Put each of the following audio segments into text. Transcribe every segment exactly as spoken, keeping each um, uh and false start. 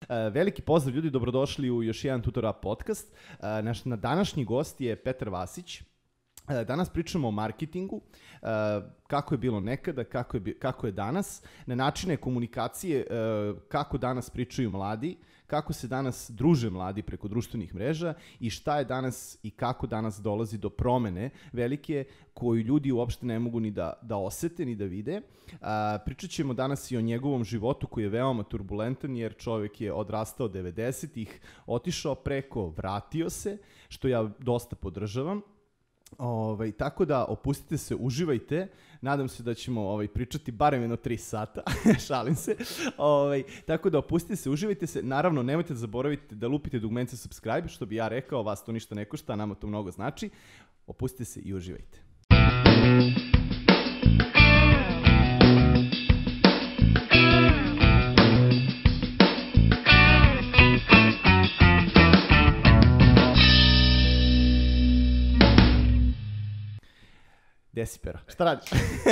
Veliki pozdrav ljudi, dobrodošli u još jedan Tutor Up podcast. Naš na današnji gost je Petar Vasić. Danas pričamo o marketingu, kako je bilo nekada, kako je, kako je danas, na načine komunikacije, kako danas pričaju mladi, kako se danas druže mladi preko društvenih mreža i šta je danas i kako danas dolazi do promene velike koju ljudi uopšte ne mogu ni da, da osete ni da vide. A, pričat ćemo danas i o njegovom životu koji je veoma turbulentan jer čovjek je odrastao devedesetih, otišao preko, vratio se, što ja dosta podržavam. Ovaj, tako da opustite se, uživajte. Nadam se da ćemo ovaj, pričati barem jedno tri sata. Šalim se. Ovaj, tako da opustite se, uživajte se. Naravno, nemojte da zaboravite da lupite dugmence subscribe, što bi ja rekao, vas to ništa ne košta, nama to mnogo znači. Opustite se i uživajte. Desi pera. Šta radiš?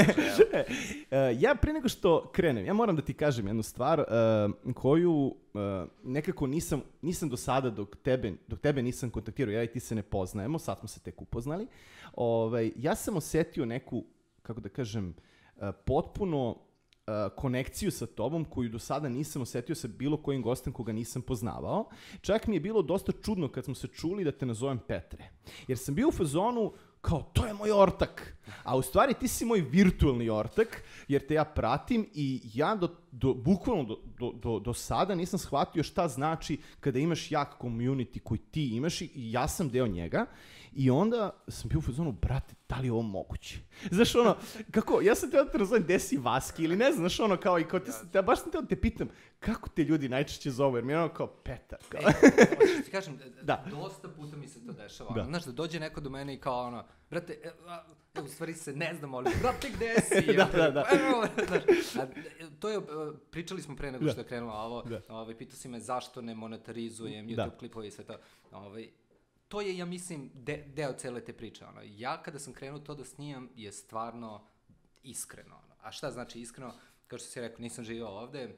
Ja pre nego što krenem, ja moram da ti kažem jednu stvar uh, koju uh, nekako nisam, nisam do sada dok tebe, dok tebe nisam kontaktirao, ja i ti se ne poznajemo, sad smo se tek upoznali. Ovaj, ja sam osetio neku, kako da kažem, uh, potpuno uh, konekciju sa tobom koju do sada nisam osetio sa bilo kojim gostem koga nisam poznavao. Čak mi je bilo dosta čudno kad smo se čuli da te nazovem Petre. Jer sam bio u fazonu kao, to je moj ortak. A u stvari ti si moj virtualni ortak, jer te ja pratim i ja do, do, bukvalno do, do, do, do sada nisam shvatio šta znači kada imaš jak community koji ti imaš i ja sam deo njega. I onda sam bio u fazonu, brate, da li je ovo moguće? Znaš, ono, kako, ja sam te da te razvojem Desi Vaski ili ne znam, znaš, ono, kao, i kao, te, te, baš sam te da te pitam, kako te ljudi najčešće zovu, jer mi je ono kao Petar, kao. E, hoćeš ti kažem, da. Dosta puta mi se to dešava, da. Znaš, da dođe neko do mene i kao, ono, brate, e, a, u stvari se ne znam, ali, brate, gde si? da, da, da. Evo, znaš, a, to je, pričali smo pre nego što je krenulo ovo, da. Ovaj, pitao si me zašto ne monetarizujem YouTube da. Klipove i sve to, ovaj, to je, ja mislim, de, deo cele te priče. Ono. Ja kada sam krenuo to da snimam je stvarno iskreno. Ono. A šta znači iskreno? Kao što si rekao, nisam živio ovde.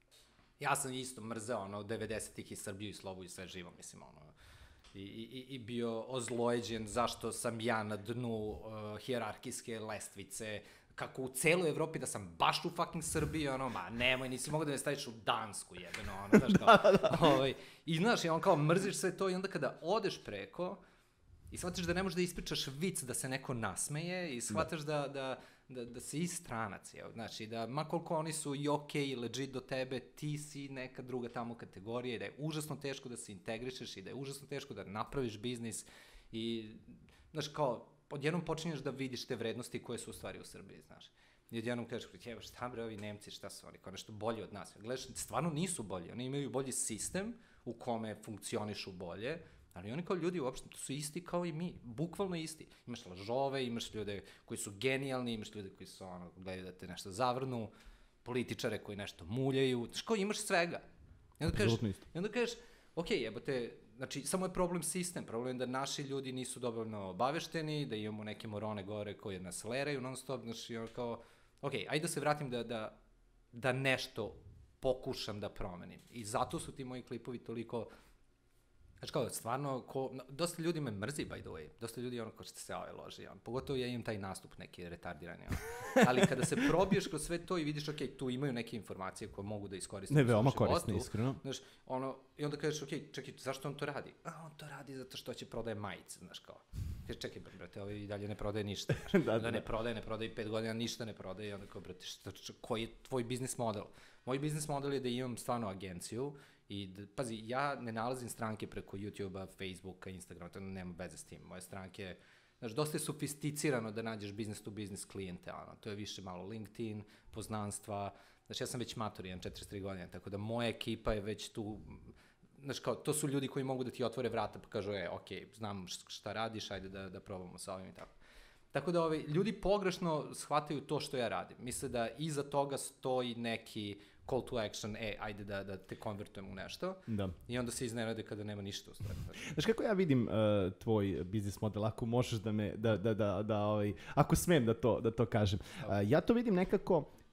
Ja sam isto mrzeo ono, devedesetih i Srbiju i Slobu i sve živo, mislim, ono. I, i, i bio ozlojeđen zašto sam ja na dnu uh, hijerarhijske lestvice, kako u celoj Evropi da sam baš u fucking Srbiji, ono, ma nemoj, nisi mogao da me staviš u Dansku, jebeno, ono, znaš kao, da, da. Ovaj, i znaš, i on kao mrziš sve to i onda kada odeš preko i shvataš da ne možeš da ispričaš vic da se neko nasmeje i shvataš da, da, da, da si i stranac, jel, znači, da ma koliko oni su i okej okay, i legit do tebe, ti si neka druga tamo kategorija i da je užasno teško da se integrišeš i da je užasno teško da napraviš biznis i, znaš, kao, odjednom počinješ da vidiš te vrednosti koje su u stvari u Srbiji, znaš. I odjednom kažeš, evo šta bre ovi Nemci, šta su oni, kao nešto bolji od nas. Gledaš, stvarno nisu bolji, oni imaju bolji sistem u kome funkcionišu bolje, ali oni kao ljudi uopšte su isti kao i mi, bukvalno isti. Imaš lažove, imaš ljude koji su genijalni, imaš ljude koji su ono, gledaju da te nešto zavrnu, političare koji nešto muljaju, znaš kao imaš svega. I onda kažeš, i onda kažeš, ok, jebote, znači, samo je problem sistem, problem je da naši ljudi nisu dovoljno obavešteni, da imamo neke morone gore koje nas leraju non stop, znači, ono kao, ok, ajde da se vratim da, da, da nešto pokušam da promenim. I zato su ti moji klipovi toliko, znači kao, stvarno, ko, dosta ljudi me mrzi, by the way, dosta ljudi ono ko što se ove loži, on, pogotovo ja imam taj nastup neki retardirani, on. Ali kada se probiješ kroz sve to i vidiš, ok, tu imaju neke informacije koje mogu da iskoristim. Ne, veoma korisne, iskreno. Znaš, ono, i onda kažeš, ok, čekaj, zašto on to radi? A, on to radi zato što će prodaje majice, znaš kao. Kažeš, čekaj, brate, ovaj i dalje ne prodaje ništa. da, da, da, ne prodaje, ne prodaje, pet godina ništa ne prodaje, i onda kao, brate, šta, šta, koji je tvoj biznis model? Moj biznis model je da imam stvarno agenciju i, da, pazi, ja ne nalazim stranke preko YouTube-a, Facebooka, Instagrama, to nema veze s tim. Moje stranke, znaš, dosta je sofisticirano da nađeš business to business klijente, ono, to je više malo LinkedIn, poznanstva, znači ja sam već mator, imam četrdeset tri godine, tako da moja ekipa je već tu, znaš, kao, to su ljudi koji mogu da ti otvore vrata pa kažu, e, ok, znam šta radiš, ajde da, da probamo sa ovim i tako. Tako da ovaj, ljudi pogrešno shvataju to što ja radim. Misle da iza toga stoji neki call to action, e, ajde da, da te konvertujem u nešto. Da. I onda se iznenade kada nema ništa u stvari. Znaš kako ja vidim uh, tvoj biznis model, ako možeš da me, da, da, da, da ovaj, ako smem da to, da to kažem. Uh, ja to vidim nekako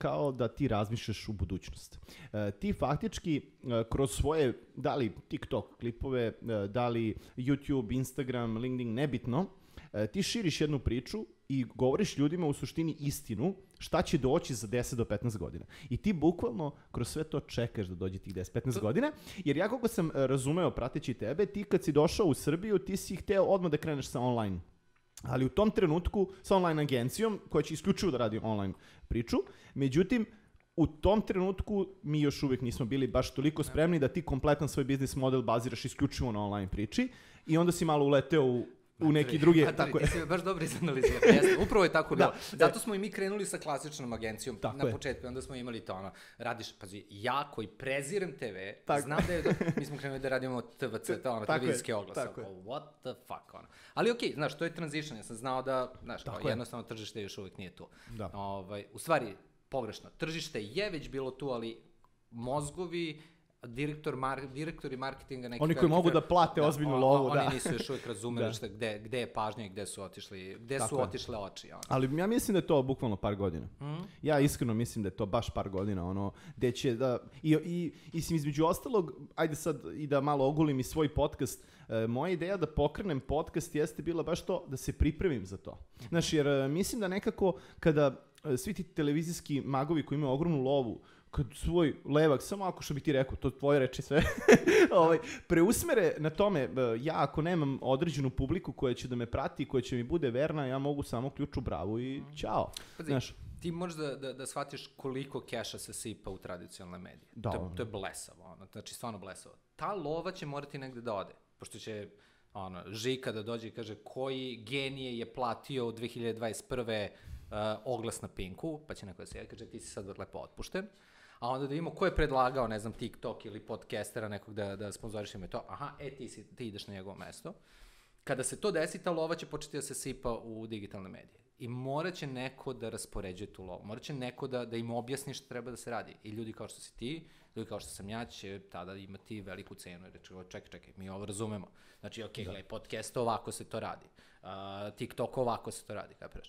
kao da ti razmišljaš u budućnost. E, ti faktički e, kroz svoje, da li TikTok klipove, e, da li YouTube, Instagram, LinkedIn, nebitno, e, ti širiš jednu priču i govoriš ljudima u suštini istinu šta će doći za deset do petnaest godina. I ti bukvalno kroz sve to čekaš da dođe tih deset do petnaest godina, jer ja koliko sam razumeo prateći tebe, ti kad si došao u Srbiju, ti si hteo odmah da kreneš sa online. Ali u tom trenutku sa online agencijom koja će isključivo da radi online priču, međutim, u tom trenutku mi još uvijek nismo bili baš toliko spremni da ti kompletan svoj biznis model baziraš isključivo na online priči i onda si malo uleteo u u neki drugi, Matri, tako je. Ti si me baš dobro izanalizirao. Jeste, upravo je tako bilo. Zato smo i mi krenuli sa klasičnom agencijom tako na početku, onda smo imali to ono, radiš, pazi, ja koji prezirem te ve, tako znam da je, do, mi smo krenuli da radimo te ve ce, to ono, televizijske oglase, oko, what the fuck, ono. Ali okej, okay, znaš, to je transition, ja sam znao da, znaš, kao, jednostavno tržište još uvijek nije tu. Da. Ovaj, u stvari, pogrešno, tržište je već bilo tu, ali mozgovi, Direktor mar, direktori marketinga neki oni koji mogu da plate da, ozbiljnu lovu, on, da. Oni nisu još uvijek razumeli šta, gde, gde je pažnja i gde su otišli, gde Tako su je. otišle oči. Ono. Ali ja mislim da je to bukvalno par godina. Mm. Ja iskreno mislim da je to baš par godina, ono, gde će da, i, i, i između ostalog, ajde sad i da malo ogulim i svoj podcast, e, moja ideja da pokrenem podcast jeste bila baš to, da se pripremim za to. Znaš, jer e, mislim da nekako kada e, svi ti televizijski magovi koji imaju ogromnu lovu, kad svoj levak, samo ako što bi ti rekao, to tvoje reči sve, ovaj, preusmere na tome, ja ako nemam određenu publiku koja će da me prati, koja će mi bude verna, ja mogu samo ključu bravu i ćao. Znaš, ti možeš da, da, da shvatiš koliko keša se sipa u tradicionalne medije. Da, to, to je blesavo, ono, znači stvarno blesavo. Ta lova će morati negde da ode, pošto će ono, Žika da dođe i kaže koji genije je platio u dve hiljade dvadeset prve uh, oglas na Pinku, pa će neko da se kaže ti si sad lepo otpušten. A onda da vidimo ko je predlagao, ne znam, TikTok ili podcastera nekog da, da sponzoriš ime to. Aha, e, ti, si, ti ideš na njegovo mesto. Kada se to desi, ta lova će početi da se sipa u digitalne medije. I morat će neko da raspoređuje tu lovu. Morat će neko da, da im objasni što treba da se radi. I ljudi kao što si ti, ljudi kao što sam ja, će tada imati veliku cenu. Reći, čekaj, čekaj, mi ovo razumemo. Znači, ok, gledaj, podcast ovako se to radi. Uh, TikTok ovako se to radi, kapiraš?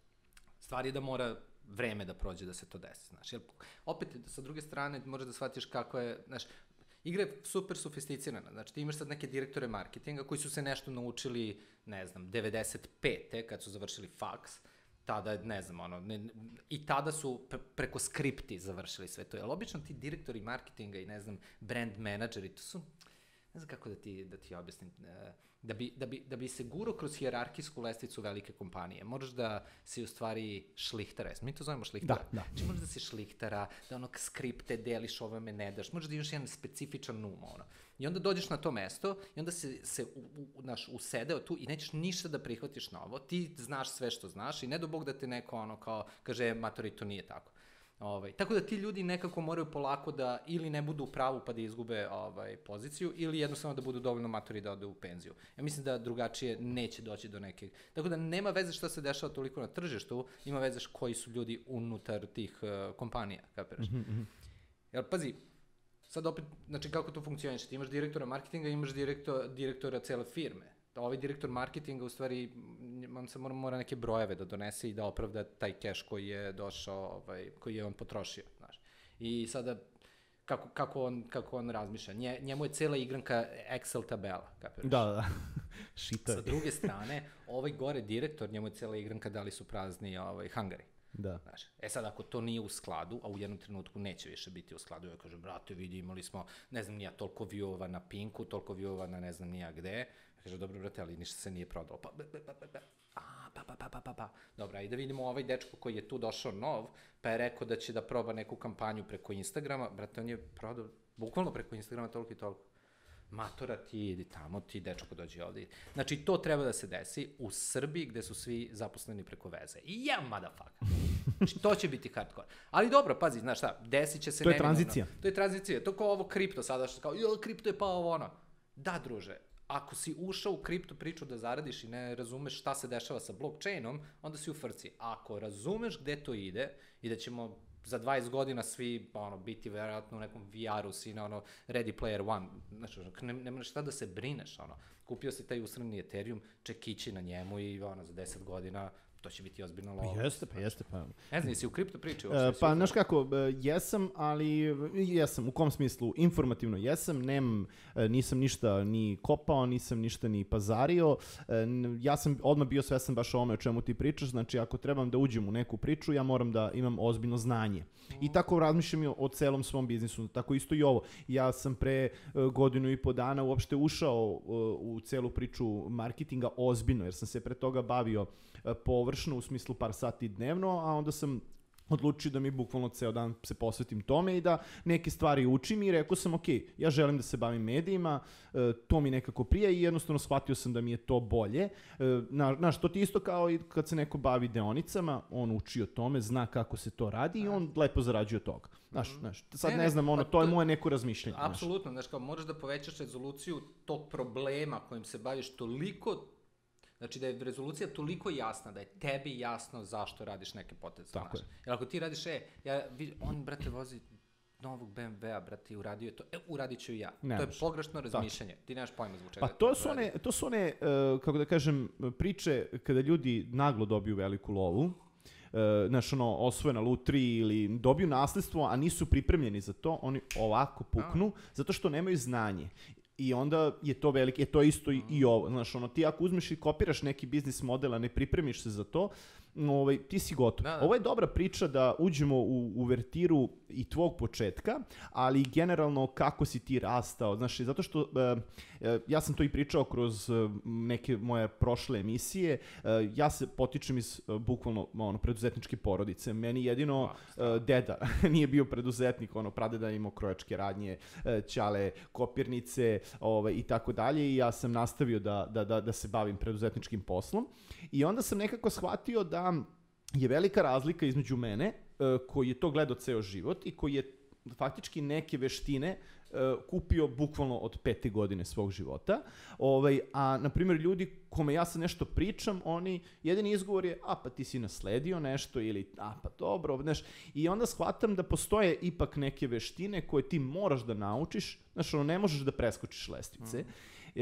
Stvar je da mora vreme da prođe da se to desi, znaš. Jer, opet, sa druge strane, možeš da shvatiš kako je, znaš, igra je super sofisticirana, znači ti imaš sad neke direktore marketinga koji su se nešto naučili, ne znam, devedeset pete kad su završili faks, tada, ne znam, ono, ne, i tada su pre, preko skripti završili sve to, jer obično ti direktori marketinga i, ne znam, brand menadžeri, to su, ne znam kako da ti, da ti objasnim, da bi, da, bi, da bi se gurao kroz hijerarhijsku lestvicu velike kompanije, moraš da si u stvari šlihtara, mi to zovemo šlihtara, da, da. Znači moraš da si šlihtara, da onog skripte deliš, ovome ne daš, možeš da imaš jedan specifičan um, ono. I onda dođeš na to mesto i onda se, se u, u, naš, usedeo tu i nećeš ništa da prihvatiš novo, ti znaš sve što znaš i ne do Bog da te neko ono kao kaže, matori, to nije tako. Ovaj, tako da ti ljudi nekako moraju polako da ili ne budu u pravu pa da izgube ovaj, poziciju ili jednostavno da budu dovoljno matori da ode u penziju. Ja mislim da drugačije neće doći do neke. Tako da nema veze šta se dešava toliko na tržištu, ima veze koji su ljudi unutar tih uh, kompanija, kapiraš? Mm-hmm. Jer pazi, sad opet, znači kako to funkcioniše, ti imaš direktora marketinga, imaš direktor, direktora cele firme. Ovaj direktor marketinga u stvari on se mora, mora neke brojeve da donese i da opravda taj keš koji je došao, ovaj, koji je on potrošio, znaš. I sada kako, kako, on, kako on razmišlja, Nje, njemu je cela igranka Excel tabela, kapiraš? Da, da, šita. Sa druge strane, ovaj gore direktor, njemu je cela igranka da li su prazni ovaj, hangari. Da. Znaš, e sad, ako to nije u skladu, a u jednom trenutku neće više biti u skladu, ja kažem, brate, vidi, imali smo, ne znam, nija toliko viewova na Pinku, toliko viewova na ne znam nija gde, kaže, dobro, brate, ali ništa se nije prodalo. Pa, pa, pa, pa, pa, pa, pa, pa, pa, pa, pa. Dobra, i da vidimo ovaj dečko koji je tu došao nov, pa je rekao da će da proba neku kampanju preko Instagrama, brate, on je prodao, bukvalno preko Instagrama toliko i toliko. Matora, ti idi tamo, ti dečko dođi ovde. Znači, to treba da se desi u Srbiji gde su svi zaposleni preko veze. I ja, motherfucker. Znači, to će biti hardcore. Ali dobro, pazi, znaš šta, desit će se... To je tranzicija. To je tranzicija. To kao ovo kripto sada, što kao, jo, kripto je pao ovo ono. Da, druže, ako si ušao u kripto priču da zaradiš i ne razumeš šta se dešava sa blockchainom, onda si u frci. Ako razumeš gde to ide i da ćemo za dvadeset godina svi ono, biti verovatno u nekom V R-u, si na ono Ready Player One, znači ne, nema šta da se brineš, ono. Kupio si taj usrani Ethereum, čekići na njemu i ono, za deset godina to će biti ozbiljno lova. Pa jeste, pa jeste. Pa. Ne znam, jesi u kripto priči? Uh, pa, znaš kako, uh, jesam, ali jesam, u kom smislu? Informativno jesam, nemam, uh, nisam ništa ni kopao, nisam ništa ni pazario. Uh, ja sam odmah bio svestan baš o ome o čemu ti pričaš, znači ako trebam da uđem u neku priču, ja moram da imam ozbiljno znanje. Mm. I tako razmišljam i o, o celom svom biznisu, tako isto i ovo. Ja sam pre uh, godinu i po dana uopšte ušao uh, u celu priču marketinga ozbiljno, jer sam se pre toga bavio uh, površno, u smislu par sati dnevno, a onda sam odlučio da mi bukvalno ceo dan se posvetim tome i da neke stvari učim i rekao sam, ok, ja želim da se bavim medijima, to mi nekako prija i jednostavno shvatio sam da mi je to bolje. Znaš, to ti isto kao i kad se neko bavi deonicama, on uči o tome, zna kako se to radi i on lepo zarađuje od toga. Znaš, znaš, sad ne, ne znam, ono, pa to je moje neko razmišljanje. Apsolutno, znaš, kao moraš da povećaš rezoluciju tog problema kojim se baviš toliko. Znači da je rezolucija toliko jasna, da je tebi jasno zašto radiš neke poteze. Tako je. Jer ako ti radiš, e, ja, on, brate, vozi novog be em ve-a, brate, uradio to, e, uradit ću i ja. Nemaš. To je pogrešno razmišljanje. Tako. Ti nemaš pojma zbog čega. Pa to su one, to su one uh, kako da kažem, priče kada ljudi naglo dobiju veliku lovu, uh, znaš, ono, osvoje na lutriji ili dobiju nasledstvo, a nisu pripremljeni za to, oni ovako puknu, a. zato što nemaju znanje. I onda je to veliki, je to isto i, i ovo, znaš, ono, ti ako uzmeš i kopiraš neki biznis model, a ne pripremiš se za to, ovaj, ti si gotov. Da, da. Ovo je dobra priča da uđemo u uvertiru i tvog početka, ali generalno kako si ti rastao, znaš, zato što uh, ja sam to i pričao kroz uh, neke moje prošle emisije, uh, ja se potičem iz uh, bukvalno ono, preduzetničke porodice, meni jedino uh, deda nije bio preduzetnik, ono, pradeda imao krojačke radnje, uh, ćale, kopirnice, ovaj, i tako dalje i ja sam nastavio da, da, da, da se bavim preduzetničkim poslom i onda sam nekako shvatio da je velika razlika između mene, uh, koji je to gledao ceo život i koji je faktički neke veštine uh, kupio bukvalno od pete godine svog života. Ovaj, a, na primjer, ljudi kome ja sad nešto pričam, oni, jedini izgovor je, a pa ti si nasledio nešto ili, a pa dobro, znaš, i onda shvatam da postoje ipak neke veštine koje ti moraš da naučiš, znaš, ono, ne možeš da preskočiš lestvice. Mm.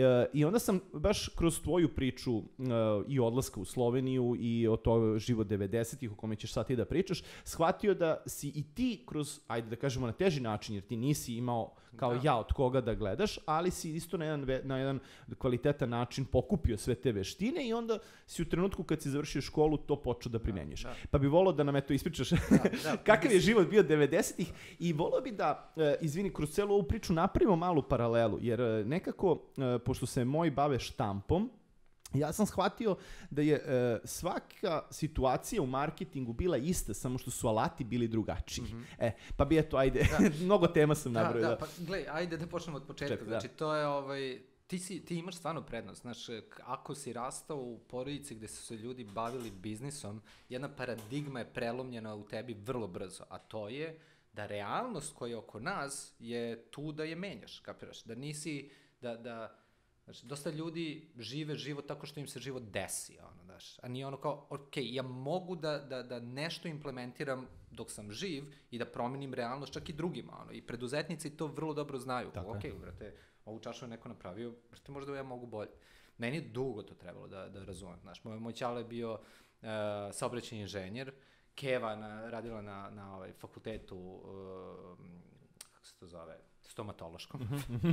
I onda sam baš kroz tvoju priču uh, i odlaska u Sloveniju i o to život devedesetih o kome ćeš sad ti da pričaš, shvatio da si i ti kroz, ajde da kažemo na teži način, jer ti nisi imao kao da. ja od koga da gledaš, ali si isto na jedan, na jedan kvalitetan način pokupio sve te veštine i onda si u trenutku kad si završio školu to počeo da primenjuješ. Da, da. Pa bi volao da nam eto ispričaš da, da. kakav je život bio devedesetih i volao bi da, uh, izvini, kroz celu ovu priču napravimo malu paralelu, jer uh, nekako uh, pošto se moji bave štampom, ja sam shvatio da je e, svaka situacija u marketingu bila ista, samo što su alati bili drugačiji. Mm-hmm. E, pa bi eto, ajde, mnogo tema sam nabrojio. Da, da, pa gledaj, ajde da počnemo od početka. Čekaj, znači, da. to je, ovaj, ti, si, ti imaš stvarno prednost. Znaš, ako si rastao u porodici gde su se ljudi bavili biznisom, jedna paradigma je prelomljena u tebi vrlo brzo, a to je da realnost koja je oko nas je tu da je menjaš, kapiraš? Da nisi, da, da, znači, dosta ljudi žive život tako što im se život desi, ono, daš, a nije ono kao, ok, ja mogu da, da, da nešto implementiram dok sam živ i da promenim realnost čak i drugima, ono, i preduzetnici to vrlo dobro znaju, tako ok, brate, ovu čašu je neko napravio, brate, možda ja mogu bolje. Meni je dugo to trebalo da, da razumem, znaš, moj, moj ćale je bio uh, saobraćajni inženjer, Keva na, radila na, na ovaj, fakultetu, uh, kako se to zove, stomatološkom.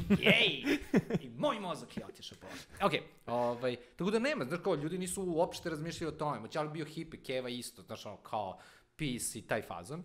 Jej! I moj mozak je otišao po. Ok, ovaj, tako da nema, znaš kao, ljudi nisu uopšte razmišljali o tome. Moćali bio hippie, Keva isto, znaš ono, kao peace i taj fazon.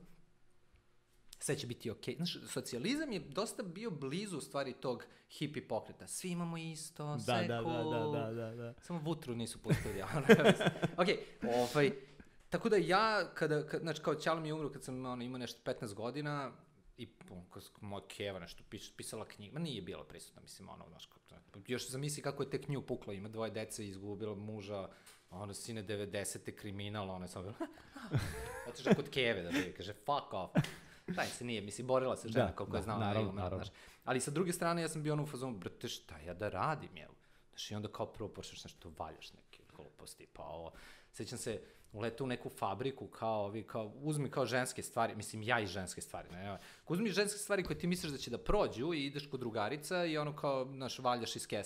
Sve će biti ok. Znaš, socijalizam je dosta bio blizu u stvari tog hippie pokreta. Svi imamo isto, sve da, cool. Da, da, da, da. Samo vutru nisu pustili. Ok, ovaj, tako da ja, kada, kada znači kao ćalo mi je umro kad sam ono, imao nešto petnaest godina, i moja Keva nešto pis, pisala knjiga, ma nije bila prisutna, mislim, ono, znaš, još zamisli kako je tek nju pukla, ima dvoje dece, izgubila muža, ono, sine devedesete, kriminal, ono je samo bilo, otišla kod Keve da bi, kaže, fuck off. Taj se nije, mislim, borila se žena, da, koliko da, je znala, naravno, umela, naravno. Znaš. Ali sa druge strane, ja sam bio ono u fazonu, brate, šta ja da radim, jel? Znaš, i onda kao prvo počneš nešto, valjaš neke gluposti, pa ovo, sećam se, ulete u neku fabriku, kao, ovi, kao, uzmi kao ženske stvari, mislim, ja i ženske stvari, ne, uzmi ženske stvari koje ti misliš da će da prođu i ideš kod drugarica i ono kao, znaš, valjaš iz kese, ono.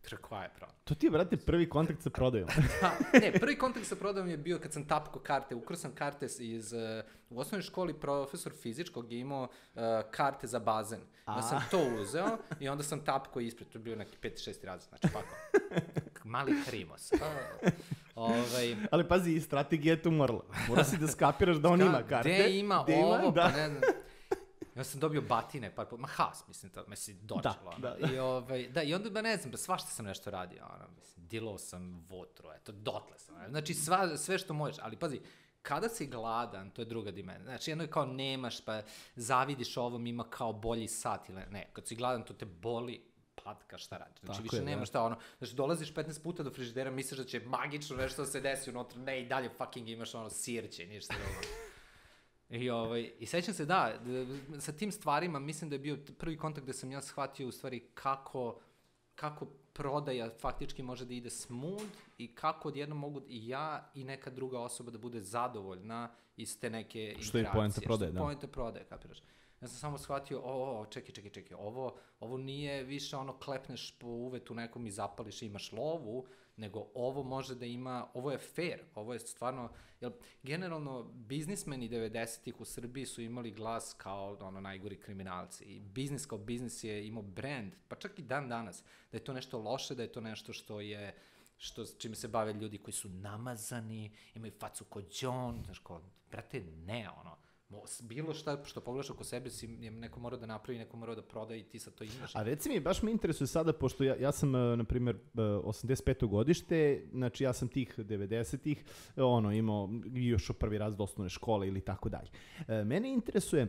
Koja je problem? To ti je, brate, prvi kontakt sa prodajom. Da, ne, prvi kontakt sa prodajom je bio kad sam tapko karte, ukrao sam karte iz, uh, u osnovnoj školi profesor fizičkog je imao uh, karte za bazen. Ja sam to uzeo i onda sam tapko ispred, to je bio neki peti, šesti razred, znači pako. Mali krimos. Oh. Ovaj... Ali pazi, i strategija je tu morala. Mora si da skapiraš da on Ska, ima karte. Gde ima de ovo, ima, da. Pa ne znam. Ja sam dobio batine, par ma haos, mislim, to, mislim, dočelo, da, da. I, ovaj, da, i onda, ba ne znam, svašta sam nešto radio, ono, mislim, dilao sam votru, eto, dotle sam, znači, sva, sve što možeš, ali pazi, kada si gladan, to je druga dimenzija, znači, jedno je kao nemaš, pa zavidiš ovom, ima kao bolji sat, ili ne, kad si gladan, to te boli, patka, šta radi, znači, tako više je, nema šta, ono, znači, dolaziš petnaest puta do frižidera, misliš da će magično nešto da se desi unutra, ne, i dalje fucking imaš, ono, sirće, ništa drugo. I, ovaj, i sećam se, da, sa tim stvarima mislim da je bio prvi kontakt gde sam ja shvatio u stvari kako, kako prodaja faktički može da ide smooth i kako odjedno mogu i ja i neka druga osoba da bude zadovoljna iz te neke interakcije. Što je poenta prodaje, da. Što je poenta prodaje, kapiraš. Ja sam samo shvatio, o, čekaj, čekaj, čekaj, ovo, ovo nije više ono klepneš po uvetu nekom i zapališ i imaš lovu, nego ovo može da ima, ovo je fair, ovo je stvarno, jer generalno biznismeni devedesetih u Srbiji su imali glas kao ono najgori kriminalci i biznis kao biznis je imao brand, pa čak i dan danas, da je to nešto loše, da je to nešto što je, što, čime se bave ljudi koji su namazani, imaju facu ko John, znaš ko, brate, ne, ono, bilo šta što pogledaš oko sebe, si, neko mora da napravi, neko mora da proda i ti sad to imaš. A reci mi, baš me interesuje sada, pošto ja, ja sam, na primjer, osamdeset peto godište, znači ja sam tih devedesetih, ono, imao još prvi razred osnovne škole ili tako dalje. Mene interesuje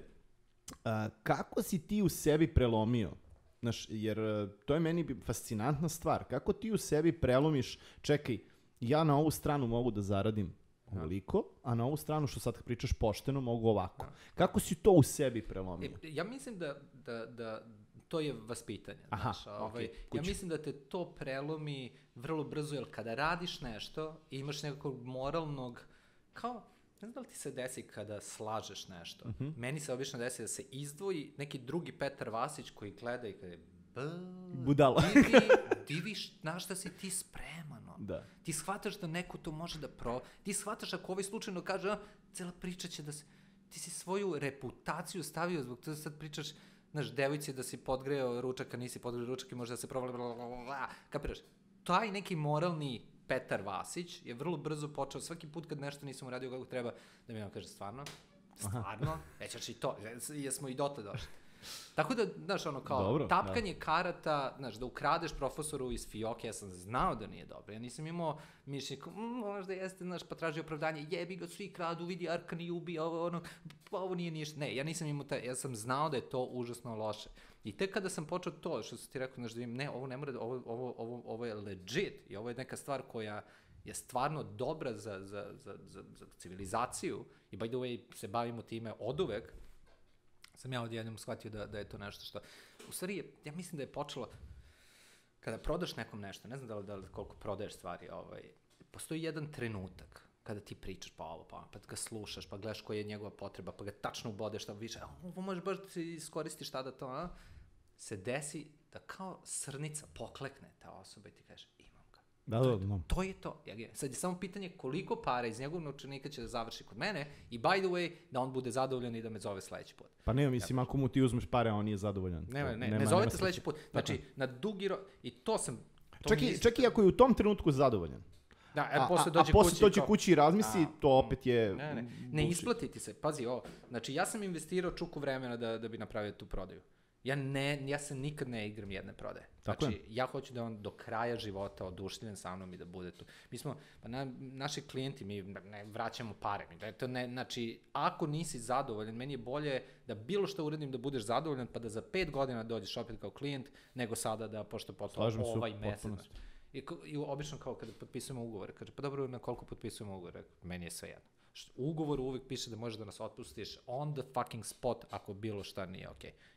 kako si ti u sebi prelomio, znaš, jer to je meni fascinantna stvar, kako ti u sebi prelomiš, čekaj, ja na ovu stranu mogu da zaradim ovoliko, a na ovu stranu što sad pričaš pošteno mogu ovako. Kako si to u sebi prelomio? E, ja mislim da, da, da to je vaspitanje. Aha, znaš, ovaj, okay, ja mislim da te to prelomi vrlo brzo, jer kada radiš nešto i imaš nekog moralnog, kao, ne znam da li ti se desi kada slažeš nešto. Uh-huh. Meni se obično desi da se izdvoji neki drugi Petar Vasić koji gleda i kada je budala. Divi, diviš na šta si ti spreman. Da. Ti shvataš da neko to može da pro... Ti shvataš ako ovaj slučajno kaže, a, cela priča će da se... Ti si svoju reputaciju stavio zbog toga sad pričaš, znaš, devojci da si podgreo ručak, a nisi podgreo ručak i može da se probala, blablabla, kapiraš? Taj neki moralni Petar Vasić je vrlo brzo počeo, svaki put kad nešto nisam uradio kako treba, da mi on kaže, stvarno? Stvarno? Većaš i to, jesmo i dotle došli. Tako da, znaš, ono, kao, dobro, tapkanje da. Karata, znaš, da ukradeš profesoru iz fioke, ja sam znao da nije dobro, ja nisam imao mišljenje, mm, možda jeste, znaš, pa traži opravdanje, jebi ga, svi kradu, vidi, Arkan i ubi, ovo, ono, pa ovo nije ništa, ne, ja nisam imao taj, ja sam znao da je to užasno loše. I tek kada sam počeo to, što su ti rekao, znaš, da im, ne, ovo ne mora, ovo, ovo, ovo, ovo je legit i ovo je neka stvar koja je stvarno dobra za, za, za, za, za civilizaciju i by the way se bavimo time oduvek, sam ja odjednom shvatio da, da je to nešto što... U stvari, je, ja mislim da je počelo... Kada prodaš nekom nešto, ne znam da li, da li koliko prodaješ stvari, ovaj, postoji jedan trenutak kada ti pričaš pa ovo, pa, pa ga slušaš, pa gledaš koja je njegova potreba, pa ga tačno ubodeš, šta više, ovo možeš baš da ti iskoristiš tada to, a? Se desi da kao srnica poklekne ta osoba i ti kažeš, imam ga. Da, da, da. To je to. Sad je samo pitanje koliko para iz njegovog novčanika će da završi kod mene i by the way, da on bude zadovoljan i da me zove sledeći put. Pa nema, mislim, ako mu ti uzmeš pare, a on nije zadovoljan. Nema, ne, nema, ne zovete sledeći put. Znači, tako. Na dugi rok, i to sam... To čak, i, čak i ako je u tom trenutku zadovoljan. Da, a, posle dođe a, a posle kući, dođe kao... kući i razmisli, a, to opet je... Ne, ne, ne isplati ti se, pazi ovo. Znači, ja sam investirao čuku vremena da, da bi napravio tu prodaju. Ja ne, ja se nikad ne igram jedne prodaje. Znači, je. Ja hoću da on do kraja života oduševljen sa mnom i da bude tu. Mi smo, pa na, naši klijenti, mi ne vraćamo pare. Mi, to ne, znači, ako nisi zadovoljan, meni je bolje da bilo što uradim da budeš zadovoljan, pa da za pet godina dođeš opet kao klijent, nego sada da, pošto poslao ovaj mesec. I, I obično kao kada potpisujemo ugovore, kaže, pa dobro, na koliko potpisujemo ugovore? Meni je sve jedno. U ugovoru uvijek piše da možeš da nas otpustiš on the fucking spot ako bilo šta nije okej. Okay.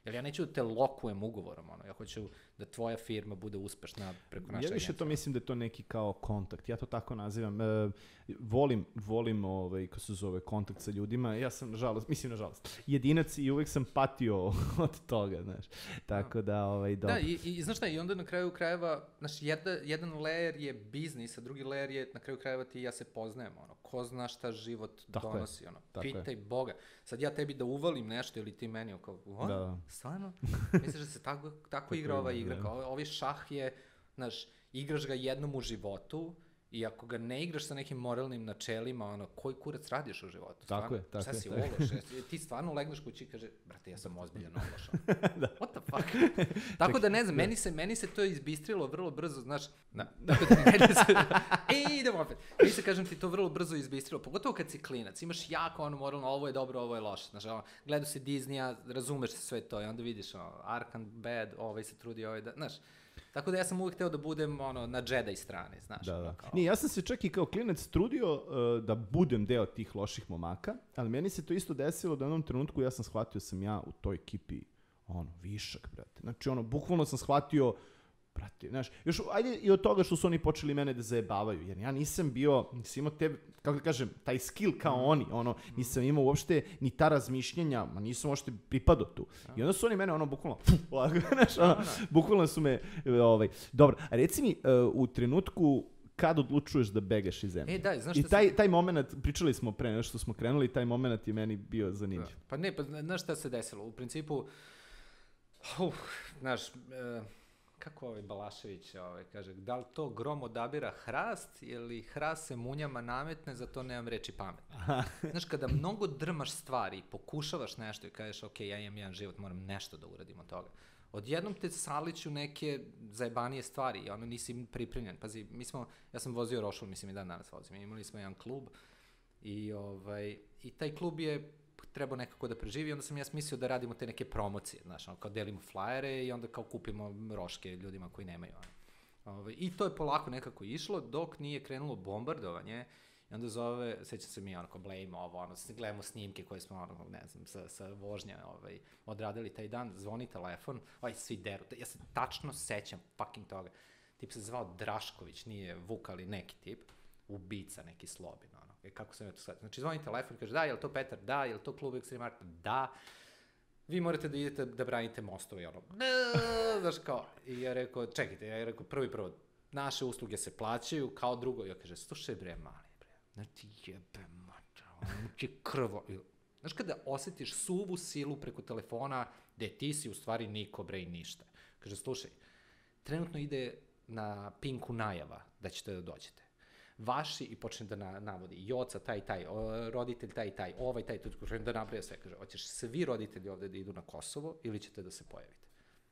Jer ja neću da te lokujem ugovorom, ono, ja hoću da tvoja firma bude uspešna preko naše agencije. Ja više to mislim da je to neki kao kontakt, ja to tako nazivam. E, volim, volim ovaj, kako se zove, kontakt sa ljudima, ja sam, nažalost, mislim, nažalost, jedinac i uvek sam patio od toga, znaš, tako da, ovaj, dobro. Da, i, i znaš šta, i onda na kraju krajeva, znaš, jedna, jedan layer je biznis, a drugi layer je, na kraju krajeva ti i ja se poznajemo, ono, ko zna šta život tako donosi, je, ono, pitaj je. Boga. Sad ja tebi da uvalim nešto ili ti meni, kao, o, da. Stvarno? Misliš da se tako, tako igra ova igra, kao, ovi šah je, znaš, igraš ga jednom u životu, i ako ga ne igraš sa nekim moralnim načelima, ono, koji kurac radiš u životu? Stvarno? Tako je, tako šta je. Šta si ološ? Ti stvarno legneš kući i kaže, brate, ja sam ozbiljan ološ. Da. What the fuck? Tako da ne znam, meni se, meni se to izbistrilo vrlo brzo, znaš, da, tako da meni se, e, idemo opet. Mi se, kažem ti, to vrlo brzo izbistrilo, pogotovo kad si klinac, imaš jako ono moralno, ovo je dobro, ovo je loše, znaš, ono, gledao si Disneya, razumeš sve to i onda vidiš, ono, Arkan bad, ovaj se trudi, ovaj da, znaš. Tako da ja sam uvijek hteo da budem ono, na Jedi strane, znaš. Da, da. Kao... Nije, ja sam se čak i kao klinac trudio uh, da budem deo tih loših momaka, ali meni se to isto desilo da u jednom trenutku ja sam shvatio sam ja u toj ekipi ono, višak, brate. Znači, ono, bukvalno sam shvatio, brate, znaš, još, ajde i od toga što su oni počeli mene da zajebavaju, jer ja nisam bio, nisam imao te, kako da kažem, taj skill kao mm. oni, ono, nisam imao uopšte ni ta razmišljenja, ma nisam uopšte pripadao tu. Ja. I onda su oni mene, ono, bukvalno, ovako, znaš, ono, bukvalno su me, ovaj, dobro, a reci mi, uh, u trenutku kad odlučuješ da begaš iz zemlje? E, daj, znaš I šta taj, sam... taj moment, pričali smo pre nešto što smo krenuli, taj moment je meni bio zanimljiv. Da. Pa ne, pa znaš šta se desilo? U principu, uh, znaš, uh, kako ovaj Balašević ovaj, kaže, da li to grom odabira hrast ili hrast se munjama nametne, za to nemam reči pamet. Znaš, kada mnogo drmaš stvari, pokušavaš nešto i kažeš, ok, ja imam jedan život, moram nešto da uradim od toga. Odjednom te saliću neke zajebanije stvari i ono nisi pripremljen. Pazi, mi smo, ja sam vozio rošul, mislim i dan danas vozim, imali smo jedan klub i, ovaj, i taj klub je trebao nekako da preživi, onda sam ja smislio da radimo te neke promocije, znaš, ono, kao delimo flajere i onda kao kupimo roške ljudima koji nemaju. Ono. Ove, I to je polako nekako išlo, dok nije krenulo bombardovanje, i onda zove, sećam se mi, ono, kao blame ovo, ono, gledamo snimke koje smo, ono, ne znam, sa, sa vožnja, ovaj, odradili taj dan, zvoni telefon, ovaj, svi deru, ja se tačno sećam fucking toga. Tip se zvao Drašković, nije Vuk, ali neki tip, ubica, neki Slobin, ono. E, kako sam ja to sad? Znači, zvoni telefon i kaže, da, je li to Petar? Da, je li to klub Extreme Art? Da. Vi morate da idete da branite mostovi, ono. Znaš, kao, i ja rekao, čekajte, ja rekao, prvi prvo, naše usluge se plaćaju, kao drugo, ja kaže, slušaj bre, mali, bre, znači jebe mača, ono će krvo. Znaš, kada osetiš suvu silu preko telefona, gde ti si u stvari niko, bre, i ništa. Kaže, slušaj, trenutno ide na Pinku najava da ćete da dođete. Vaši, i počne da na, navodi, Joca, taj, taj, o, roditelj, taj, taj, ovaj, taj, tu, da nabraja sve, kaže, hoćeš svi roditelji ovde da idu na Kosovo ili ćete da se pojavite?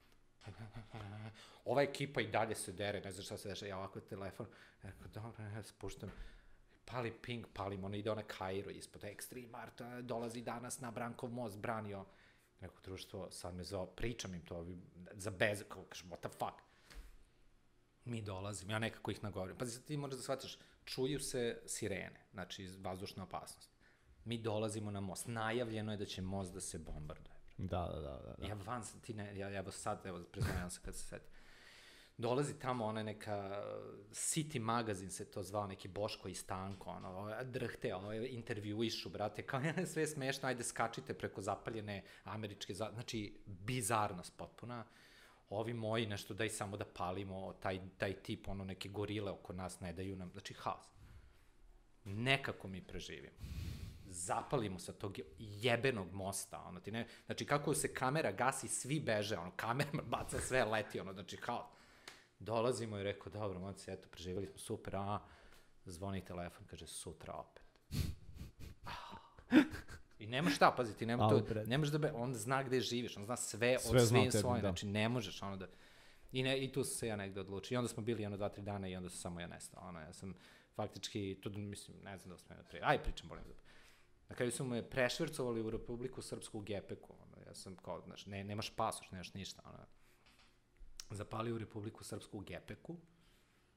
Ova ekipa i dalje se dere, ne znam šta se deša, ja ovako telefon, rekao, dobro, ja spuštam, pali ping, palim, ono ide ona Kairo ispod, Extreme Art, dolazi danas na Brankov most, branio, rekao, društvo, sad me zove, pričam im to, za bez, kao, kažem, what the fuck? Mi dolazimo, ja nekako ih nagovorim. Pazi, ti možeš da shvatiš, čuju se sirene, znači vazdušna opasnost. Mi dolazimo na most, najavljeno je da će most da se bombarduje. Da, da, da. da. Ja van sam, ti ne, ja, evo sad, evo, preznajam se kad se seti. Dolazi tamo ona neka City magazin se to zvao, neki Boško i Stanko, ono, drhte, ovo je intervjuišu, brate, kao je sve smešno, ajde skačite preko zapaljene američke, znači, bizarnost potpuna. Ovi moji nešto daj samo da palimo, taj, taj tip, ono, neke gorile oko nas ne daju nam, znači haos. Nekako mi preživimo. Zapalimo sa tog jebenog mosta, ono, ti ne, znači kako se kamera gasi, svi beže, ono, kamera baca sve, leti, ono, znači haos. Dolazimo i rekao, dobro, moci, eto, preživjeli smo, super, a, zvoni telefon, kaže, sutra opet. I nema šta, pazi, ti nema to, nemaš da be, on zna gde živiš, on zna sve, sve od svim svojim, znači ne možeš ono da, i, ne, i tu sam se ja negde odlučio, i onda smo bili ono dva, tri dana i onda sam samo ja nestao, ono, ja sam faktički, tu, mislim, ne znam da sam ja prije, aj pričam, bolim da, na kraju su me prešvercovali u Republiku Srpsku u Gepeku, ono, ja sam kao, znaš, ne, nemaš pasoš, nemaš ništa, ono, zapalio u Republiku Srpsku u Gepeku,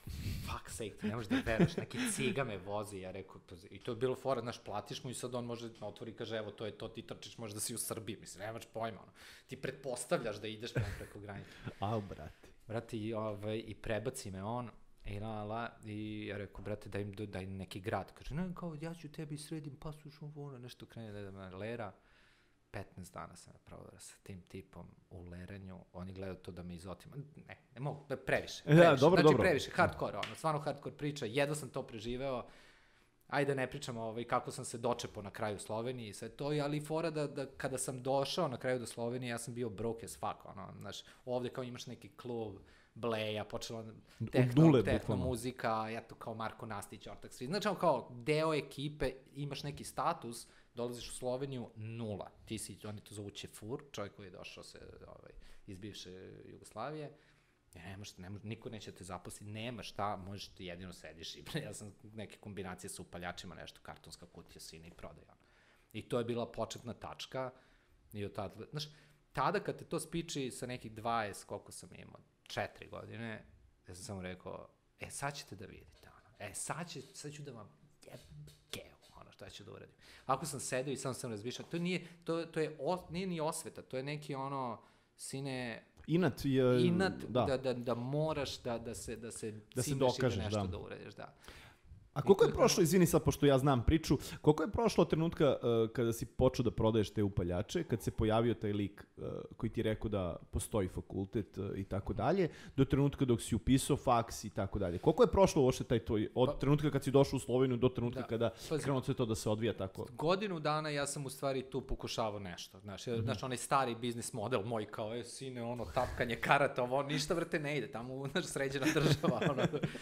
fuck sake, ti ne možeš da veruješ, neki ciga me vozi, ja rekao, i to je bilo fora, znaš, platiš mu i sad on može da otvori i kaže, evo, to je to, ti trčiš, možda si u Srbiji, mislim, nemaš pojma, ono. Ti pretpostavljaš da ideš preko granice. Au, brate. Brate, i, ovaj, i prebaci me on, i la, la, i ja rekao, brate, daj, daj neki grad. Kaže, ne, kao, ja ću tebi sredim pasoš, ono, nešto krene da me lera. petnaest dana sam napravio sa tim tipom u leranju, oni gledaju to da me izotima. Ne, ne mogu, previše. previše. Ja, dobro, znači, dobro. previše, hardcore, ono, stvarno hardcore priča, jedva sam to preživeo. Ajde, ne pričamo ovaj, kako sam se dočepao na kraju Sloveniji i sve to, ali fora da, da kada sam došao na kraju do Slovenije, ja sam bio broke as fuck, ono, znaš, ovde kao imaš neki klub, Bleja, počela tehno, tehno muzika, ja to kao Marko Nastić, Ortak, svi. Znači, kao deo ekipe, imaš neki status, dolaziš u Sloveniju, nula. Ti si, oni to zovu Čefur, čovjek koji je došao se, ovaj, iz bivše Jugoslavije, nemaš, nemaš, niko neće te zaposliti, nema šta, možeš ti jedino sediš i ja sam neke kombinacije sa upaljačima, nešto, kartonska kutija, sine i prodaja. I to je bila početna tačka i od tada, znaš, tada kad te to spiči sa nekih dvadeset, koliko sam imao, četiri godine, ja sam samo rekao, e, sad ćete da vidite, ono, e, sad, će, sad ću da vam jebem geo, ono, šta ću da uradim. Ako sam sedeo i sam sam razmišljao, to nije, to, to je, o, nije ni osveta, to je neki, ono, sine... Inat je... Inat, da, da, da, da moraš da, da se, da se da se cimeš dokažeš, i da nešto da. da uradiš, da. A koliko je prošlo, izvini sad, pošto ja znam priču, koliko je prošlo od trenutka uh, kada si počeo da prodaješ te upaljače, kad se pojavio taj lik uh, koji ti je rekao da postoji fakultet uh, i tako dalje, do trenutka dok si upisao faks i tako dalje. Koliko je prošlo uopšte taj tvoj, od pa, trenutka kad si došao u Sloveniju do trenutka da, kada pa, krenuo sve to da se odvija tako? Godinu dana ja sam u stvari tu pokušavao nešto. Znaš, mm-hmm. znaš onaj stari biznis model moj kao, e, sine, ono, tapkanje karata, ovo, ništa, vrte, ne ide, tamo, znaš, sređena država, ono,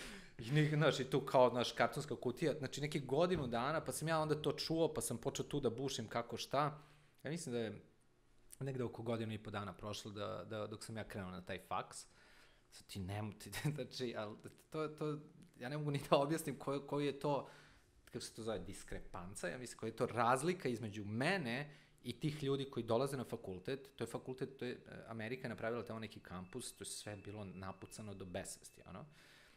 i, znaš, i tu kao, znaš, kartonska kutija, znači neki godinu dana, pa sam ja onda to čuo, pa sam počeo tu da bušim kako šta. Ja mislim da je negde oko godinu i po dana prošlo da, da, dok sam ja krenuo na taj faks. Sad ti ne mogu, znači, ali to, to, ja ne mogu ni da objasnim koji, koji je to, kako se to zove, diskrepanca, ja mislim, koja je to razlika između mene i tih ljudi koji dolaze na fakultet. To je fakultet, to je, Amerika je napravila tamo neki kampus, to je sve bilo napucano do besvesti, ono.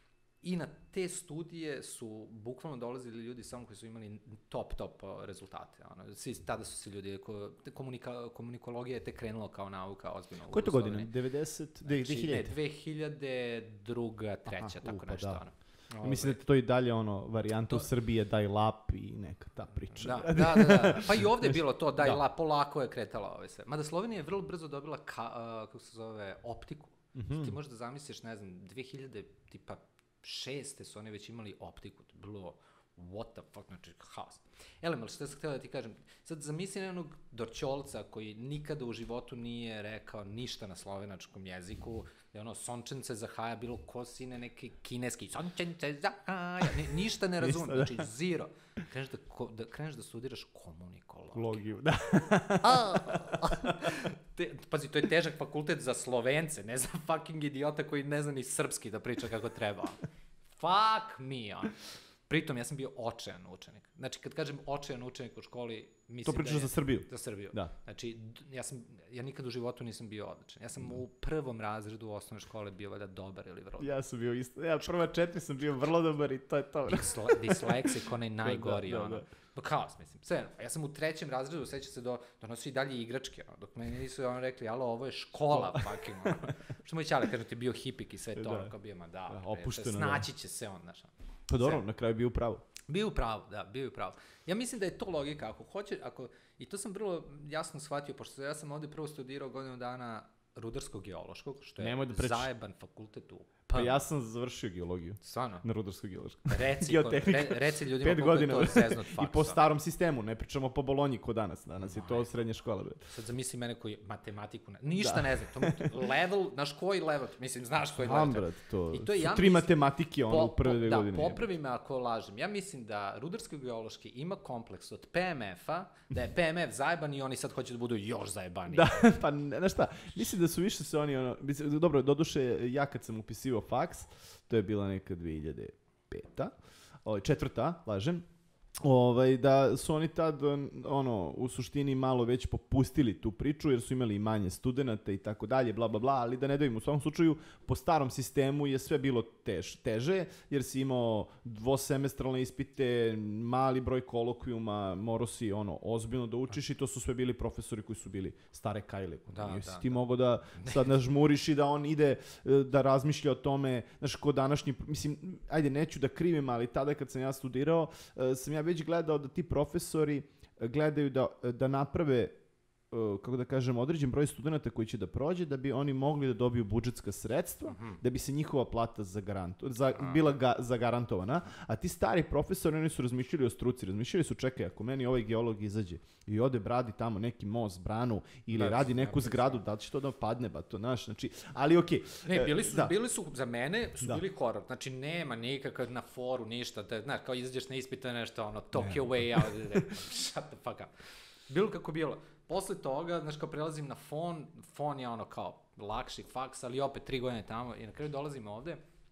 I na te studije su bukvalno dolazili ljudi samo koji su imali top, top rezultate. Ono. Svi, tada su se ljudi, komunika, komunikologija je te krenula kao nauka ozbiljno. Koje to godine? devedeset? Znači, dve hiljade? Ne, dve hiljade druga, treća, tako upa, nešto. Da. Ono. Ove. Mislim da to i dalje ono, varijanta to... u Srbiji je dial-up i neka ta priča. Da, da, da, da. Pa i ovde je bilo to, dial-up, polako je kretala ove sve. Mada Slovenija je vrlo brzo dobila, ka, uh, kako se zove, optiku. Mm-hmm. Ti možeš da zamisliš, ne znam, dve hiljade, tipa, šeste su oni već imali optiku, to je bilo what the fuck, znači haos. Elem, što sam htio da ti kažem, sad zamisli jednog Dorćolca koji nikada u životu nije rekao ništa na slovenačkom jeziku, da je ono sončence za haja bilo ko sine neki kineski, sončence za haja, Ni, ništa ne razumem, znači zero. Kreneš da, ko, da, kreneš da studiraš komunikologiju. Logiju, da. Te, pazi, to je težak fakultet za Slovence, ne za fucking idiota koji ne zna ni srpski da priča kako treba. Fuck me, on. Pritom, ja sam bio očajan učenik. Znači, kad kažem očajan učenik u školi, mislim to pričaš da je... za Srbiju? Za Srbiju. Da. Znači, ja sam, ja nikad u životu nisam bio odličan. Ja sam mm. u prvom razredu osnovne škole bio valjda dobar ili vrlo. Ja sam bio isto, ja prva četiri sam bio vrlo dobar i to je to. Disle, disleksik, onaj najgori, da, da, ono. Da. Pa kaos, mislim. Sve, ja sam u trećem razredu, seća se, do, donosi i dalje igračke, ono, dok meni nisu ono rekli, alo, ovo je škola, fucking, ono. Što moj čale, kaže, ti bio hipik i sve to, da. Ono, kao bio, ma da, da opušteno, snaći će se on, znaš. Pa dobro, na kraju bio u pravu. Bio u pravu, da, bio u pravu. Ja mislim da je to logika, ako hoće, ako, i to sam vrlo jasno shvatio, pošto ja sam ovde prvo studirao godinu dana rudarsko-geološkog, što je da zajeban fakultet u... Pa ja sam završio geologiju. Stvarno? Na rudarsko-geološkom. Reci, re, reci ljudima koliko je to zeznut faks. I po starom sistemu, ne pričamo po Bolonji ko danas. Danas je to srednja škola. Bre. Sad zamisli mene koji matematiku ne... Ništa da. Ne znam. To level, znaš koji level? Mislim, znaš koji level? Brat, to, I to je, su ja tri mislim, matematike ono, po, u prve dve da, godine. Da, popravi me ako lažem. Ja mislim da rudarsko-geološki ima kompleks od P M F-a, da je P M F zajeban i oni sad hoće da budu još zajebaniji. Da, pa znaš šta, mislim da su više se oni, ono, dobro, doduše, ja kad sam upisivao faks, to je bila neka dve hiljade peta, ovaj, četvrta, lažem, Ovaj, da su oni tad, ono, u suštini malo već popustili tu priču, jer su imali manje studenta i tako dalje, bla, bla, bla, ali da ne davim, u svakom slučaju, po starom sistemu je sve bilo tež, teže, jer si imao dvosemestralne ispite, mali broj kolokvijuma, morao si, ono, ozbiljno da učiš i to su sve bili profesori koji su bili stare kajle. Da, Jesi da, ti da. mogao da sad nažmuriš i da on ide da razmišlja o tome, znaš, ko današnji, mislim, ajde, neću da krivim, ali tada kad sam ja studirao, sam ja već gledao da ti profesori gledaju da, da naprave, kako da kažem, određen broj studenta koji će da prođe, da bi oni mogli da dobiju budžetska sredstva, mm-hmm. da bi se njihova plata zagaranto, za, bila ga, zagarantovana. A ti stari profesori, oni su razmišljali o struci, razmišljali su, čekaj, ako meni ovaj geolog izađe i ode bradi tamo neki most, branu, ili da, radi neku zgradu, da li će to da padne, ba to naš, znači, ali okej. Okay. Ne, bili su, da. bili su, za mene su da. bili horor, znači nema nikakav na foru, ništa, da, znaš, kao izađeš na ispita nešto, ono, talk ne. your way out, shut the fuck up. Bilo kako bilo. Posle toga, znaš, kao prelazim na fon, fon je ono kao lakši faks, ali opet tri godine tamo i na kraju dolazim ovde.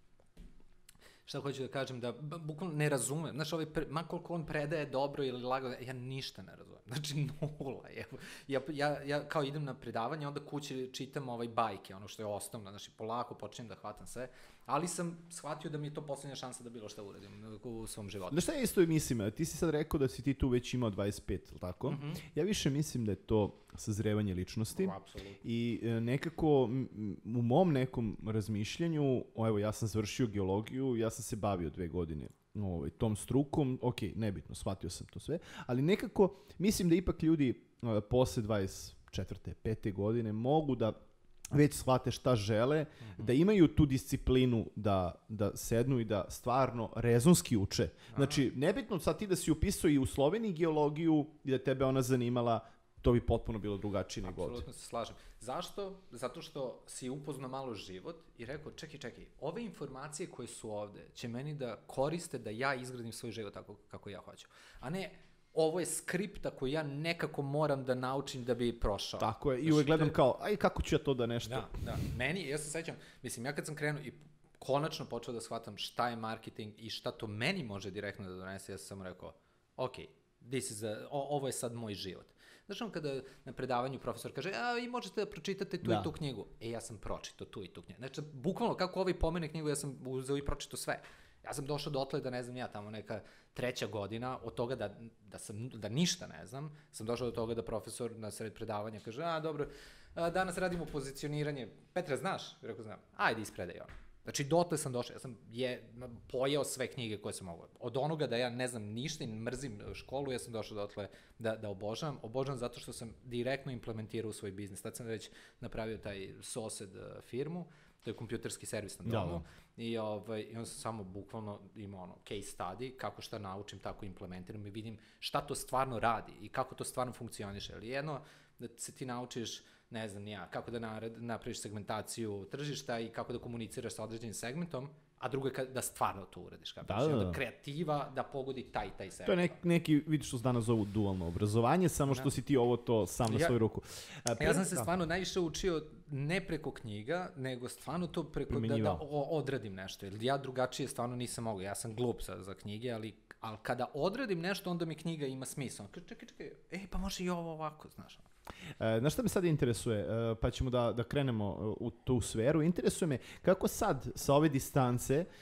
Šta hoću da kažem, da bukvalno ne razumem. Znaš, ovaj, pre, ma koliko on predaje dobro ili lago, ja ništa ne razumem. Znači, nula. Ja, ja, ja kao idem na predavanje, onda kući čitam ovaj bajke, ono što je osnovno. Znači, polako počnem da hvatam sve. Ali sam shvatio da mi je to poslednja šansa da bilo šta uradim u svom životu. Znaš šta ja isto mislim? Ti si sad rekao da si ti tu već imao dvadeset pet, ili tako? Mm-hmm. Ja više mislim da je to sazrevanje ličnosti. Apsolutno. I nekako u mom nekom razmišljanju, evo ja sam završio geologiju, ja sam se bavio dve godine ovaj, tom strukom, ok, nebitno, shvatio sam to sve, ali nekako mislim da ipak ljudi posle dvadeset četvrte, pete godine mogu da već shvate šta žele, mm-hmm. da imaju tu disciplinu da, da sednu i da stvarno rezonski uče. Aha. Znači, nebitno sad ti da si upisao i u Sloveniji geologiju i da tebe ona zanimala, to bi potpuno bilo drugačije nego ovdje. Apsolutno se slažem. Zašto? Zato što si upoznao malo život i rekao, čekaj, čekaj, ove informacije koje su ovde će meni da koriste da ja izgradim svoj život tako kako ja hoću. A ne, ovo je skripta koju ja nekako moram da naučim da bi prošao. Tako je, i uvek gledam kao, aj kako ću ja to da nešto... Da, da. Meni, ja se sećam, mislim, ja kad sam krenuo i konačno počeo da shvatam šta je marketing i šta to meni može direktno da donese, ja sam samo rekao, ok, this is a, o, ovo je sad moj život. Znaš vam kada na predavanju profesor kaže, a vi možete da pročitate tu da. i tu knjigu. E, ja sam pročitao tu i tu knjigu. Znači, bukvalno kako ovaj pomene knjigu, ja sam uzeo i pročitao sve. Ja sam došao do otle da ne znam ja, tamo neka treća godina, od toga da, da, sam, da ništa ne znam, sam došao do toga da profesor na sred predavanja kaže, a dobro, a, danas radimo pozicioniranje. Petre, znaš? Rekao, znam. Ajde, ispredaj ono. Znači, dotle sam došao, ja sam je, pojeo sve knjige koje sam mogao. Od onoga da ja ne znam ništa i mrzim školu, ja sam došao dotle da, da obožavam. Obožavam zato što sam direktno implementirao u svoj biznis. Tad sam već napravio taj Sosed firmu, to je kompjuterski servis na domu. Da. I, ovaj, I onda sam samo bukvalno imao ono, case study, kako šta naučim, tako implementiram i vidim šta to stvarno radi i kako to stvarno funkcioniše. Ali jedno, da se ti naučiš, ne znam ja, kako da napraviš segmentaciju tržišta i kako da komuniciraš sa određenim segmentom, a drugo je da stvarno to uradiš. Da, da, da. Kreativa da pogodi taj, taj segment. To je nek, neki, vidiš što se danas zovu dualno obrazovanje, samo što da. si ti ovo to sam na ja, svoju ruku. A, pre, ja sam se da. stvarno najviše učio ne preko knjiga, nego stvarno to preko da, da odradim nešto. Jer ja drugačije stvarno nisam mogao. Ja sam glup za, za knjige, ali, ali kada odradim nešto, onda mi knjiga ima smisla. Čekaj, čekaj, ej, pa može i ovo ovako, znaš. E, znaš šta me sad interesuje, e, pa ćemo da, da krenemo u tu sferu, interesuje me kako sad sa ove distance e,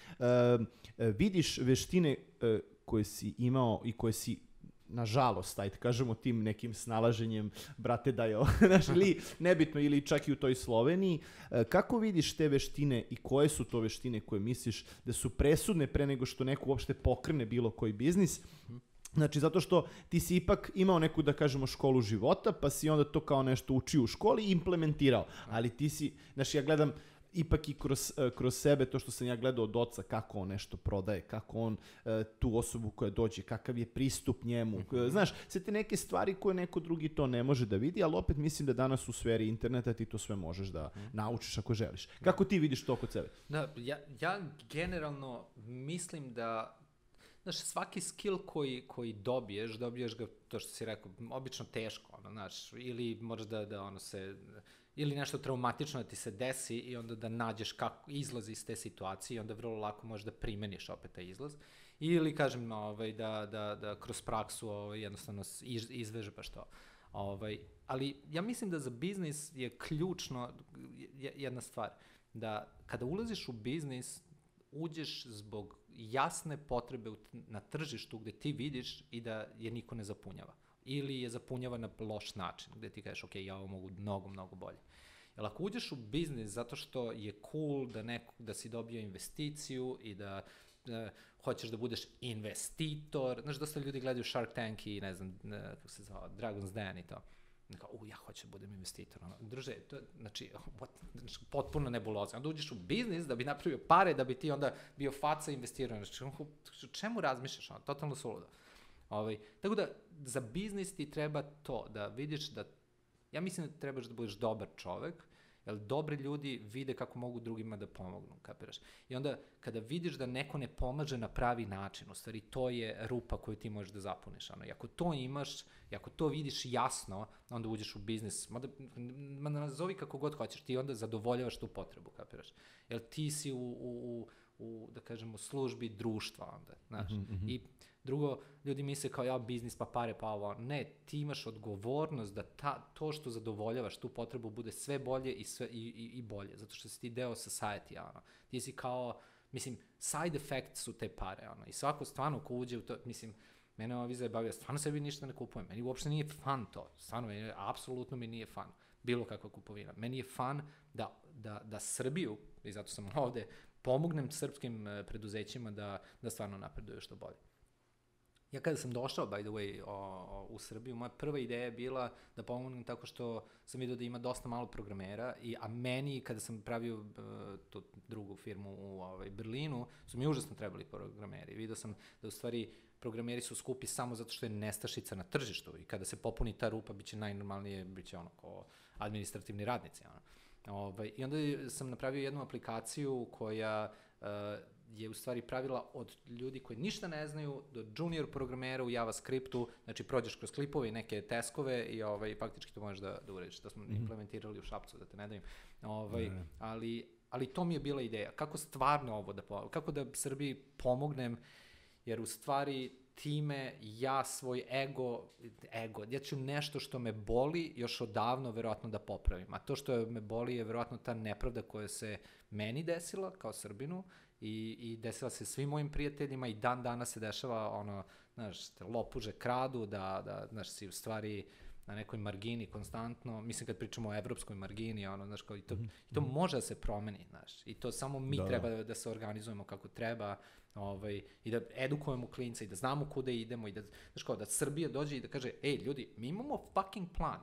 vidiš veštine e, koje si imao i koje si nažalost, ajde kažemo tim nekim snalaženjem, brate da je, znaš, ili nebitno, ili čak i u toj Sloveniji, e, kako vidiš te veštine i koje su to veštine koje misliš da su presudne pre nego što neko uopšte pokrene bilo koji biznis? Znači, zato što ti si ipak imao neku, da kažemo, školu života, pa si onda to kao nešto učio u školi i implementirao. Ali ti si, znači, ja gledam ipak i kroz, kroz sebe, to što sam ja gledao od oca, kako on nešto prodaje, kako on tu osobu koja dođe, kakav je pristup njemu. Mm-hmm. Znaš, sve te neke stvari koje neko drugi to ne može da vidi, ali opet mislim da danas u sferi interneta ti to sve možeš da mm-hmm. naučiš ako želiš. Kako ti vidiš to kod sebe? Da, ja, ja generalno mislim da znaš, svaki skill koji, koji dobiješ, dobiješ ga, to što si rekao, obično teško, ono, znaš, ili možeš da, da ono se ili nešto traumatično da ti se desi i onda da nađeš kako izlaz iz te situacije i onda vrlo lako možeš da primeniš opet taj izlaz. Ili, kažem, ovaj, da, da, da kroz praksu ovaj, jednostavno iz, izvežbaš to. Ovaj, ali ja mislim da za biznis je ključno jedna stvar, da kada ulaziš u biznis, uđeš zbog jasne potrebe na tržištu gde ti vidiš i da je niko ne zapunjava. Ili je zapunjava na loš način, gde ti kažeš, ok, ja ovo mogu mnogo, mnogo bolje. Jer ako uđeš u biznis zato što je cool da, neko, da si dobio investiciju i da uh, hoćeš da budeš investitor, znaš, dosta ljudi gledaju Shark Tank i ne znam, uh, kako se zove, Dragon's Den i to. Kao, u, ja hoću da budem investitor. Ono. Druže, to, znači, what, znači, potpuno nebuloza. Onda uđeš u biznis da bi napravio pare, da bi ti onda bio faca investirao. Znači, čemu razmišljaš? Ono, totalno suludo. Ovaj, tako da, za biznis ti treba to, da vidiš da, ja mislim da trebaš da budeš dobar čovek, jer dobri ljudi vide kako mogu drugima da pomognu, kapiraš? I onda, kada vidiš da neko ne pomaže na pravi način, u stvari, to je rupa koju ti možeš da zapuniš. Ono. I ako to imaš, i ako to vidiš jasno, onda uđeš u biznis, mada, ma nazovi kako god hoćeš, ti onda zadovoljavaš tu potrebu, kapiraš? Jer ti si u, u, u, u da kažemo, službi društva onda, znaš? Mm-hmm. I drugo, ljudi misle kao ja biznis pa pare pa ovo. Ne, ti imaš odgovornost da ta, to što zadovoljavaš, tu potrebu bude sve bolje i, sve, i, i, i bolje, zato što si ti deo society, ono. Ti si kao, mislim, side effect su te pare, ono. I svako stvarno ko uđe u to, mislim, mene ova viza je bavio, stvarno sebi ništa ne kupujem, meni uopšte nije fan to, stvarno, meni, apsolutno mi nije fan, bilo kakva kupovina. Meni je fan da, da, da Srbiju, i zato sam ovde, pomognem srpskim preduzećima da, da stvarno napreduju što bolje. Ja kada sam došao, by the way, o, o, u Srbiju, moja prva ideja je bila da pomognem tako što sam vidio da ima dosta malo programera, i, a meni, kada sam pravio uh, tu drugu firmu u ovaj, Berlinu, su mi užasno trebali programeri. Vidio sam da u stvari programeri su skupi samo zato što je nestašica na tržištu i kada se popuni ta rupa, bit će najnormalnije, bit će ono kao administrativni radnici. Ono. Ovaj, I onda sam napravio jednu aplikaciju koja uh, je u stvari pravila od ljudi koji ništa ne znaju do junior programera u JavaScriptu, znači prođeš kroz klipove i neke teskove i ovaj, faktički to možeš da, da urediš. To smo mm-hmm. implementirali u Šapcu, da te ne dajem. Ovaj, mm-hmm. ali, ali to mi je bila ideja. Kako stvarno ovo da pomognem? Kako da Srbiji pomognem? Jer u stvari time ja svoj ego, ego, ja ću nešto što me boli još odavno verovatno da popravim. A to što me boli je verovatno ta nepravda koja se meni desila kao Srbinu, I, i desila se svim mojim prijateljima i dan danas se dešava ono, znaš, lopuže kradu, da, da, znaš, si u stvari na nekoj margini konstantno, mislim kad pričamo o evropskoj margini, ono, znaš, kao, i to, mm-hmm. i to može da se promeni, znaš, i to samo mi da, treba da, da se organizujemo kako treba, ovaj, i da edukujemo klince i da znamo kuda idemo i da, znaš, kao, da Srbija dođe i da kaže, ej, ljudi, mi imamo fucking plan.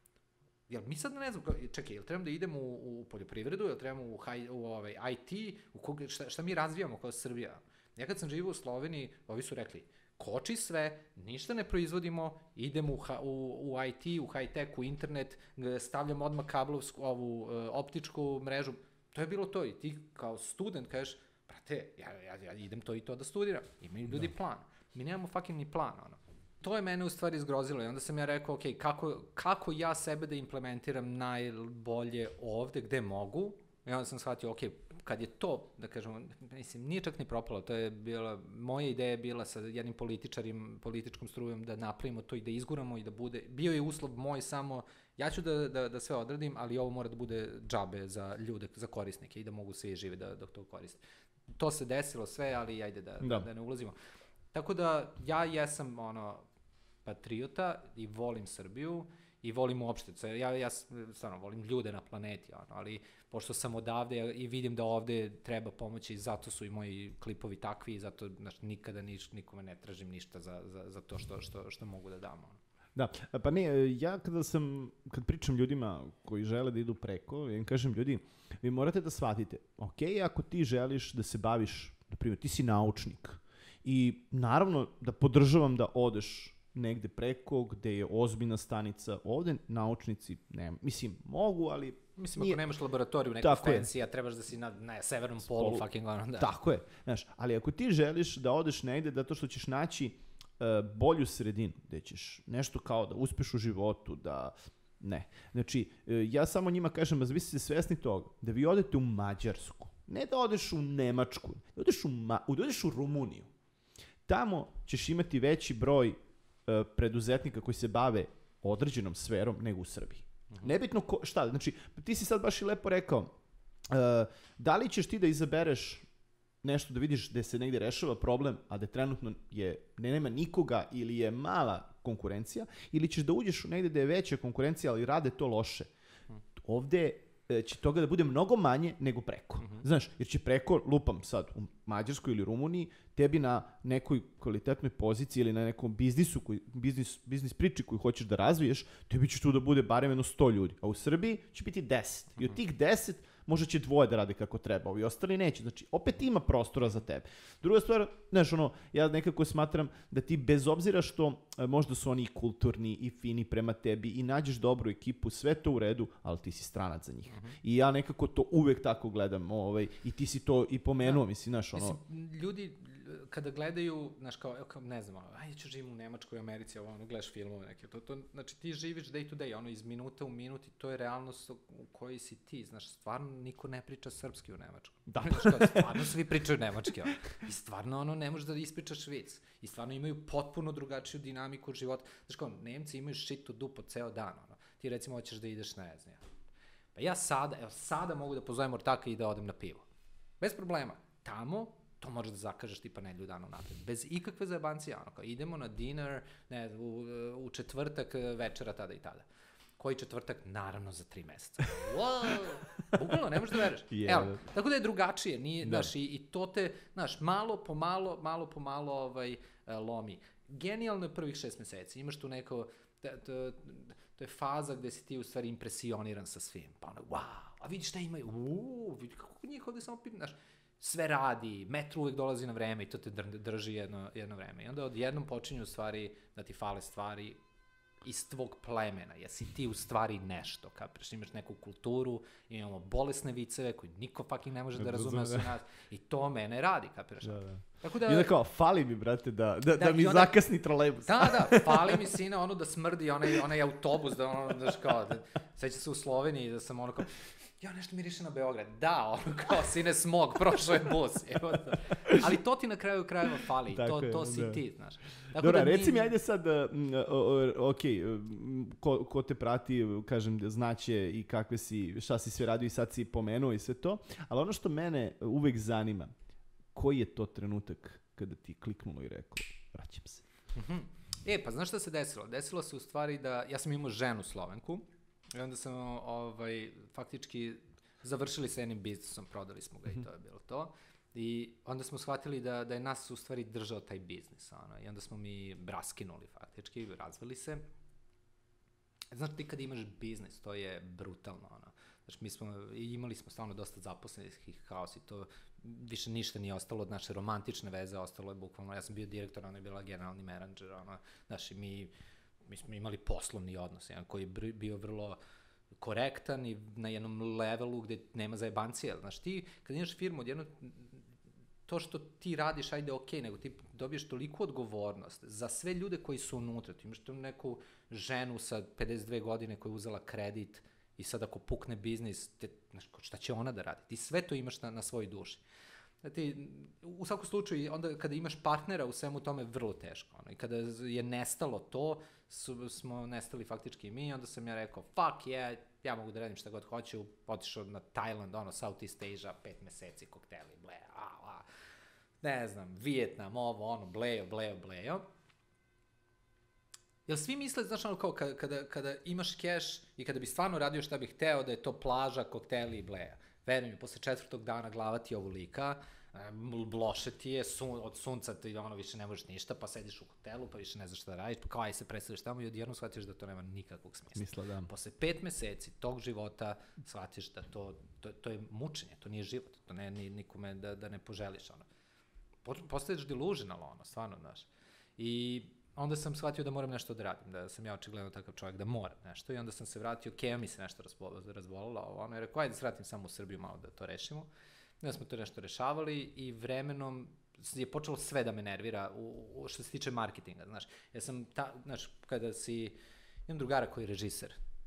Jel mi sad ne znam, čekaj, jel trebamo da idemo u, u poljoprivredu, jel trebamo u, high, u ovaj, I T, u kog, šta, šta mi razvijamo kao Srbija? Ja kad sam živio u Sloveniji, ovi su rekli, koči sve, ništa ne proizvodimo, idemo u, u, u I T, u high-tech, u internet, stavljamo odmah kablovsku, ovu uh, optičku mrežu. To je bilo to i ti kao student kažeš, brate, ja, ja, ja idem to i to da studiram. Imaju ljudi da. plan. Mi nemamo fucking ni plan, ono. To je mene u stvari izgrozilo i onda sam ja rekao, ok, kako, kako ja sebe da implementiram najbolje ovde gde mogu, i onda sam shvatio, ok, kad je to, da kažemo, mislim, nije čak ni propalo, to je bila, moja ideja je bila sa jednim političarim, političkom strujom da napravimo to i da izguramo i da bude, bio je uslov moj samo, ja ću da, da, da sve odradim, ali ovo mora da bude džabe za ljude, za korisnike i da mogu svi živi da, da to koriste. To se desilo sve, ali ajde da, da. da ne ulazimo. Tako da, ja jesam, ono, patriota i volim Srbiju i volim uopšte. Ja, ja stvarno volim ljude na planeti, ono, ali pošto sam odavde i vidim da ovde treba pomoći, zato su i moji klipovi takvi i zato znaš, nikada niš, nikome ne tražim ništa za, za, za to što, što, što mogu da dam. Ono. Da, pa ne, ja kada sam, kad pričam ljudima koji žele da idu preko, ja im kažem, ljudi, vi morate da shvatite, ok, ako ti želiš da se baviš, na primjer, ti si naučnik i naravno da podržavam da odeš negde preko, gde je ozbiljna stanica. Ovde naučnici, ne, mislim, mogu, ali... Mislim, nije... ako nemaš laboratoriju, neku fancy, a trebaš da si na, na severnom polu, fucking ono, da. Tako je, znaš, ali ako ti želiš da odeš negde, zato što ćeš naći uh, bolju sredinu, gde ćeš nešto kao da uspeš u životu, da Ne. Znači, ja samo njima kažem, vi ste svesni toga, da vi odete u Mađarsku, ne da odeš u Nemačku, da odeš u, Ma- da odeš u Rumuniju. Tamo ćeš imati veći broj uh, preduzetnika koji se bave određenom sferom nego u Srbiji. Uh-huh. Nebitno ko, šta, znači, ti si sad baš i lepo rekao, uh, da li ćeš ti da izabereš nešto da vidiš da se negdje rešava problem, a da trenutno je, ne nema nikoga ili je mala konkurencija, ili ćeš da uđeš negdje da je veća konkurencija, ali rade to loše. Ovdje će toga da bude mnogo manje nego preko. Uh-huh. Znaš, jer će preko, lupam sad, u Mađarskoj ili Rumuniji, tebi na nekoj kvalitetnoj poziciji ili na nekom biznisu, koji, biznis, biznis priči koju hoćeš da razviješ, tebi će tu da bude barem jedno sto ljudi. A u Srbiji će biti deset. Uh-huh. I od tih deset možda će dvoje da rade kako treba, ovi ostali neće. Znači, opet ima prostora za tebe. Druga stvar, znaš, ono, ja nekako smatram da ti bez obzira što e, možda su oni kulturni i fini prema tebi i nađeš dobru ekipu, sve to u redu, ali ti si stranac za njih. Uh-huh. I ja nekako to uvek tako gledam, ovaj, i ti si to i pomenuo, da. Mislim, znaš, ono... Mislim, ljudi kada gledaju, znaš, kao, kao ne znam, aj, ću živim u Nemačkoj, Americi, ovo, ono, gledaš filmove neke, to, to, znači, ti živiš day to day, ono, iz minuta u minut i to je realnost u kojoj si ti, znaš, stvarno niko ne priča srpski u Nemačkoj. Da. Znaš, kao, stvarno svi pričaju nemački, ono, i stvarno, ono, ne možeš da ispričaš vic, i stvarno imaju potpuno drugačiju dinamiku života, znaš, kao, Nemci imaju shit to do po ceo dan, ono, ti recimo hoćeš da ideš, ne znam, pa ja sada, evo, sada mogu da pozovem ortaka i da odem na pivo, bez problema, tamo, to možeš da zakažeš tipa nedelju dana napred. Bez ikakve zajebancije, ono, kao idemo na dinner, ne, u, u četvrtak večera tada i tada. Koji četvrtak? Naravno za tri meseca. Wow! Bukvalno, ne možeš da veruješ. Yeah. Evo, tako da je drugačije, nije, da. Znaš, i, i to te, znaš, malo po malo, malo po malo ovaj, lomi. Genijalno je prvih šest meseci, imaš tu neko, to, to, to je faza gde si ti u stvari impresioniran sa svim. Pa ono, wow, a vidi šta imaju, uuu, vidi kako njih ovde samo pitne, znaš, sve radi, metro uvek dolazi na vreme i to te drži jedno, jedno vreme. I onda odjednom počinju u stvari da ti fale stvari iz tvog plemena, jesi ti u stvari nešto, kapiš, imaš neku kulturu, imamo bolesne viceve koji niko fucking ne može da, da razume se nas i to mene radi, kapiš. Da, da. Tako da, I onda kao, fali mi, brate, da, da, da, da mi onda, zakasni trolejbus. Da, da, fali mi sina ono da smrdi onaj, onaj autobus, da ono, daš kao, da, sveća se u Sloveniji, da sam ono kao, ja, nešto miriše na Beograd. Da, ono kao, sine smog, prošao je bus. Evo to. Ali to ti na kraju krajeva fali. To, to si da. Ti, znaš. Tako Dobra, da mi... reci mi, ajde sad, uh, uh, ok, uh, ko, ko te prati, kažem, znaće i kakve si, šta si sve radio i sad si pomenuo i sve to, ali ono što mene uvek zanima, koji je to trenutak kada ti kliknulo i rekao, vraćam se? Mm-hmm. E, pa znaš šta se desilo? Desilo se u stvari da, ja sam imao ženu Slovenku, i onda sam, ovaj, faktički završili sa jednim biznisom, prodali smo ga mm-hmm. i to je bilo to. I onda smo shvatili da, da je nas u stvari držao taj biznis, ono, i onda smo mi raskinuli faktički, razvili se. Znaš, ti kad imaš biznis, to je brutalno, ono. Znaš, mi smo, imali smo stvarno dosta zaposlenih haos i to više ništa nije ostalo od naše romantične veze, ostalo je bukvalno, ja sam bio direktor, ona je bila generalni menadžer, ono, znaš, i mi... mi smo imali poslovni odnos, jedan koji je bio vrlo korektan i na jednom levelu gde nema zajebancije. Znaš, ti, kad imaš firmu, odjedno, to što ti radiš, ajde, ok, nego ti dobiješ toliku odgovornost za sve ljude koji su unutra. Ti imaš tu neku ženu sa pedeset dve godine koja je uzela kredit i sad ako pukne biznis, te, znaš, šta će ona da radi? Ti sve to imaš na, na svojoj duši. Znači, u svakom slučaju, onda kada imaš partnera u svemu tome, vrlo teško. Ono. I kada je nestalo to, su, smo nestali faktički i mi, onda sam ja rekao, fuck yeah, ja mogu da radim šta god hoću, otišao na Tajland, ono, Southeast Asia, pet meseci, kokteli, ble, a, a, ne znam, Vijetnam, ovo, ono, blejo, blejo, blejo. Jel svi misle, znaš, ono, kao kada, kada, kada imaš keš i kada bi stvarno radio šta bih hteo, da je to plaža, kokteli i bleja. Verujem mi, posle četvrtog dana glava ti je ovolika, loše ti je, sun, od sunca ti ono više ne možeš ništa, pa sediš u hotelu, pa više ne znaš šta da radiš, pa kao aj se predstaviš tamo i odjednom shvatiš da to nema nikakvog smisla. Misla, da. Posle pet meseci tog života shvatiš da to, to, to je mučenje, to nije život, to ne ni, nikome da, da ne poželiš, ono. Postaješ delusional, ono, stvarno, znaš. I onda sam shvatio da moram nešto da radim, da sam ja očigledno takav čovjek da moram nešto i onda sam se vratio, Keva mi se nešto razbolila, ono je rekao, ajde se vratim samo u Srbiju malo da to rešimo. Da smo to nešto rešavali i vremenom je počelo sve da me nervira u, u, što se tiče marketinga, znaš. Ja sam, ta, znaš, kada si, imam drugara koji je režiser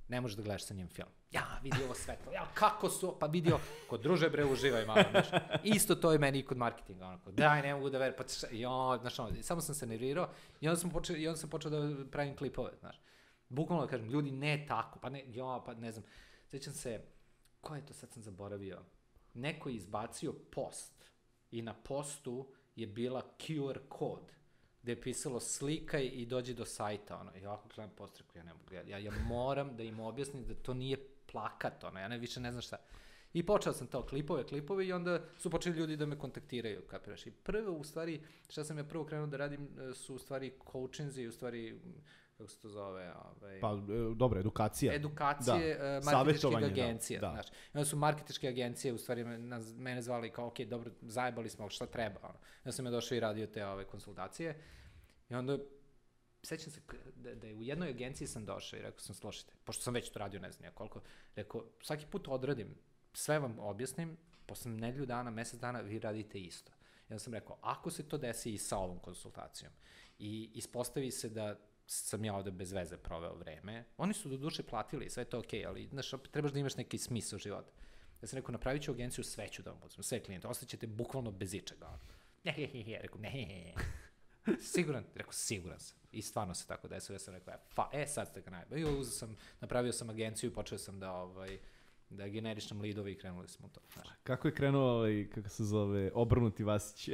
ne možeš da gledaš sa njim film. Ja, vidi ovo svetlo, ja, kako su, pa vidio, kod druže bre, uživaj malo, znaš. Isto to je meni i kod marketinga, onako, daj, ne mogu da verujem, pa šta, jo, znaš, ono, samo sam se nervirao i onda sam počeo, i onda sam počeo da pravim klipove, znaš. Bukvalno da kažem, ljudi, ne tako, pa ne, jo, pa ne znam, sjećam se, ko je to, sad sam zaboravio, neko je izbacio post i na postu je bila Q R kod, gde je pisalo slikaj i dođi do sajta, ono, i ovako gledam post, rekao, ja ne mogu, ja, ja moram da im objasnim da to nije plakat, ono, ja ne, više ne znam šta. I počeo sam to, klipove, klipove, i onda su počeli ljudi da me kontaktiraju, kapiraš. I prvo, u stvari, šta sam ja prvo krenuo da radim, su u stvari coachinzi, u stvari, kako se to zove? Ovaj, pa, dobro, edukacija. Edukacije da. marketičkih agencija. Da. Znači, onda su marketičke agencije, u stvari, nas, mene zvali kao, ok, dobro, zajebali smo, šta treba? Ono. Ja sam ja došao i radio te ove konsultacije. I onda, sećam se da, da je u jednoj agenciji sam došao i rekao sam, slušajte, pošto sam već to radio, ne znam ja koliko, rekao, svaki put odradim, sve vam objasnim, posle nedelju dana, mesec dana, vi radite isto. I onda sam rekao, ako se to desi i sa ovom konsultacijom i ispostavi se da sam ja ovde bez veze proveo vreme, oni su do duše platili, sve je to okej, okay, ali znaš, trebaš da imaš neki smisao života. Ja sam rekao, napravit ću agenciju, sve ću da vam uzmem, sve klijente, ostaćete bukvalno bez ičega. Ne, he, he, he, rekao, ne, he, he. Siguran? Rekao, siguran sam. I stvarno se tako desilo, ja sam rekao, fa, e, sad ste ga najbolj. I uzeo sam, napravio sam agenciju i počeo sam da, ovaj, da generišem lidove i krenuli smo to. Znaš. Kako je krenuo, ovaj, kako se zove, obrnuti Vasić?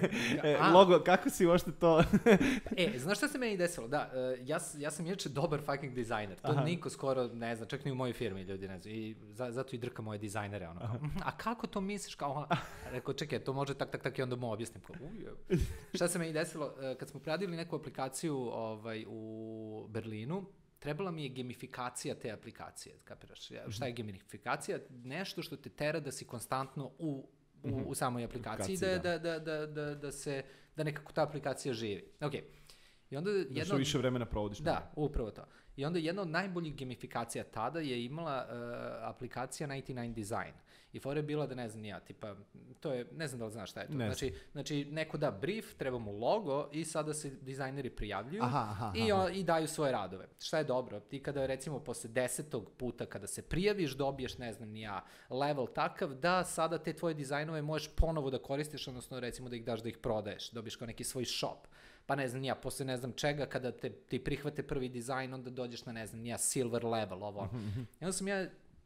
e, logo, kako si uopšte to? e, znaš šta se meni desilo? Da, uh, ja, ja sam inače dobar fucking dizajner. To Aha. niko skoro ne zna, čak ni u mojoj firmi ljudi ne zna. I za, zato i drka moje dizajnere. Ono, kao, a kako to misliš? Kao, rekao, čekaj, to može tak, tak, tak i onda mu objasnim. Kao, uj, šta se meni desilo? Uh, kad smo radili neku aplikaciju ovaj, u Berlinu, trebala mi je gamifikacija te aplikacije, kapiraš? Šta je gamifikacija? Nešto što te tera da si konstantno u, u, u samoj aplikaciji, da, da, da, da, da, da, se, da nekako ta aplikacija živi. Ok. I onda da što više vremena provodiš. Da, upravo to. I onda jedna od najboljih gamifikacija tada je imala uh, aplikacija devedeset devet Design. I fora je bila da ne znam ja, tipa, to je, ne znam da li znaš šta je to. Znači, znači, neko da brief, treba mu logo i sada se dizajneri prijavljuju aha, aha, i, o, i daju svoje radove. Šta je dobro? Ti kada recimo posle desetog puta kada se prijaviš, dobiješ, ne znam ni ja, level takav da sada te tvoje dizajnove možeš ponovo da koristiš, odnosno recimo da ih daš da ih prodaješ, dobiješ kao neki svoj shop. Pa ne znam, ja, posle ne znam čega, kada te, ti prihvate prvi dizajn, onda dođeš na, ne znam, ja, silver level, ovo. Mm-hmm. I onda sam ja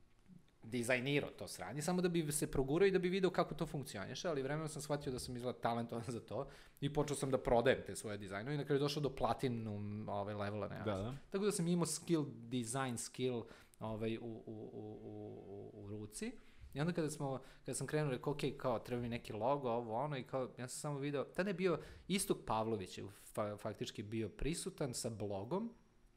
dizajnirao to sranje, samo da bi se progurao i da bi video kako to funkcioniše, ali vremenom sam shvatio da sam izgleda talentovan za to i počeo sam da prodajem te svoje dizajnove i na kraju došao do platinum ove levela, ne, da, da. Tako da sam imao skill, design skill ovaj, u, u, u, u, u ruci. I onda kada, smo, kada sam krenuo, rekao, ok, kao, treba mi neki logo, ovo, ono, i kao, ja sam samo video, tada je bio Istok Pavlović, je fa, faktički bio prisutan sa blogom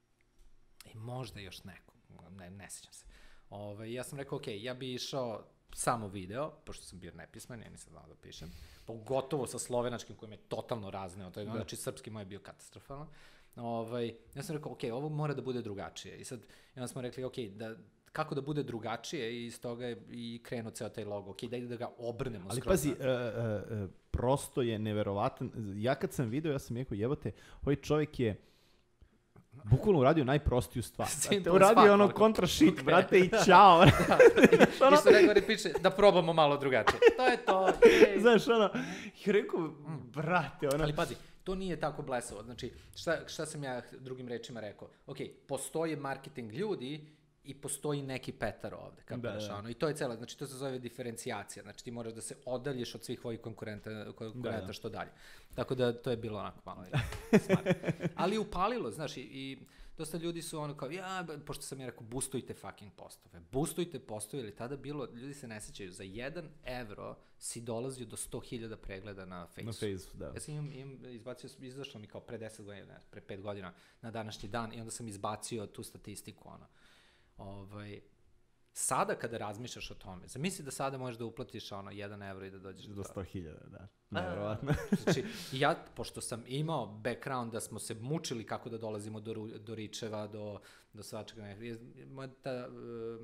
i možda još neko, ne, ne sjećam se. Ove, ja sam rekao, ok, ja bi išao samo video, pošto sam bio nepismen, ja nisam znao da pišem, pogotovo sa slovenačkim kojim je totalno razneo, to je, znači srpski moj je bio katastrofalan. Ovaj, ja sam rekao, ok, ovo mora da bude drugačije. I sad, onda smo rekli, ok, da, kako da bude drugačije i iz toga je i krenuo ceo taj logo. Ok, daj da ga obrnemo. Ali skroz. Pazi, uh, uh, prosto je neverovatan. Ja kad sam video, ja sam rekao, jebote, ovaj čovjek je bukvalno uradio najprostiju stvar. Te uradio ono kontra shit, okay. Brate, i čao. Da, i što rekao, piše, da probamo malo drugačije. To je to. Okay. Znaš, ono, i rekao, brate, ono. Ali pazi, to nije tako blesavo. Znači, šta, šta sam ja drugim rečima rekao? Ok, postoji marketing ljudi i postoji neki Petar ovde, kapiraš, da, da. Ono, i to je celo, znači to se zove diferencijacija, znači ti moraš da se odaljiš od svih tvojih konkurenta, konkurenta da, da. Što dalje. Tako da to je bilo onako malo smart. Ali upalilo, znaš, i, i dosta ljudi su ono kao, ja, pošto sam ja rekao, boostujte fucking postove, boostujte postove, ili tada bilo, ljudi se ne sjećaju, za jedan evro si dolazio do sto hiljada pregleda na Faceu. Na Faceu, da. Ja sam im, im izbacio, izašlo mi kao pre deset godina, pre pet godina na današnji dan i onda sam izbacio tu statistiku, ono. Ovaj, sada kada razmišljaš o tome, zamisli da sada možeš da uplatiš ono jedan evro i da dođeš do, do sto hiljada, da. Nevjerovatno. Znači, ja, pošto sam imao background da smo se mučili kako da dolazimo do, do ričeva, do, do svačega, moja ta uh,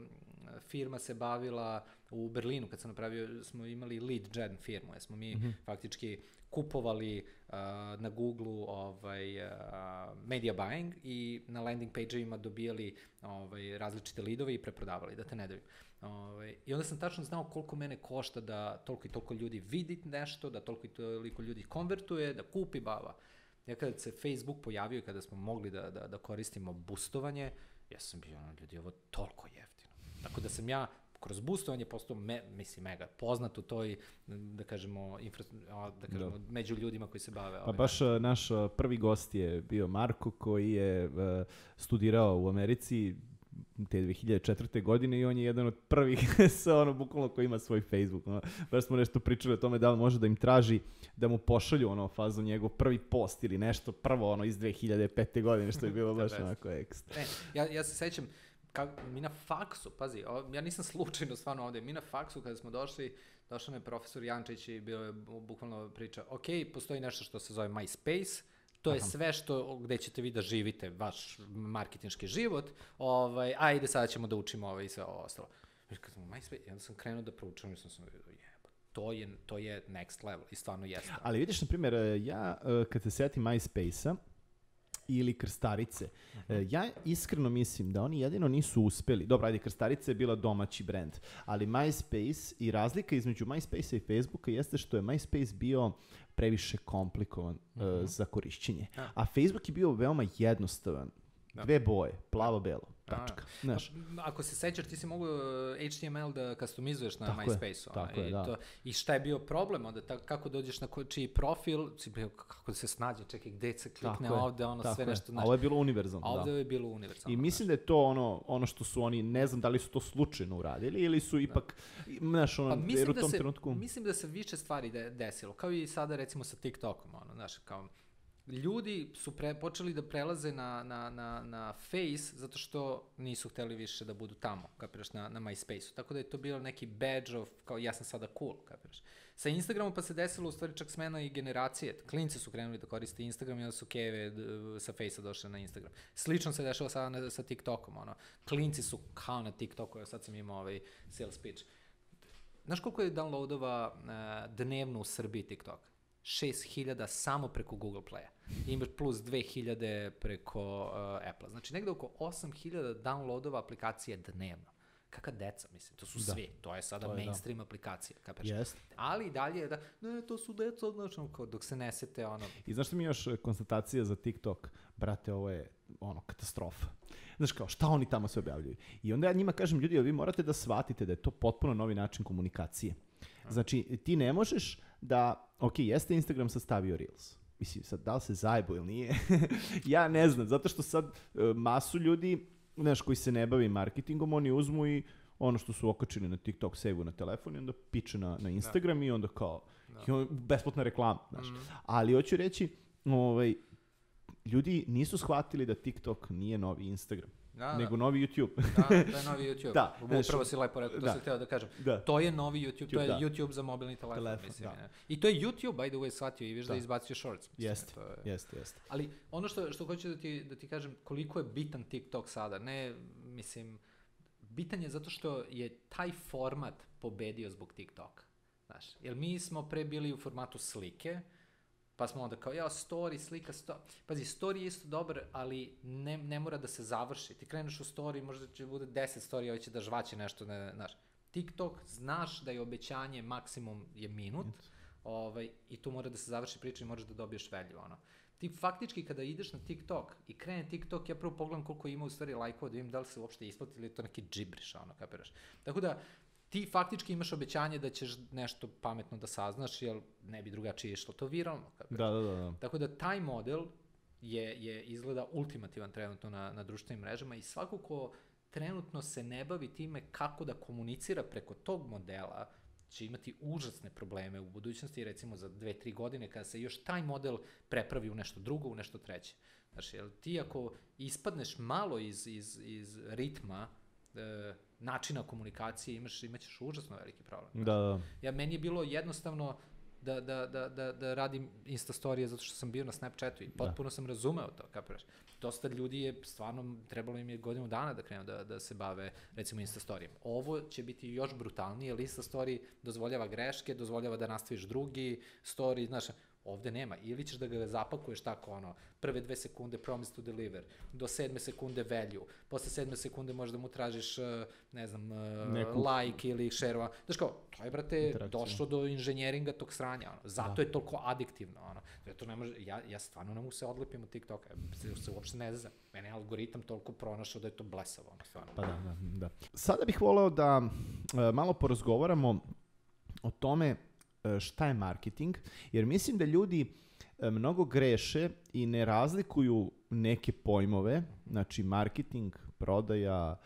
firma se bavila u Berlinu, kad sam napravio, smo imali lead gen firmu, jer smo mi mm-hmm. faktički kupovali uh, na Google ovaj, uh, media buying i na landing page-ima dobijali ovaj, različite lidove i preprodavali, da te ne daju. Ovaj, I onda sam tačno znao koliko mene košta da toliko i toliko ljudi vidi nešto, da toliko i toliko ljudi konvertuje, da kupi bava. Ja kada se Facebook pojavio i kada smo mogli da, da, da koristimo boostovanje, ja sam bio, ono, ljudi, ovo toliko jeftino. Tako da sam ja kroz boostovanje postao, me, mislim, mega poznat u toj, da kažemo, infra, da kažemo, da. među ljudima koji se bave. Pa baš način. Naš prvi gost je bio Marko, koji je uh, studirao u Americi te dve hiljade četvrte. godine i on je jedan od prvih sa ono, bukvalno koji ima svoj Facebook. Ono. Baš smo nešto pričali o tome da li može da im traži da mu pošalju ono fazu njegov prvi post ili nešto prvo ono iz dve hiljade pete. godine, što je bilo baš onako ekstra. Ne, ja, ja se sećam, Kako, mi na faksu, pazi, o, ja nisam slučajno stvarno ovde, mi na faksu kada smo došli, došao nam je profesor Jančić i bio je bukvalno priča, ok, postoji nešto što se zove MySpace, to je Aha. sve što, gde ćete vi da živite, vaš marketinški život, ovaj, ajde sada ćemo da učimo ovaj i sve ovo ostalo. Kad sam MySpace, onda sam krenuo da proučam i sam sam vidio, jeba, to je, to je next level i stvarno jeste. Ali vidiš, na primjer, ja kad se setim MySpace-a, ili Krstarice. Uh-huh. Ja iskreno mislim da oni jedino nisu uspeli. Dobro, ajde, Krstarica je bila domaći brend, ali MySpace i razlika između MySpace-a i Facebooka jeste što je MySpace bio previše komplikovan uh-huh. uh, za korišćenje. Uh-huh. A Facebook je bio veoma jednostavan. Da. Dve boje, plavo-belo, tačka. Znaš. Ako se sećaš, ti si mogu H T M L da customizuješ na tako MySpace-u. Tako je, i, da. To, I šta je bio problem onda? Ta, kako dođeš na ko, čiji profil, kako da se snađe, čekaj, gde se klikne tako ovde, ono tako sve je. nešto. Znaš, a ovo je bilo univerzalno. A ovde da. je bilo univerzalno. I mislim da je to ono, ono što su oni, ne znam da li su to slučajno uradili ili su ipak, znaš, ono, pa jer u da tom se, trenutku... Mislim da se više stvari de, desilo, kao i sada recimo sa TikTokom, ono, znaš, kao... Ljudi su pre, počeli da prelaze na, na, na, na Face zato što nisu hteli više da budu tamo, kapiraš, na, na MySpace-u. Tako da je to bilo neki badge of, kao ja sam sada cool, kapiraš. Sa Instagramom pa se desilo u stvari čak smena i generacije. Klinci su krenuli da koriste Instagram i onda su keve sa Face-a došle na Instagram. Slično se dešava sada na, sa TikTokom, ono. Klinci su kao na TikToku, ja sad sam imao ovaj sales pitch. Znaš koliko je downloadova uh, dnevno u Srbiji TikTok? šest hiljada samo preko Google Playa. Imaš plus dve hiljade preko uh, Apple-a. Znači, negde oko osam hiljada downloadova aplikacije dnevno. Kakva deca, mislim, to su da. Svi. To je sada to je mainstream da. Aplikacija. Yes. Ali i dalje je da, ne, to su deca, znači, dok se nesete, ono... I znaš što mi još konstatacija za TikTok? Brate, ovo je, ono, katastrofa. Znaš kao, šta oni tamo sve objavljuju? I onda ja njima kažem, ljudi, vi morate da shvatite da je to potpuno novi način komunikacije. Znači, ti ne možeš da, ok, jeste Instagram sad stavio Reels. Mislim, sad, da li se zajebo ili nije? Ja ne znam, zato što sad uh, masu ljudi, znaš, koji se ne bavi marketingom, oni uzmu i ono što su okačili na TikTok, save-u na telefon i onda piče na, na Instagram da. I onda kao, da. I onda besplatna reklama, znaš. Mm. Ali hoću reći, ovaj, ljudi nisu shvatili da TikTok nije novi Instagram. Da, nego da. Novi YouTube. Da, to je novi YouTube. Da, upravo si lepo rekao, to da. Sam htio da kažem. Da. To je novi YouTube, to je da. YouTube za mobilni telefon, telefon mislim. Da. I to je YouTube, by the way, shvatio i viš da, da izbacio shorts. Jeste, jeste, jeste. Ali ono što, što hoću da ti, da ti kažem, koliko je bitan TikTok sada, ne, mislim, bitan je zato što je taj format pobedio zbog TikToka. Znaš, jer mi smo pre bili u formatu slike, pa smo onda kao, ja, story, slika, story. Pazi, story je isto dobar, ali ne, ne mora da se završi. Ti kreneš u story, možda će bude deset story, ovo će da žvaće nešto, ne, znaš. TikTok, znaš da je obećanje maksimum je minut, ovaj, i tu mora da se završi priča i možeš da dobiješ value, ono. Ti faktički kada ideš na TikTok i krene TikTok, ja prvo pogledam koliko ima u stvari lajkova, da vidim da li se uopšte isplati ili je to neki džibriš, ono, kapiraš. Tako da, ti faktički imaš obećanje da ćeš nešto pametno da saznaš, jer ne bi drugačije išlo to viralno. Da, da, da. Tako da taj model je, je izgleda ultimativan trenutno na, na društvenim mrežama i svako ko trenutno se ne bavi time kako da komunicira preko tog modela će imati užasne probleme u budućnosti, recimo za dve, tri godine, kada se još taj model prepravi u nešto drugo, u nešto treće. Znači, jel ti ako ispadneš malo iz, iz, iz ritma, e, načina komunikacije, imaš, imaćeš užasno veliki problem. Da, da. Ja, meni je bilo jednostavno da, da, da, da, da radim Insta storije zato što sam bio na Snapchatu i potpuno da. sam razumeo to, kapiraš. Dosta ljudi je stvarno, trebalo im je godinu dana da krenu da, da se bave, recimo, Insta storijem. Ovo će biti još brutalnije, jer Insta story dozvoljava greške, dozvoljava da nastaviš drugi story, znaš, ovde nema. Ili ćeš da ga zapakuješ tako, ono, prve dve sekunde promise to deliver, do sedme sekunde value, posle sedme sekunde možda mu tražiš, ne znam, Neku... like ili share-ova. Znaš kao, to je, brate, došlo do inženjeringa tog sranja, ono. Zato da. je toliko adiktivno, ono. To ne može, ja, ja stvarno ne mogu se odlepim od TikToka, se, se uopšte ne zna. Mene je algoritam toliko pronašao da je to blesavo, ono, stvarno. Pa da, da, da. Sada bih voleo da uh, malo porazgovaramo o tome šta je marketing, jer mislim da ljudi mnogo greše i ne razlikuju neke pojmove, znači marketing, prodaja,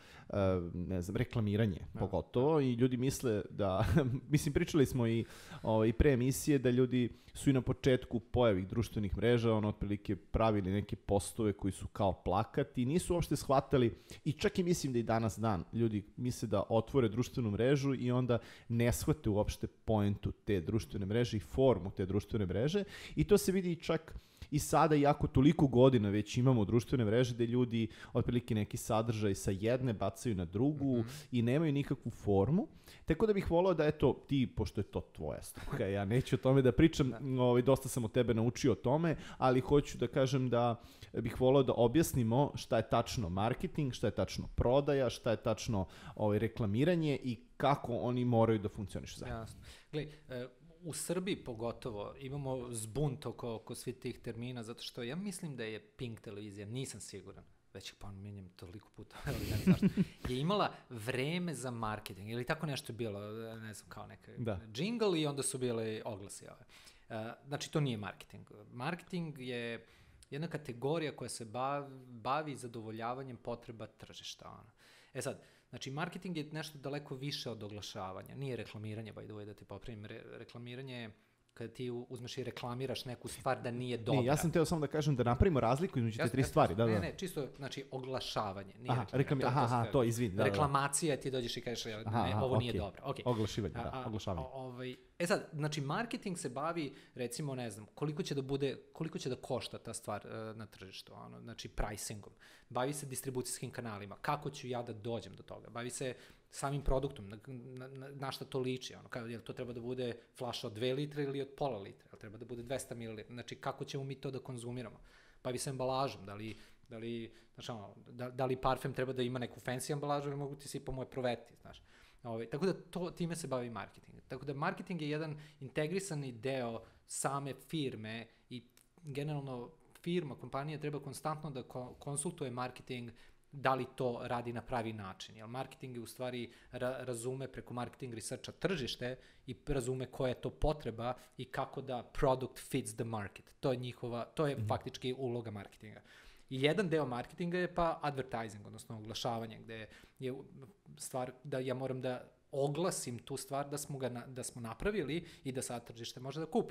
ne znam, reklamiranje ja. pogotovo, i ljudi misle da, mislim, pričali smo i, o, i pre emisije da ljudi su i na početku pojavih društvenih mreža, ono, otprilike pravili neke postove koji su kao plakat i nisu uopšte shvatali, i čak i mislim da i danas dan ljudi misle da otvore društvenu mrežu i onda ne shvate uopšte poentu te društvene mreže i formu te društvene mreže, i to se vidi čak i sada, iako toliko godina već imamo društvene mreže gde ljudi otprilike neki sadržaj sa jedne bacaju na drugu mm-hmm. i nemaju nikakvu formu. Tako da bih volao da, eto, ti, pošto je to tvoja struka, ja neću o tome da pričam, da. Ovaj, dosta sam od tebe naučio o tome, ali hoću da kažem da bih volao da objasnimo šta je tačno marketing, šta je tačno prodaja, šta je tačno ovaj, reklamiranje i kako oni moraju da funkcionišu zajedno. Jasno. Gledaj, uh, u Srbiji pogotovo imamo zbunt oko, oko svih tih termina, zato što ja mislim da je Pink televizija, nisam siguran, već ih pominjem toliko puta, ali ne znam zašto, je imala vreme za marketing, ili tako nešto je bilo, ne znam, kao neka da. jingle i onda su bile oglasi ove. Uh, znači, to nije marketing. Marketing je jedna kategorija koja se bavi, bavi zadovoljavanjem potreba tržišta. Ono. E sad, znači, marketing je nešto daleko više od oglašavanja. Nije reklamiranje, by the way, da ti popravim. Re, reklamiranje je kada ti uzmeš i reklamiraš neku stvar da nije dobra. Ne, ja sam teo samo da kažem da napravimo razliku između te tri stvari. Da, ne, da. ne, čisto, znači, oglašavanje. Nije aha, reklami, aha, aha, to, izvini. Da, reklamacija, ti dođeš i kažeš, ne, aha, aha, ovo okay. nije dobro. Okay. Oglašivanje, da, a, oglašavanje. A, ovaj, e sad, znači, marketing se bavi, recimo, ne znam, koliko će da bude, koliko će da košta ta stvar uh, na tržištu, ono, znači, pricingom. Bavi se distribucijskim kanalima, kako ću ja da dođem do toga. Bavi se samim produktom, na, na, na, na šta to liči, ono, kao, jel to treba da bude flaša od dve litre ili od pola litre, jel treba da bude dvesta mililitara, znači kako ćemo mi to da konzumiramo. Bavi se embalažom, da li, da li, znači, ono, da, da li parfem treba da ima neku fancy embalažu ili mogu ti sipao moje proveti, znaš. Ove, tako da to, time se bavi marketing. Tako da marketing je jedan integrisani deo same firme i generalno firma, kompanija treba konstantno da ko, konsultuje marketing, da li to radi na pravi način. Jer marketing je u stvari ra razume preko marketing researcha tržište i razume koja je to potreba i kako da product fits the market. To je njihova, to je mm-hmm. faktički uloga marketinga. I jedan deo marketinga je pa advertising, odnosno oglašavanje, gde je stvar da ja moram da oglasim tu stvar da smo, ga na, da smo napravili i da sad tržište može da kupi.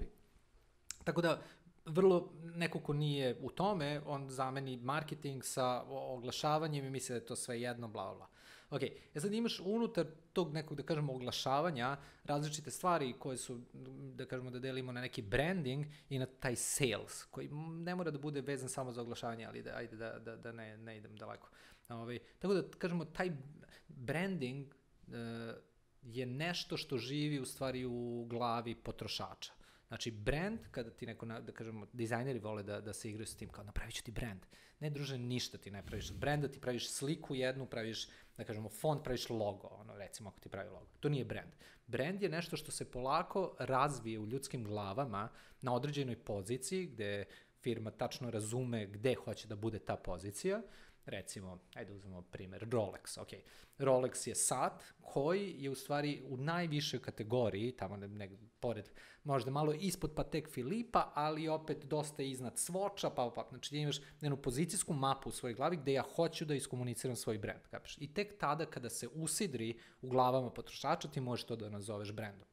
Tako da, vrlo, neko ko nije u tome, on zameni marketing sa oglašavanjem i misli da je to sve jedno, bla, bla. Ok, ja sad imaš unutar tog nekog, da kažemo, oglašavanja različite stvari koje su, da kažemo, da delimo na neki branding i na taj sales, koji ne mora da bude vezan samo za oglašavanje, ali da, ajde da, da, da ne, ne idem daleko. Ove, tako da, kažemo, taj branding uh, je nešto što živi u stvari u glavi potrošača. Znači, brand, kada ti neko, da kažemo, dizajneri vole da, da se igraju s tim, kao napravit ću ti brand. Ne, druže, ništa ti ne praviš. Branda ti praviš sliku jednu, praviš, da kažemo, font, praviš logo, ono, recimo, ako ti pravi logo. To nije brand. Brand je nešto što se polako razvije u ljudskim glavama na određenoj poziciji, gde firma tačno razume gde hoće da bude ta pozicija. Recimo, ajde uzmemo primjer, Rolex, ok. Rolex je sat koji je u stvari u najvišoj kategoriji, tamo ne, ne, pored, možda malo ispod Patek Filipa, ali opet dosta iznad Swatcha, pa, pa, znači ti imaš jednu pozicijsku mapu u svojoj glavi gde ja hoću da iskomuniciram svoj brand, kapiš? I tek tada kada se usidri u glavama potrošača, ti možeš to da nazoveš brandom.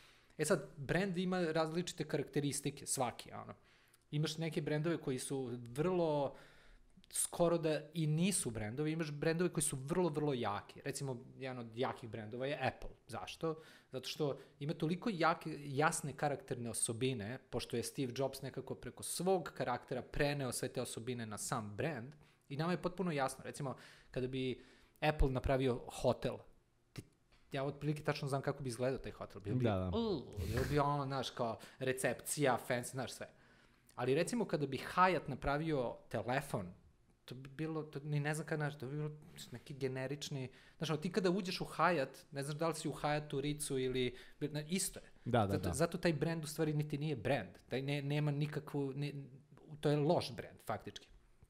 E sad, brand ima različite karakteristike, svaki, ono. Imaš neke brendove koji su vrlo skoro da i nisu brendovi, imaš brendove koji su vrlo, vrlo jaki. Recimo, jedan od jakih brendova je Apple. Zašto? Zato što ima toliko jake, jasne karakterne osobine, pošto je Steve Jobs nekako preko svog karaktera preneo sve te osobine na sam brend, i nama je potpuno jasno. Recimo, kada bi Apple napravio hotel, ti, ja otprilike tačno znam kako bi izgledao taj hotel. Bio bi, da, da. Uh, bio bi ono, znaš, kao recepcija, fancy, znaš, sve. Ali recimo, kada bi Hyatt napravio telefon, to bi bilo, to, ni ne znam kada naći, to bi bilo neki generični, znaš, ti kada uđeš u Hyatt, ne znaš da li si u Hyattu, Ritzu ili, ne, isto je. Da, da, zato, da. zato taj brend u stvari niti nije brend, taj ne, nema nikakvu, ne, to je loš brend, faktički.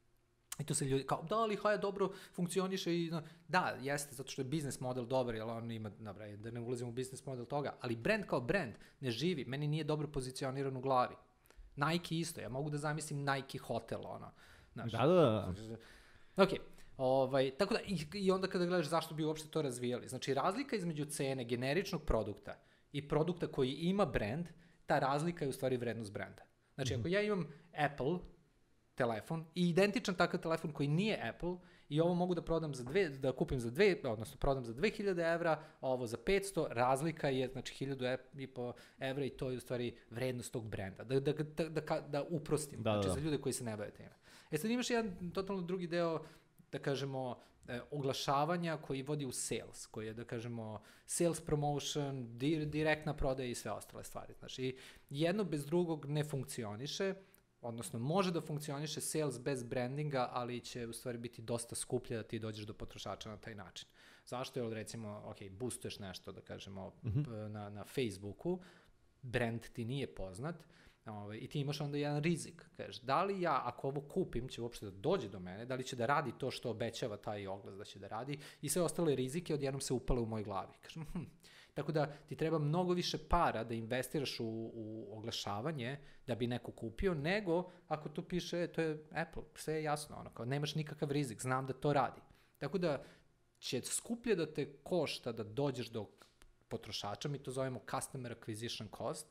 I tu se ljudi, kao, da li Hyatt dobro funkcioniše i, no, da, jeste, zato što je biznis model dobar, jer on ima, dobra, da ne ulazim u biznis model toga, ali brend kao brend ne živi, meni nije dobro pozicioniran u glavi. Nike isto, ja mogu da zamislim Nike hotel, ono, znaš. Da, da, da. Ok, ovaj, tako da, i, i onda kada gledaš zašto bi uopšte to razvijali, znači razlika između cene generičnog produkta i produkta koji ima brand, ta razlika je u stvari vrednost brenda. Znači, ako ja imam Apple telefon i identičan takav telefon koji nije Apple i ovo mogu da prodam za dve, da kupim za dve, odnosno prodam za dve hiljade evra, a ovo za petsto, razlika je znači hiljadu i po evra i to je u stvari vrednost tog brenda. Da, da, da, da, da uprostim, da, znači da. za ljude koji se ne bave time. E sad imaš jedan totalno drugi deo, da kažemo, e, oglašavanja koji vodi u sales, koji je, da kažemo, sales promotion, dir, direktna prodaja i sve ostale stvari. Znači, jedno bez drugog ne funkcioniše, odnosno može da funkcioniše sales bez brandinga, ali će u stvari biti dosta skuplje da ti dođeš do potrošača na taj način. Zašto? Jer recimo, ok, boostuješ nešto, da kažemo, mm-hmm. na, na Facebooku, brand ti nije poznat, ovaj, i ti imaš onda jedan rizik. Kažeš, da li ja, ako ovo kupim, će uopšte da dođe do mene, da li će da radi to što obećava taj oglas da će da radi, i sve ostale rizike odjednom se upale u moj glavi. Kažem, hm. Tako da ti treba mnogo više para da investiraš u, u oglašavanje da bi neko kupio, nego ako tu piše, to je Apple, sve je jasno, ono, kao, nemaš nikakav rizik, znam da to radi. Tako da će skuplje da te košta da dođeš do potrošača, mi to zovemo customer acquisition cost,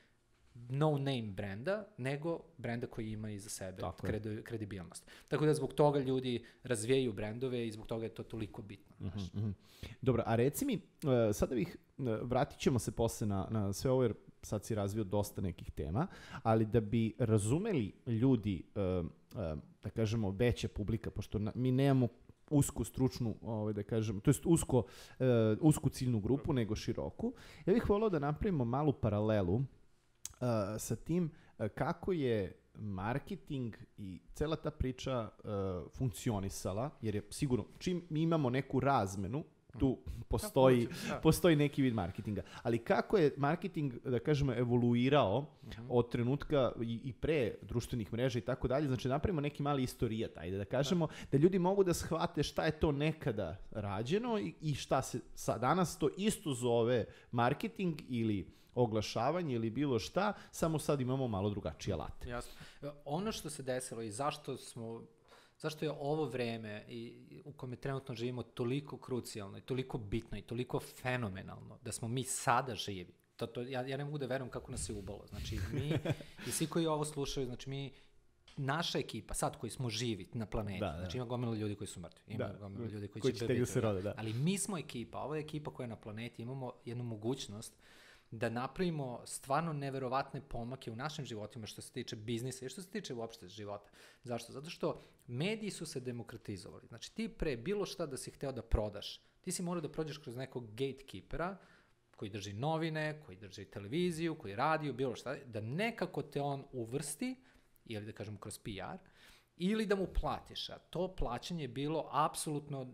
no name brenda, nego brenda koji ima iza sebe kredi, kredibilnost. Tako da zbog toga ljudi razvijaju brendove i zbog toga je to toliko bitno. Mm-hmm, mm-hmm. Dobro, a reci mi, uh, sada bih, uh, vratit ćemo se posle na, na sve ovo, jer sad si razvio dosta nekih tema, ali da bi razumeli ljudi, uh, uh, da kažemo, veća publika, pošto na, mi nemamo usku stručnu, ovaj, da kažem, to jest usko, uh, usku ciljnu grupu, nego široku, ja bih volao da napravimo malu paralelu Uh, sa tim uh, kako je marketing i cela ta priča uh, funkcionisala, jer je sigurno, čim mi imamo neku razmenu, tu postoji, postoji neki vid marketinga. Ali kako je marketing, da kažemo, evoluirao uh-huh. od trenutka i, i pre društvenih mreža i tako dalje, znači napravimo neki mali istorijat, ajde da kažemo, da. da ljudi mogu da shvate šta je to nekada rađeno i, i šta se sa danas to isto zove marketing ili oglašavanje ili bilo šta, samo sad imamo malo drugačije alate. Jasno. Ono što se desilo i zašto smo, zašto je ovo vreme i, u kome trenutno živimo toliko krucijalno i toliko bitno i toliko fenomenalno, da smo mi sada živi. To, to, ja, ja ne mogu da verujem kako nas je ubalo. Znači, mi i svi koji ovo slušaju, znači mi, naša ekipa, sad koji smo živi na planeti, da, znači da. Ima gomila ljudi koji su mrtvi, ima da, gomila ljudi koji, koji će biti, se rode, da. Ali mi smo ekipa, ovo je ekipa koja je na planeti, imamo jednu mogućnost da napravimo stvarno neverovatne pomake u našim životima što se tiče biznisa i što se tiče uopšte života. Zašto? Zato što mediji su se demokratizovali. Znači ti pre bilo šta da si hteo da prodaš, ti si morao da prođeš kroz nekog gatekeepera koji drži novine, koji drži televiziju, koji radio, bilo šta, da nekako te on uvrsti, ili da kažemo kroz P R, ili da mu platiš. A to plaćanje je bilo apsolutno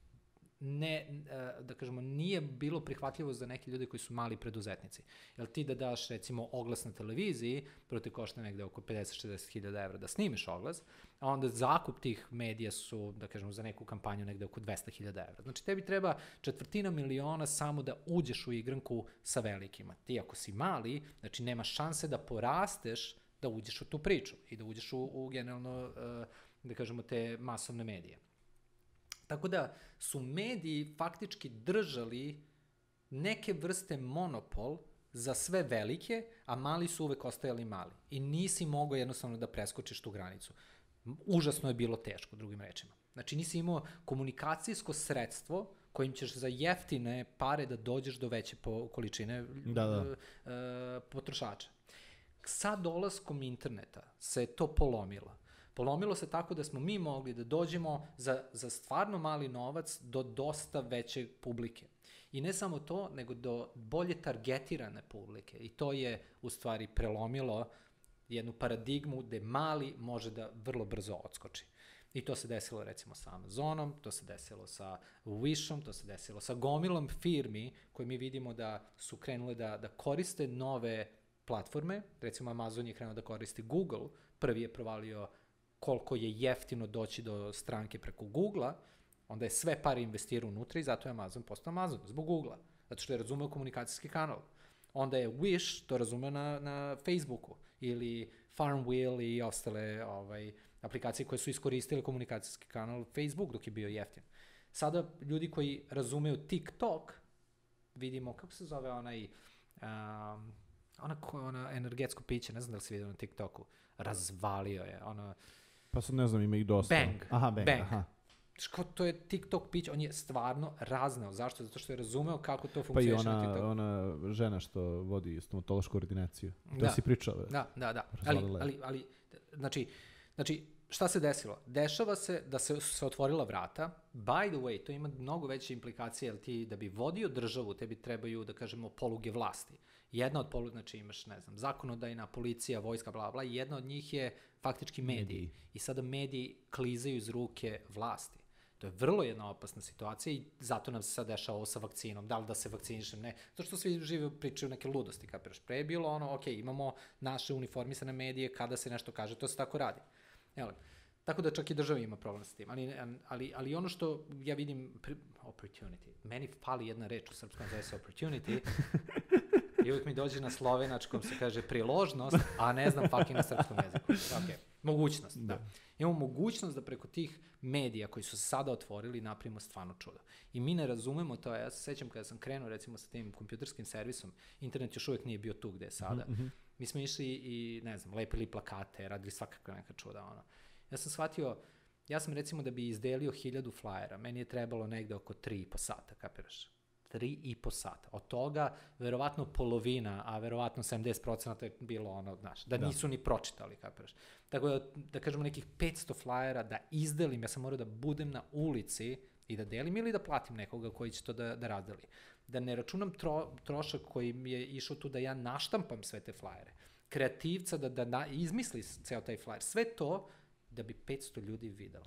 ne, da kažemo, nije bilo prihvatljivo za neke ljudi koji su mali preduzetnici. Jer ti da daš, recimo, oglas na televiziji, prvo ti košta negde oko pedeset do šezdeset hiljada evra da snimiš oglas, a onda zakup tih medija su, da kažemo, za neku kampanju negde oko dvesta hiljada evra. Znači, tebi treba četvrtina miliona samo da uđeš u igranku sa velikima. Ti ako si mali, znači, nema šanse da porasteš da uđeš u tu priču i da uđeš u, u generalno, da kažemo, te masovne medije. Tako da su mediji faktički držali neke vrste monopol za sve velike, a mali su uvek ostajali mali. I nisi mogao jednostavno da preskočiš tu granicu. užasno je bilo teško, drugim rečima. Znači, nisi imao komunikacijsko sredstvo kojim ćeš za jeftine pare da dođeš do veće po, količine da, da. E, potrošača. Sa dolaskom interneta se to polomilo. Polomilo se tako da smo mi mogli da dođemo za, za stvarno mali novac do dosta veće publike. I ne samo to, nego do bolje targetirane publike. I to je u stvari prelomilo jednu paradigmu gde mali može da vrlo brzo odskoči. I to se desilo recimo sa Amazonom, to se desilo sa Wishom, to se desilo sa gomilom firmi koje mi vidimo da su krenule da, da koriste nove platforme. Recimo Amazon je krenuo da koristi Google, prvi je provalio koliko je jeftino doći do stranke preko Google-a, onda je sve pare investirao unutra i zato je Amazon postao Amazon, zbog Google-a, zato što je razumeo komunikacijski kanal. Onda je Wish to razumeo na, na Facebooku ili Farmville i ostale ovaj, aplikacije koje su iskoristile komunikacijski kanal Facebook dok je bio jeftin. Sada ljudi koji razumeju TikTok, vidimo, kako se zove onaj, um, ona, ona energetsko piće, ne znam da li se vidio na TikToku, razvalio je, ono... Pa sad ne znam, ima ih dosta. Bang. Aha, Bang, Bang. aha. Ško, to je TikTok pić, on je stvarno razneo. Zašto? Zato što je razumeo kako to funkcioniše na TikToku. Pa i ona, ona žena što vodi stomatološku ordinaciju. To da. si pričao. Da, da, da. Ali, ali, ali, znači, znači, šta se desilo? Dešava se da se, se otvorila vrata. By the way, to ima mnogo veće implikacije, jer ti da bi vodio državu, tebi trebaju, da kažemo, poluge vlasti. Jedna od poluga, znači imaš, ne znam, zakonodajna, policija, vojska, bla, bla, i jedna od njih je faktički mediji. mediji. I sada mediji klizaju iz ruke vlasti. To je vrlo jedna opasna situacija i zato nam se sad dešava ovo sa vakcinom. Da li da se vakcinišem, ne. Zato što svi žive pričaju neke ludosti, kapiraš. Pre je bilo ono, ok, imamo naše uniformisane medije, kada se nešto kaže, to se tako radi. Jel? Tako da čak i država ima problem s tim. Ali, ali, ali ono što ja vidim, opportunity, meni fali jedna reč u srpskom, zove se opportunity, i uvijek mi dođe na slovenačkom se kaže priložnost, a ne znam fucking na srpskom jeziku. Okay. Mogućnost, da. da. Imamo mogućnost da preko tih medija koji su se sada otvorili napravimo stvarno čudo. I mi ne razumemo to. Ja se sećam kada sam krenuo recimo sa tim kompjuterskim servisom, internet još uvijek nije bio tu gde je sada. Mm-hmm. Mi smo išli i, ne znam, lepili plakate, radili svakakve neka čuda. Ono. Ja sam shvatio, ja sam recimo da bi izdelio hiljadu flyera, meni je trebalo negde oko tri i po sata, kapiraš? Tri i po sata. Od toga, verovatno polovina, a verovatno sedamdeset procenata je bilo ono, znaš, da, da nisu ni pročitali, kapiraš. Tako da, da kažemo, nekih petsto flyera da izdelim, ja sam morao da budem na ulici i da delim ili da platim nekoga koji će to da, da razdeli. Da ne računam tro, trošak koji mi je išao tu da ja naštampam sve te flyere. Kreativca da, da, da izmisli ceo taj flyer. Sve to da bi petsto ljudi videlo.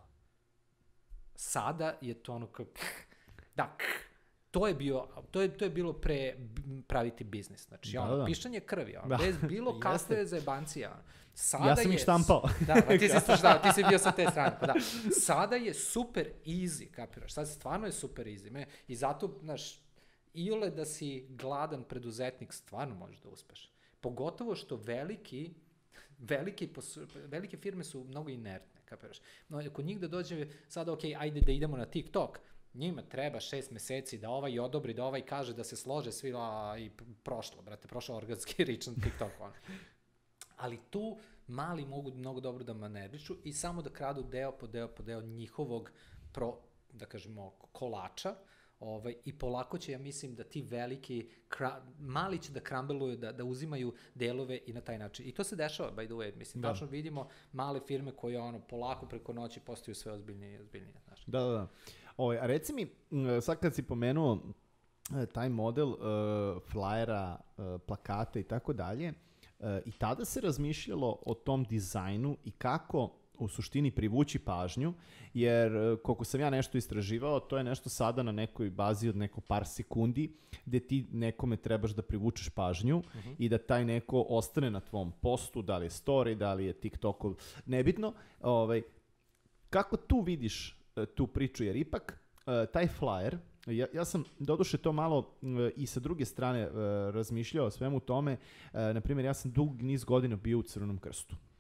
Sada je to ono kao, da, to je bio, to je, to je bilo pre praviti biznis. Znači, da, ono, da. Pišanje krvi, ono, da. Bez bilo kakve zajebancija. Sada ja sam ih štampao. Da, ti si, da, ti si bio sa te strane. Pa da. Sada je super easy, kapiraš? Sada stvarno je super easy. Me, I zato, znaš, iole da si gladan preduzetnik, stvarno možeš da uspeš. Pogotovo što veliki, veliki posu, velike firme su mnogo inertne, kapiraš? No, kod njih da dođe sada, ok, ajde da idemo na TikTok, njima treba šest meseci da ovaj odobri, da ovaj kaže da se slože svi a, i prošlo, brate, prošlo organski rič na TikToku. Ono. Ali tu mali mogu mnogo dobro da manevriču i samo da kradu deo po deo po deo njihovog, pro, da kažemo, kolača, ovaj, i polako će, ja mislim, da ti veliki, kra, mali će da krambeluju, da, da uzimaju delove i na taj način. I to se dešava, by the way, mislim, da. Tačno vidimo male firme koje ono, polako preko noći postaju sve ozbiljnije i ozbiljnije. Znaš. Da, da, da. Ovaj, a reci mi, sad kad si pomenuo taj model uh, flyera, uh, plakata i tako dalje, uh, i tada se razmišljalo o tom dizajnu i kako u suštini privući pažnju, jer uh, koliko sam ja nešto istraživao, to je nešto sada na nekoj bazi od neko par sekundi, gde ti nekome trebaš da privučeš pažnju uh-huh. i da taj neko ostane na tvom postu, da li je story, da li je TikTokov, nebitno. Ovaj, kako tu vidiš tu priču, jer ipak uh, taj flyer, ja, ja sam doduše to malo uh, i sa druge strane uh, razmišljao o svemu tome, uh, na primjer ja sam dug niz godina bio u Crvenom krstu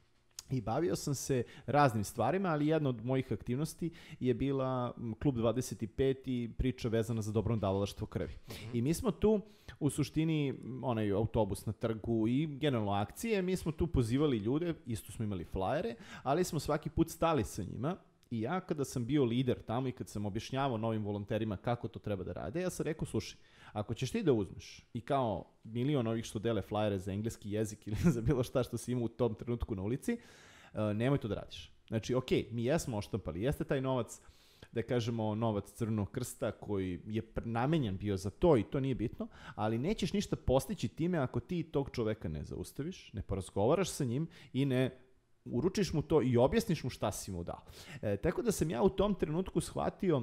I bavio sam se raznim stvarima, ali jedna od mojih aktivnosti je bila Klub dvadeset pet i priča vezana za dobrom davalaštvo krvi. Mm-hmm. I mi smo tu, u suštini, onaj autobus na trgu i generalno akcije, mi smo tu pozivali ljude, isto smo imali flajere, ali smo svaki put stali sa njima. I ja kada sam bio lider tamo i kad sam objašnjavao novim volonterima kako to treba da rade, ja sam rekao, slušaj, ako ćeš ti da uzmeš i kao milion ovih što dele flajere za engleski jezik ili za bilo šta što si imao u tom trenutku na ulici, uh, nemoj to da radiš. Znači, ok, mi jesmo oštampali, jeste taj novac, da kažemo novac Crvenog krsta koji je namenjen bio za to i to nije bitno, ali nećeš ništa postići time ako ti tog čoveka ne zaustaviš, ne porazgovaraš sa njim i ne uručiš mu to i objasniš mu šta si mu dao. E, tako da sam ja u tom trenutku shvatio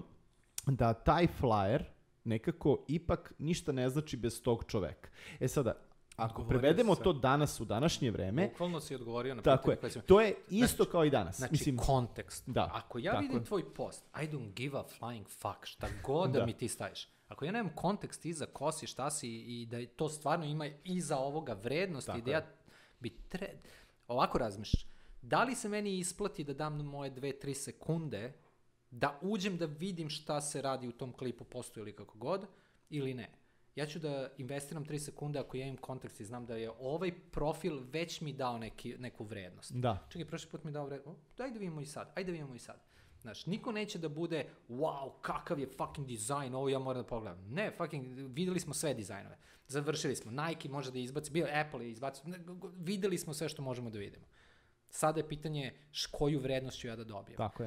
da taj flyer nekako ipak ništa ne znači bez tog čoveka. E sada, ako Govorio prevedemo se. to danas u današnje vreme... Bukvalno si odgovorio na tako pitanje. Je, to je isto znači, kao i danas. Znači, Mislim, kontekst. Da, ako ja vidim je. tvoj post, I don't give a flying fuck, šta god da, da mi ti staviš. Ako ja nemam kontekst iza ko si, šta si i da to stvarno ima iza ovoga vrednosti, tako da ja bi tre... ovako razmišljaš. Da li se meni isplati da dam moje dve, tri sekunde da uđem da vidim šta se radi u tom klipu, postoji ili kako god, ili ne? Ja ću da investiram tri sekunde ako ja imam kontekst i znam da je ovaj profil već mi dao neki, neku vrednost. Da. Čekaj, prošli put mi dao vrednost. Daj da vidimo i sad, ajde da vidimo i sad. Znaš, niko neće da bude, wow, kakav je fucking dizajn, ovo ja moram da pogledam. Ne, fucking, videli smo sve dizajnove. Završili smo. Nike može da izbaci, bio Apple je izbacio. Videli smo sve što možemo da vidimo. Sada je pitanje š koju vrednost ću ja da dobijem. Tako je.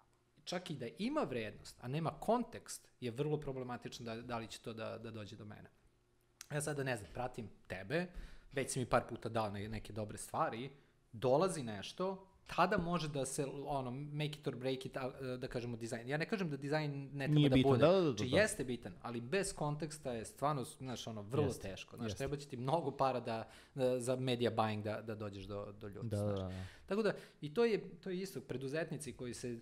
Čak i da ima vrednost, a nema kontekst, je vrlo problematično da, da li će to da, da dođe do mene. Ja sada ne znam, pratim tebe, već si mi par puta dao neke dobre stvari, dolazi nešto, tada može da se, ono, make it or break it, da kažemo dizajn. Ja ne kažem da dizajn ne treba Nije da bitan, bude, da, da, da, znači da. jeste bitan, ali bez konteksta je stvarno, znaš, ono, vrlo Jeste, teško. Znaš, jeste. treba će ti mnogo para da, da, za media buying da, da dođeš do, do ljudi, Da, znaš. da, da. Tako da, i to je, to je isto, preduzetnici koji se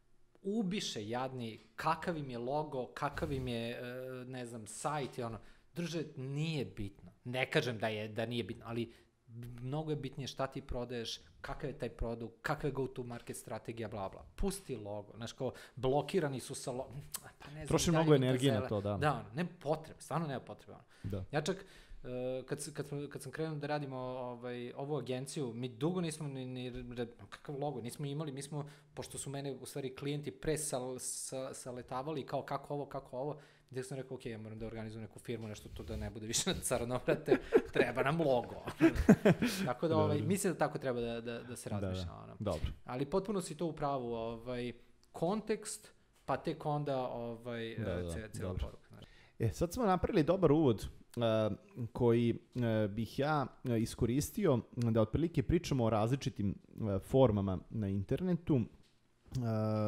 ubiše jadni, kakav im je logo, kakav im je, ne znam, sajt i ono, drže, nije bitno. Ne kažem da je, da nije bitno, ali mnogo je bitnije šta ti prodaješ, kakav je taj produkt, kakva je go-to-market strategija, bla, bla. Pusti logo. Znaš, kao, blokirani su sa logo. Pa ne znam, troši mnogo energije na to, da. Da, ne potrebe, stvarno nema potrebe. Da. Ja čak, uh, kad, kad, kad sam krenuo da radimo ovaj, ovu agenciju, mi dugo nismo ni, ni kakav logo, nismo imali, mi smo, pošto su mene, u stvari, klijenti pre sal, sa, saletavali kao kako ovo, kako ovo, gdje sam rekao, ok, ja moram da organizujem neku firmu, nešto to da ne bude više na carno, brate, treba nam logo. Tako da, ovaj, mislim da tako treba da, da, da se razmišlja. Da, da. Ono. Dobro. Ali potpuno si to u pravu, ovaj, kontekst, pa tek onda ovaj, da, da, ce, cijela poruka. Znači. E, sad smo napravili dobar uvod uh, koji uh, bih ja uh, iskoristio da otprilike pričamo o različitim uh, formama na internetu. Uh,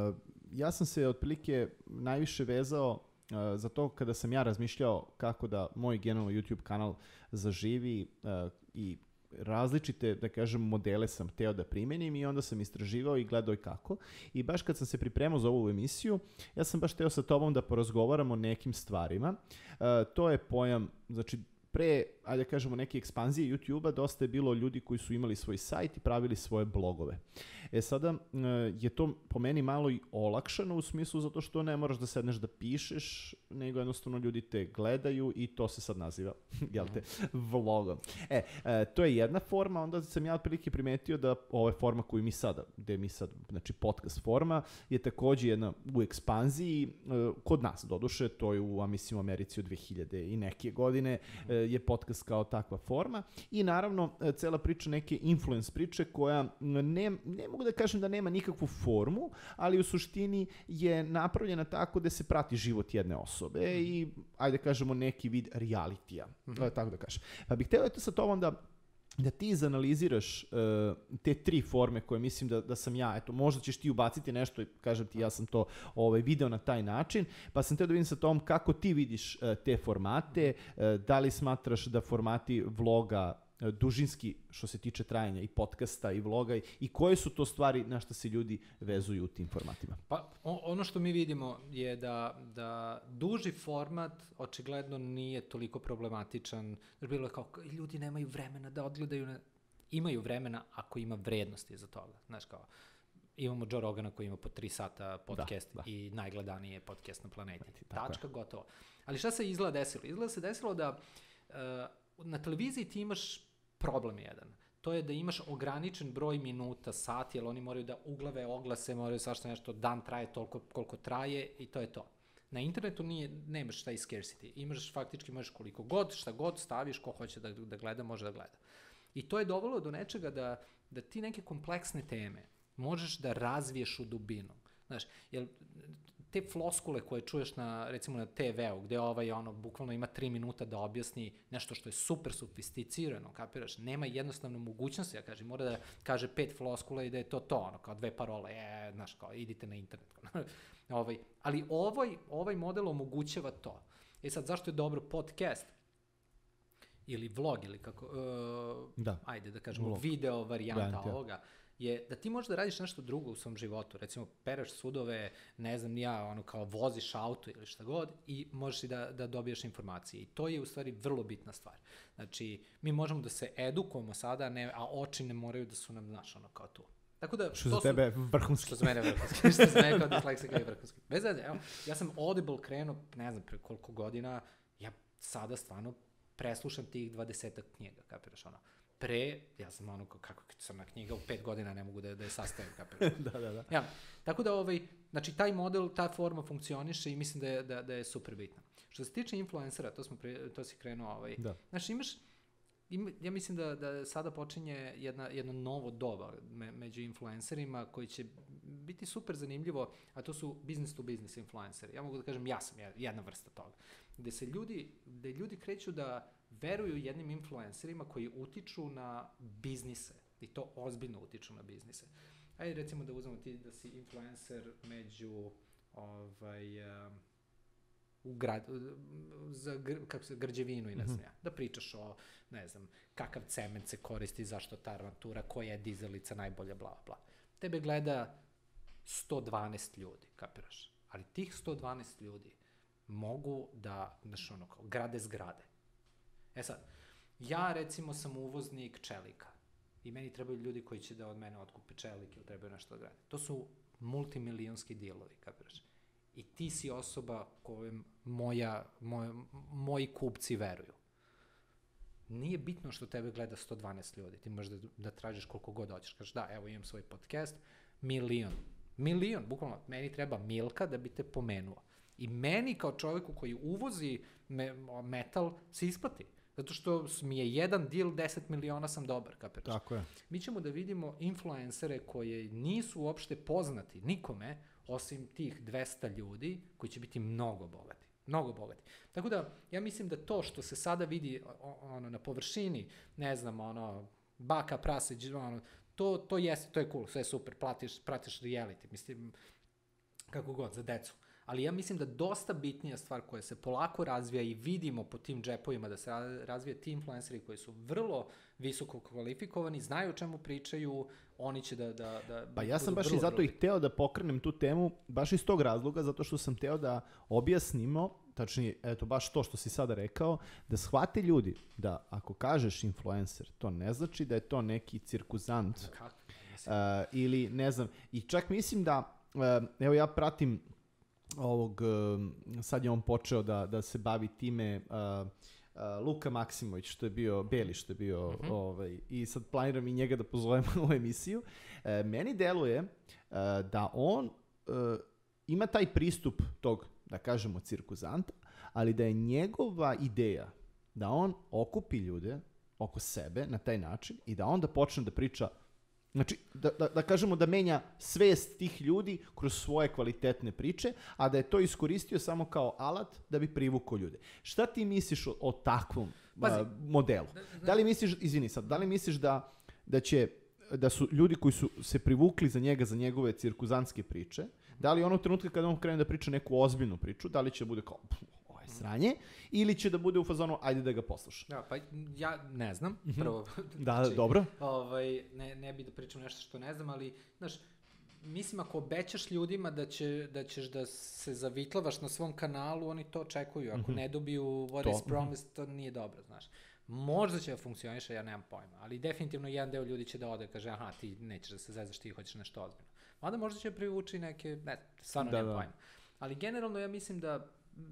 ja sam se otprilike najviše vezao Uh, za to kada sam ja razmišljao kako da moj generalno YouTube kanal zaživi uh, i različite, da kažem, modele sam hteo da primenim i onda sam istraživao i gledao i kako. I baš kad sam se pripremao za ovu emisiju, ja sam baš hteo sa tobom da porazgovaram o nekim stvarima. Uh, to je pojam, znači, pre, ajde da kažemo, neke ekspanzije YouTube-a, dosta je bilo ljudi koji su imali svoj sajt i pravili svoje blogove. E sada je to po meni malo i olakšano u smislu zato što ne moraš da sedneš da pišeš, nego jednostavno ljudi te gledaju i to se sad naziva, jel te, vlogom. E, e, to je jedna forma, onda sam ja otprilike primetio da ova forma koju mi sada, gde mi sad, znači podcast forma, je takođe jedna u ekspanziji, e, kod nas, doduše, to je u, a mislim, u Americi od dve hiljade i neke godine, e, je podcast kao takva forma i naravno cela priča neke influence priče koja ne, ne mogu da kažem da nema nikakvu formu, ali u suštini je napravljena tako da se prati život jedne osobe mm-hmm. i ajde kažemo neki vid realitija, mm-hmm. tako da kažem. Pa bih htio eto sa tobom da da ti izanaliziraš uh, te tri forme koje mislim da, da sam ja, eto, možda ćeš ti ubaciti nešto i kažem ti ja sam to ovaj, video na taj način, pa sam teo da vidim sa tom kako ti vidiš uh, te formate, uh, da li smatraš da formati vloga uh, dužinski što se tiče trajanja i podcasta i vloga i, i koje su to stvari na što se ljudi vezuju u tim formatima? Pa ono što mi vidimo je da, da duži format očigledno nije toliko problematičan. Jer bilo je kao, ljudi nemaju vremena da odgledaju. Na... imaju vremena ako ima vrednosti za toga. Znaš, kao, imamo Joe Rogana koji ima po tri sata podcast da, da. i najgledaniji je podcast na planeti. Tačka, gotovo. Ali šta se izgleda desilo? Izgleda se desilo da uh, na televiziji ti imaš problem jedan. To je da imaš ograničen broj minuta, sati, jer oni moraju da uglave oglase, moraju svašta nešto, dan traje toliko koliko traje i to je to. Na internetu nije, nemaš taj scarcity. Imaš, faktički možeš koliko god, šta god staviš, ko hoće da, da gleda, može da gleda. I to je dovelo do nečega da, da ti neke kompleksne teme možeš da razviješ u dubinu. Znaš, jer te floskule koje čuješ na, recimo na te veu, gde ovaj ono, bukvalno ima tri minuta da objasni nešto što je super sofisticirano, kapiraš, nema jednostavno mogućnosti, ja kažem, mora da kaže pet floskula i da je to to, ono, kao dve parole, e, znaš, kao, idite na internet. ovaj, ali ovaj, ovaj model omogućava to. E sad, zašto je dobro podcast? Ili vlog, ili kako, uh, da. ajde da kažemo, vlog. Video varijanta Varijant, ovoga, je da ti možeš da radiš nešto drugo u svom životu. Recimo, pereš sudove, ne znam, ja, ono, kao voziš auto ili šta god i možeš i da, da dobiješ informacije. I to je u stvari vrlo bitna stvar. Znači, mi možemo da se edukujemo sada, ne, a oči ne moraju da su nam, znaš, ono, kao tu. Tako da, što za tebe su, vrhunski. Što za mene vrhunski. Što za mene kao disleksika je vrhunski. Bez veze, evo, ja sam Audible krenuo, ne znam, pre koliko godina, ja sada stvarno preslušam tih dvadesetak knjiga, kapiraš, ono. Pre, ja sam ono, kako sam na knjiga, u pet godina ne mogu da, da je sastavim, kapiraš. da, da, da. Ja, tako da, ovaj, znači, taj model, ta forma funkcioniše i mislim da je, da, da je super bitna. Što se tiče influencera, to, smo pre, to si krenuo, ovaj, da. Znači, imaš, Ima, ja mislim da, da sada počinje jedna, jedno novo doba me, među influencerima koji će biti super zanimljivo, a to su business to business influenceri. Ja mogu da kažem, ja sam jedna vrsta toga. Gde se ljudi, gde ljudi kreću da veruju jednim influencerima koji utiču na biznise i to ozbiljno utiču na biznise. Ajde recimo da uzmemo ti da si influencer među ovaj... Uh, u grad, za gr, kako se, građevinu i ne znam ja, da pričaš o, ne znam, kakav cement se koristi, zašto ta armatura, koja je dizelica najbolja, bla, bla. Tebe gleda sto dvanaest ljudi, kapiraš? Ali tih sto dvanaest ljudi mogu da, znaš ono, kao, grade zgrade. E sad, ja recimo sam uvoznik čelika i meni trebaju ljudi koji će da od mene otkupe čelik ili trebaju nešto da grade. To su multimilionski dealovi, kapiraš? I ti si osoba kojem moja, moj, moji kupci veruju. Nije bitno što tebe gleda sto dvanaest ljudi. Ti možeš da, da tražiš koliko god hoćeš. Kažeš da, evo imam svoj podcast, milion. Milion, bukvalno, meni treba Milka da bi te pomenuo. I meni kao čovjeku koji uvozi me, metal se isplati. Zato što mi je jedan deal, deset miliona sam dobar, kapiraš? Tako je. Mi ćemo da vidimo influencere koje nisu uopšte poznati nikome, osim tih dvesta ljudi koji će biti mnogo bogati. Mnogo bogati. Tako da, ja mislim da to što se sada vidi ono, na površini, ne znam, ono, baka, prase, ono, to, to jeste, to je cool, sve je super, platiš, pratiš reality, mislim, kako god, za decu. Ali ja mislim da dosta bitnija stvar koja se polako razvija i vidimo po tim džepovima da se razvija ti influenceri koji su vrlo visoko kvalifikovani, znaju o čemu pričaju, oni će da... da, da pa ja sam baš i zato i hteo da pokrenem tu temu, baš iz tog razloga, zato što sam hteo da objasnimo, tačnije, eto, baš to što si sada rekao, da shvate ljudi da ako kažeš influencer, to ne znači da je to neki cirkuzant. Uh, ili ne znam, i čak mislim da, uh, evo ja pratim ovog, sad je on počeo da, da se bavi time, uh, uh, Luka Maksimović, što je bio, Beli, što je bio, mm-hmm. ovaj, i sad planiram i njega da pozovem u emisiju. Uh, meni deluje uh, da on uh, ima taj pristup tog, da kažemo, cirkuzanta, ali da je njegova ideja da on okupi ljude oko sebe na taj način i da onda počne da priča. Znači, da, da, da kažemo da menja svest tih ljudi kroz svoje kvalitetne priče, a da je to iskoristio samo kao alat da bi privukao ljude. Šta ti misliš o, o takvom a, modelu? Da li misliš, izvini sad, da li misliš da, da će, da su ljudi koji su se privukli za njega, za njegove cirkuzantske priče, da li onog trenutka kada on krene da priča neku ozbiljnu priču, da li će bude kao ovo je sranje, ili će da bude u fazonu ajde da ga posluša? Ja, pa ja ne znam, prvo. Da, znači, dobro. Ovaj, ne, ne bi da pričam nešto što ne znam, ali, znaš, mislim, ako obećaš ljudima da, će, da ćeš da se zavitlavaš na svom kanalu, oni to očekuju. Ako mm-hmm. ne dobiju what to. is promised, to nije dobro, znaš. Možda će da funkcioniše, ja nemam pojma, ali definitivno jedan deo ljudi će da ode, kaže, aha, ti nećeš da se zezaš, ti hoćeš nešto ozbiljno. Mada možda će privući neke, ne, stvarno da, nemam da. pojma. Ali generalno ja mislim da,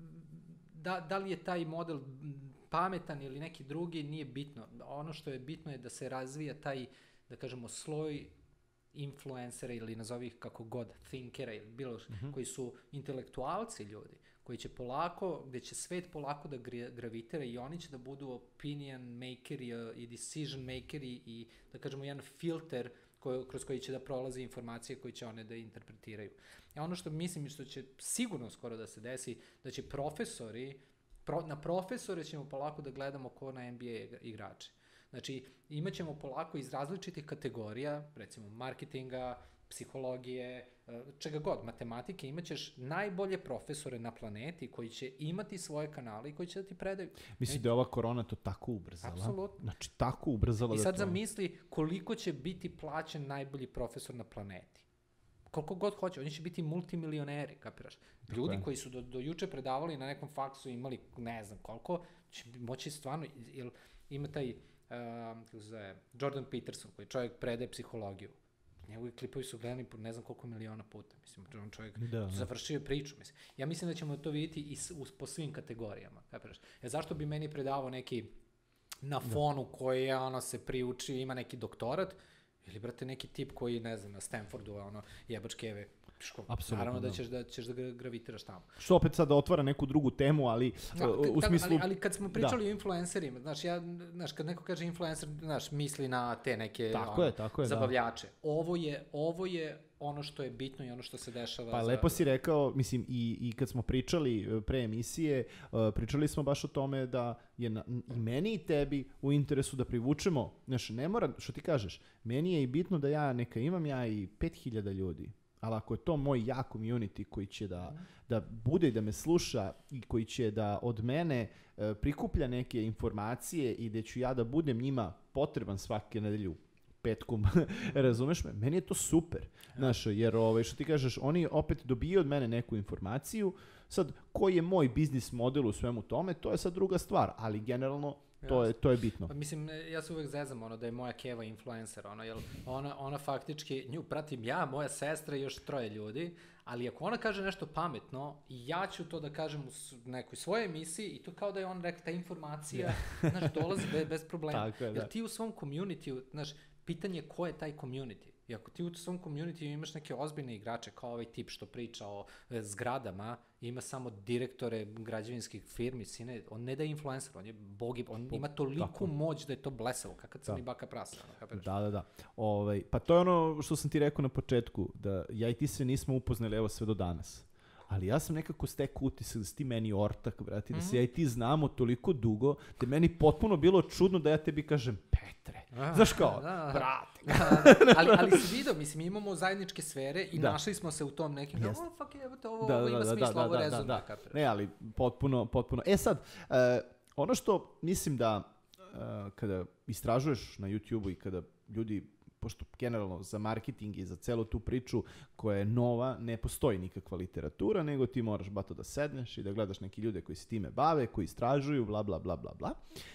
da, da li je taj model pametan ili neki drugi, nije bitno. Ono što je bitno je da se razvija taj, da kažemo, sloj influencera ili nazovi ih kako god, thinkera ili bilo mm-hmm. koji su intelektualci ljudi, koji će polako, gde će svet polako da gravitira i oni će da budu opinion makeri i decision makeri i, da kažemo, jedan filter koji, kroz koji će da prolaze informacije koje će one da interpretiraju. I ono što mislim i što će sigurno skoro da se desi, da će profesori, pro, na profesore ćemo polako da gledamo ko na N B A igrače. Znači, imat ćemo polako iz različitih kategorija, recimo marketinga, psihologije, čega god, matematike, imat ćeš najbolje profesore na planeti koji će imati svoje kanale i koji će da ti predaju. Mislim da je ova korona to tako ubrzala. Apsolutno. Znači, tako ubrzala. I sad da to... zamisli koliko će biti plaćen najbolji profesor na planeti. Koliko god hoće, oni će biti multimilioneri, kapiraš? Ljudi koji su do, do juče predavali na nekom faksu, imali ne znam koliko, će moći stvarno, jer ima taj, uh, kako se zove, Jordan Peterson, koji čovjek predaje psihologiju. Njegovi klipovi su gledani po ne znam koliko miliona puta. Mislim, on čovjek da, završio priču. Mislim. Ja mislim da ćemo to vidjeti i s, u, po svim kategorijama. Kapiraš? E zašto bi meni predavao neki na fonu da. koji je, ono, se priuči, ima neki doktorat, ili, brate, neki tip koji, ne znam, na Stanfordu, ono, jebač keve. Apsolutno, naravno da ćeš da, ćeš da gravitiraš tamo. Što opet sad otvara neku drugu temu, ali da, u tak, smislu... Ali, ali kad smo pričali da. o influencerima, znaš, ja, znaš, kad neko kaže influencer, znaš, misli na te neke tako ono, je, tako je, zabavljače. Da. Ovo je, ovo je ono što je bitno i ono što se dešava. Pa za... lepo si rekao, mislim, i, i kad smo pričali pre emisije, uh, pričali smo baš o tome da je na, i meni i tebi u interesu da privučemo, znaš, ne mora, što ti kažeš, meni je i bitno da ja neka imam ja i pet hiljada ljudi. Ali ako je to moj jak community koji će da, mm. da bude i da me sluša i koji će da od mene e, prikuplja neke informacije i da ću ja da budem njima potreban svake nedelju petkom, razumeš me? Meni je to super, ja. Znaš, jer ovaj, što ti kažeš, oni opet dobiju od mene neku informaciju, sad, koji je moj biznis model u svemu tome, to je sad druga stvar, ali generalno To je, to je bitno. Pa mislim, ja se uvek zezam ono da je moja keva influencer, ono, jer ona, ona faktički, nju pratim ja, moja sestra i još troje ljudi, ali ako ona kaže nešto pametno, ja ću to da kažem u nekoj svojoj emisiji i to kao da je on rekla, ta informacija, yeah. znaš, dolazi bez, bez problema. Tako je, jer ti u svom community, znaš, pitanje je ko je taj community. I ako ti u svom community imaš neke ozbiljne igrače, kao ovaj tip što priča o e, zgradama, ima samo direktore građevinskih firmi, sine, on ne da je influencer, on je bog, on ima toliku tako. moć da je to blesavo, kakav crni baka prasa. Ono, da, da, da. Ovaj, pa to je ono što sam ti rekao na početku, da ja i ti se nismo upoznali, evo, sve do danas. Ali ja sam nekako stekao utisak da si ti meni ortak, brati, da mm-hmm. se ja i ti znamo toliko dugo, da je meni potpuno bilo čudno da ja tebi kažem Petre. Ah, znaš kao, da, da, brate. Da, ali, ali si vidio, mislim, imamo zajedničke sfere i da. našli smo se u tom nekim, da, oh, fuck, evo te, ovo, da, ovo ima da, smisla, da, ovo da, rezonuje. Da, da. Ne, ali potpuno, potpuno. E sad, uh, ono što mislim da uh, kada istražuješ na YouTube-u i kada ljudi, pošto generalno za marketing i za celu tu priču koja je nova, ne postoji nikakva literatura, nego ti moraš bato da sedneš i da gledaš neki ljude koji se time bave, koji istražuju, bla, bla, bla, bla, bla.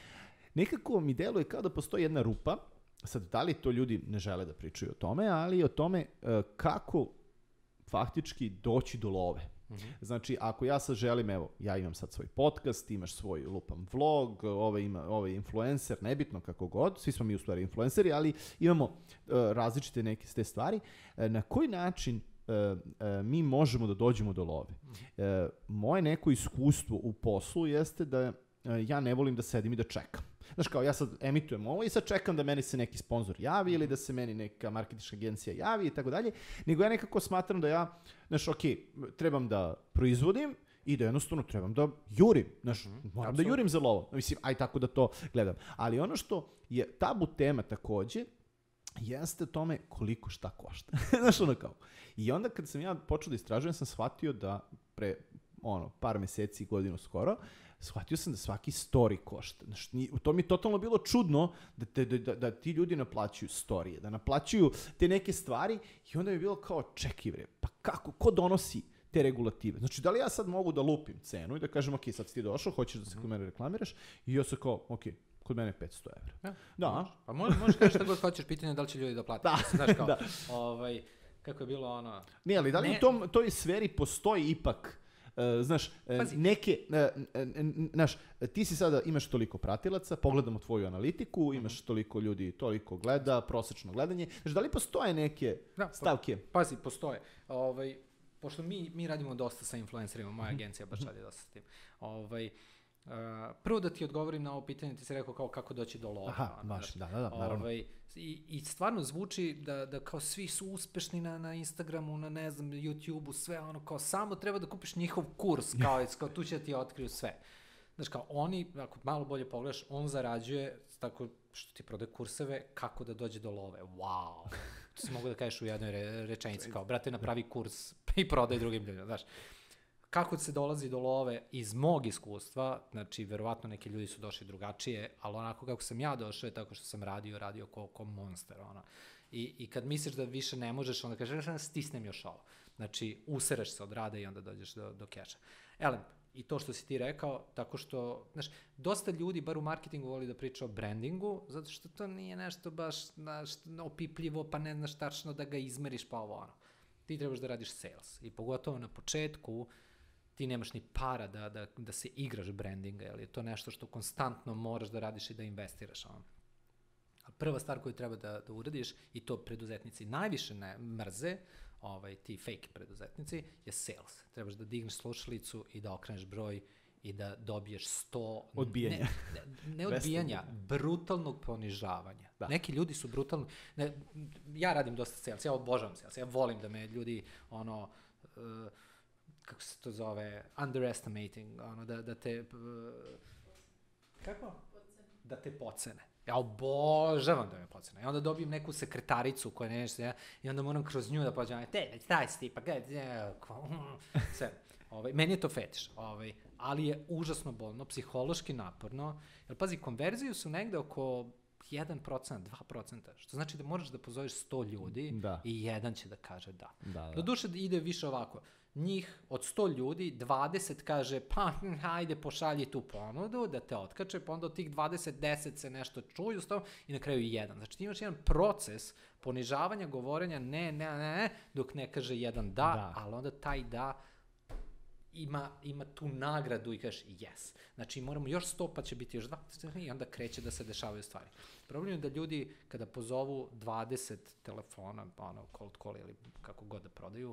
Nekako mi deluje kao da postoji jedna rupa, sad da li to ljudi ne žele da pričaju o tome, ali o tome uh, kako faktički doći do love. Mm-hmm. Znači, ako ja sad želim, evo, ja imam sad svoj podcast, imaš svoj lupam vlog, ovaj ima, ovaj influencer, nebitno kako god, svi smo mi u stvari influenceri, ali imamo uh, različite neke te stvari. Uh, na koji način uh, uh, mi možemo da dođemo do love? Mm-hmm. Uh, moje neko iskustvo u poslu jeste da uh, ja ne volim da sedim i da čekam. Znaš, kao ja sad emitujem ovo i sad čekam da meni se neki sponsor javi ili da se meni neka marketinška agencija javi i tako dalje, nego ja nekako smatram da ja, znaš, ok, trebam da proizvodim i da jednostavno trebam da jurim, znaš, mm-hmm. moram Absolut. da jurim za lovo, mislim, aj tako da to gledam. Ali ono što je tabu tema takođe, jeste tome koliko šta košta. Znaš, ono kao. I onda kad sam ja počeo da istražujem, sam shvatio da pre, ono, par meseci, godinu skoro, shvatio sam da svaki story košta. Znači, to mi je totalno bilo čudno da, te, da, da, da ti ljudi naplaćuju storije, da naplaćuju te neke stvari i onda mi je bilo kao, čekaj bre, pa kako, ko donosi te regulative? Znači, da li ja sad mogu da lupim cenu i da kažem, ok, sad si ti došao, hoćeš da se kod mene reklamiraš i ja sam kao, ok, kod mene je petsto evra. Ja, da. Možeš. Pa možeš, možeš kaži šta god hoćeš, pitanje je da li će ljudi da plate. Da, znaš kao, da. Ovaj, kako je bilo ono... Ne, ali da li ne... u tom, toj sferi postoji ipak, uh, znaš, uh, neke, uh, uh, znaš, ti si sada, imaš toliko pratilaca, pogledamo tvoju analitiku, imaš mm-hmm. toliko ljudi, toliko gleda, prosečno gledanje, znaš, da li postoje neke da, stavke? Pazi, postoje. Ovaj, pošto mi, mi radimo dosta sa influencerima, moja agencija baš radi dosta s tim. Ovaj, Uh, prvo da ti odgovorim na ovo pitanje, ti si rekao kao kako doći do lova. Aha, baš, da, da, da, naravno. Ovaj, i, I stvarno zvuči da, da kao svi su uspešni na, na Instagramu, na ne znam, YouTubeu, sve ono kao samo treba da kupiš njihov kurs, kao, kao tu će ti otkriju sve. Znaš kao oni, ako malo bolje pogledaš, on zarađuje tako što ti prodaje kurseve kako da dođe do love. Wow! To si mogu da kažeš u jednoj re, rečenici, kao brate napravi kurs i prodaj drugim ljudima, znaš. Kako se dolazi do love iz mog iskustva, znači, verovatno neki ljudi su došli drugačije, ali onako kako sam ja došao je tako što sam radio, radio ko, ko monster, ono. I, I kad misliš da više ne možeš, onda kažeš, ja stisnem još ovo. Znači, usereš se od rada i onda dođeš do, do keša. Elem, i to što si ti rekao, tako što, znaš, dosta ljudi, bar u marketingu, voli da priča o brandingu, zato što to nije nešto baš, znaš, opipljivo, pa ne znaš tačno da ga izmeriš, pa ovo, ono. Ti trebaš da radiš sales. I pogotovo na početku, ti nemaš ni para da, da, da se igraš brandinga, jer je to nešto što konstantno moraš da radiš i da investiraš. Ono. A prva stvar koju treba da, da uradiš, i to preduzetnici najviše ne mrze, ovaj, ti fake preduzetnici, je sales. Trebaš da digneš slušalicu i da okreneš broj i da dobiješ sto... Odbijanja. Ne, ne, ne odbijanja, brutalnog ponižavanja. Da. Neki ljudi su brutalno... Ne, ja radim dosta sales, ja obožavam sales, ja volim da me ljudi, ono... Uh, kako se to zove, underestimating, ono, da, da te, uh, kako? Pocene. Da te pocene. Ja obožavam da me pocene. I onda dobijem neku sekretaricu koja nešto, ja, i onda moram kroz nju da pođem, te, staj si ti, pa gledaj, sve. Ovaj, meni je to fetiš, ovaj, ali je užasno bolno, psihološki naporno, jer pazi, konverziju su negde oko jedan procenat, dva procenta, što znači da moraš da pozoveš sto ljudi da. I jedan će da kaže da. Da, da. Do duše ide više ovako, njih od sto ljudi, dvadeset kaže pa hajde pošalji tu ponudu da te otkače, pa onda od tih dvadeset, deset se nešto čuju s tom i na kraju jedan. Znači ti imaš jedan proces ponižavanja, govorenja ne, ne, ne, dok ne kaže jedan da, da. Ali onda taj da ima, ima tu nagradu i kažeš yes. Znači moramo još sto pa će biti još dva i onda kreće da se dešavaju stvari. Problem je da ljudi kada pozovu dvadeset telefona, ono, cold call ili kako god da prodaju,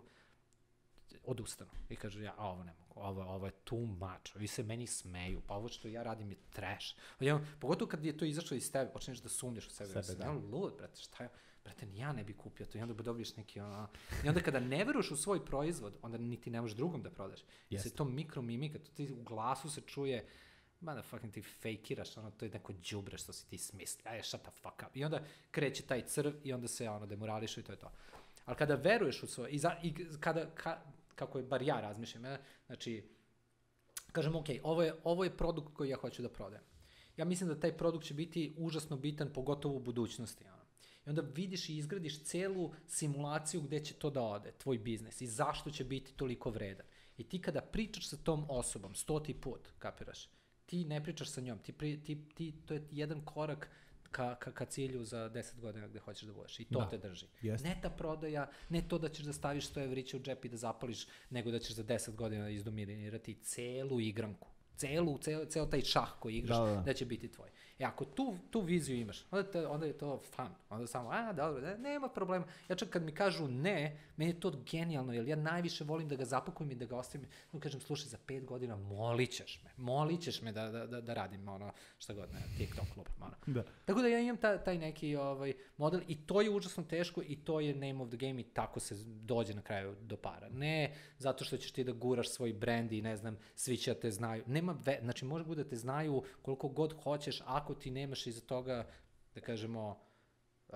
odustanu i kažu ja, a ovo ne mogu, ovo, ovo je too much, ovi se meni smeju, pa ovo što ja radim je trash. Ja, pogotovo kad je to izašlo iz tebe, počneš da sumnješ u sebe, sebe ja, lud, brate, šta je, brate, ni ja ne bi kupio to i onda dobiješ neki, ono, i onda kada ne veruješ u svoj proizvod, onda niti ne možeš drugom da prodaš. Jer se to mikromimika, to ti u glasu se čuje, motherfucking ti fejkiraš, ono, to je neko đubre što si ti smisli, aj, shut the fuck up. I onda kreće taj crv i onda se, ono, demorališu i to je to. Ali kada veruješ u svoj, i, za, i kada, ka, kako je, bar ja razmišljam, ja, znači, kažem, ok, ovo je, ovo je produkt koji ja hoću da prodajem. Ja mislim da taj produkt će biti užasno bitan, pogotovo u budućnosti. Ono. I onda vidiš i izgradiš celu simulaciju gde će to da ode, tvoj biznis, i zašto će biti toliko vredan. I ti kada pričaš sa tom osobom, stoti put, kapiraš, ti ne pričaš sa njom, ti, pri, ti, ti, to je jedan korak Ka, ka, ka cilju za deset godina gde hoćeš da budeš. I to da, te drži. Jest. Ne ta prodaja, ne to da ćeš da staviš sto evrića u džep i da zapališ, nego da ćeš za deset godina izdominirati celu igranku. Celu, ceo, ceo taj šah koji igraš, da, da. da će biti tvoj. E ako tu, tu viziju imaš, onda, te, onda je to fun. Onda samo, a, dobro, ne, nema problema. Ja čak kad mi kažu ne, meni je to genijalno, jer ja najviše volim da ga zapakujem i da ga ostavim. No, kažem, slušaj, za pet godina molit ćeš me. Molit ćeš me da, da, da, da radim ono, šta god, ne, TikTok lupam, ono. Da. Tako da ja imam ta, taj neki ovaj, model i to je užasno teško i to je name of the game i tako se dođe na kraju do para. Ne zato što ćeš ti da guraš svoj brand i ne znam, svi će te znaju. Nema ve, znači može bude da te znaju koliko god hoćeš, ako ti nemaš iza toga, da kažemo, uh,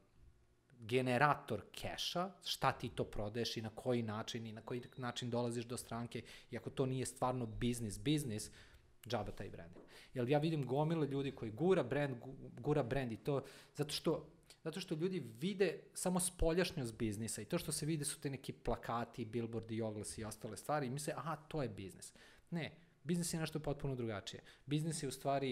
generator keša, šta ti to prodaješ i na koji način i na koji način dolaziš do stranke i ako to nije stvarno biznis, biznis, džaba taj branding. Jer ja vidim gomile ljudi koji gura brand, gura brand i to, zato što, zato što ljudi vide samo spoljašnjost biznisa i to što se vide su te neki plakati, billboardi, oglasi i ostale stvari i misle, aha, to je biznis. Ne, biznis je nešto potpuno drugačije. Biznis je u stvari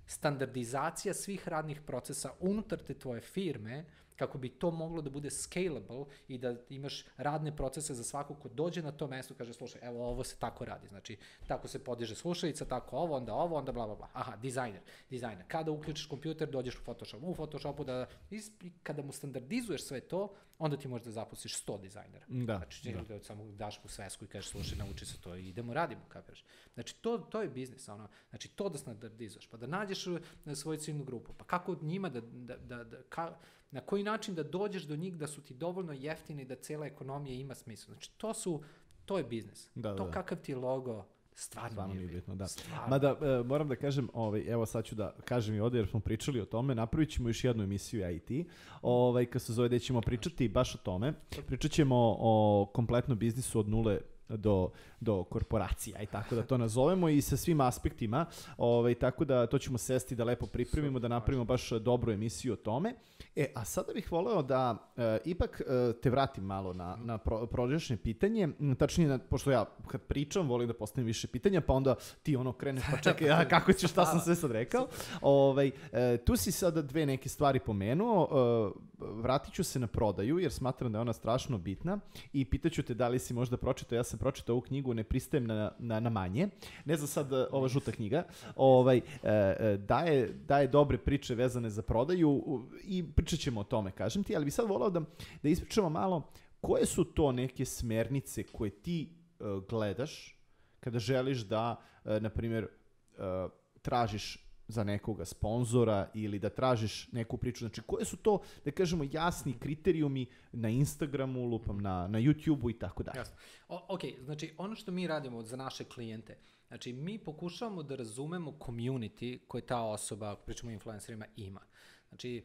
standardizacija svih radnih procesa unutar te tvoje firme, kako bi to moglo da bude scalable i da imaš radne procese za svakog ko dođe na to mesto, kaže, slušaj, evo, ovo se tako radi, znači, tako se podiže slušalica, tako ovo, onda ovo, onda bla, bla, bla. Aha, dizajner, dizajner. Kada uključiš kompjuter, dođeš u Photoshop. U Photoshopu da, i kada mu standardizuješ sve to, onda ti možeš da zaposliš sto dizajnera. Da, znači, da. da samo daš mu svesku i kažeš, slušaj, nauči se to i idemo, radimo, kapiraš. Znači, to, to je biznis, ono, znači, to da standardizuješ, pa da nađeš svoju ciljnu grupu, pa kako od njima da, da, da, da ka, na koji način da dođeš do njih da su ti dovoljno jeftini da cela ekonomija ima smisla. Znači, to su, to je biznis. Da, to da. Kakav ti je logo, stvarno, stvarno nije bitno. Da. Stvarno. Mada, e, moram da kažem, ovaj, evo sad ću da kažem i ovde, jer smo pričali o tome, napravit ćemo još jednu emisiju I T, ovaj, kad se zove, gde ćemo pričati baš o tome. Pričat ćemo o kompletnom biznisu od nule do, do korporacija i tako da to nazovemo i sa svim aspektima, ovaj, tako da to ćemo sesti da lepo pripremimo, da napravimo baš dobru emisiju o tome. E, a sada bih voleo da e, ipak e, te vratim malo na, na pro, prođašnje pitanje, tačnije, na, pošto ja kad pričam volim da postavim više pitanja, pa onda ti ono kreneš pa čekaj, ja, kako ću, šta sam sve sad rekao. Ovaj, e, tu si sada dve neke stvari pomenuo, e, vratit ću se na prodaju jer smatram da je ona strašno bitna i pitaću te da li si možda pročitao, ja sam pročitao ovu knjigu Ne pristajem na, na, na manje, ne znam sad ova žuta knjiga, ovaj, e, daje, daje dobre priče vezane za prodaju i pričat ćemo o tome, kažem ti, ali bi sad volao da, da ispričamo malo koje su to neke smernice koje ti uh, gledaš kada želiš da, uh, na primjer, uh, tražiš za nekoga sponzora ili da tražiš neku priču. Znači, koje su to, da kažemo, jasni kriterijumi na Instagramu, lupam na, na YouTubeu i tako dalje. Jasno. O, ok, znači, ono što mi radimo za naše klijente, znači, mi pokušavamo da razumemo community koje ta osoba, pričamo o influencerima, ima. Znači,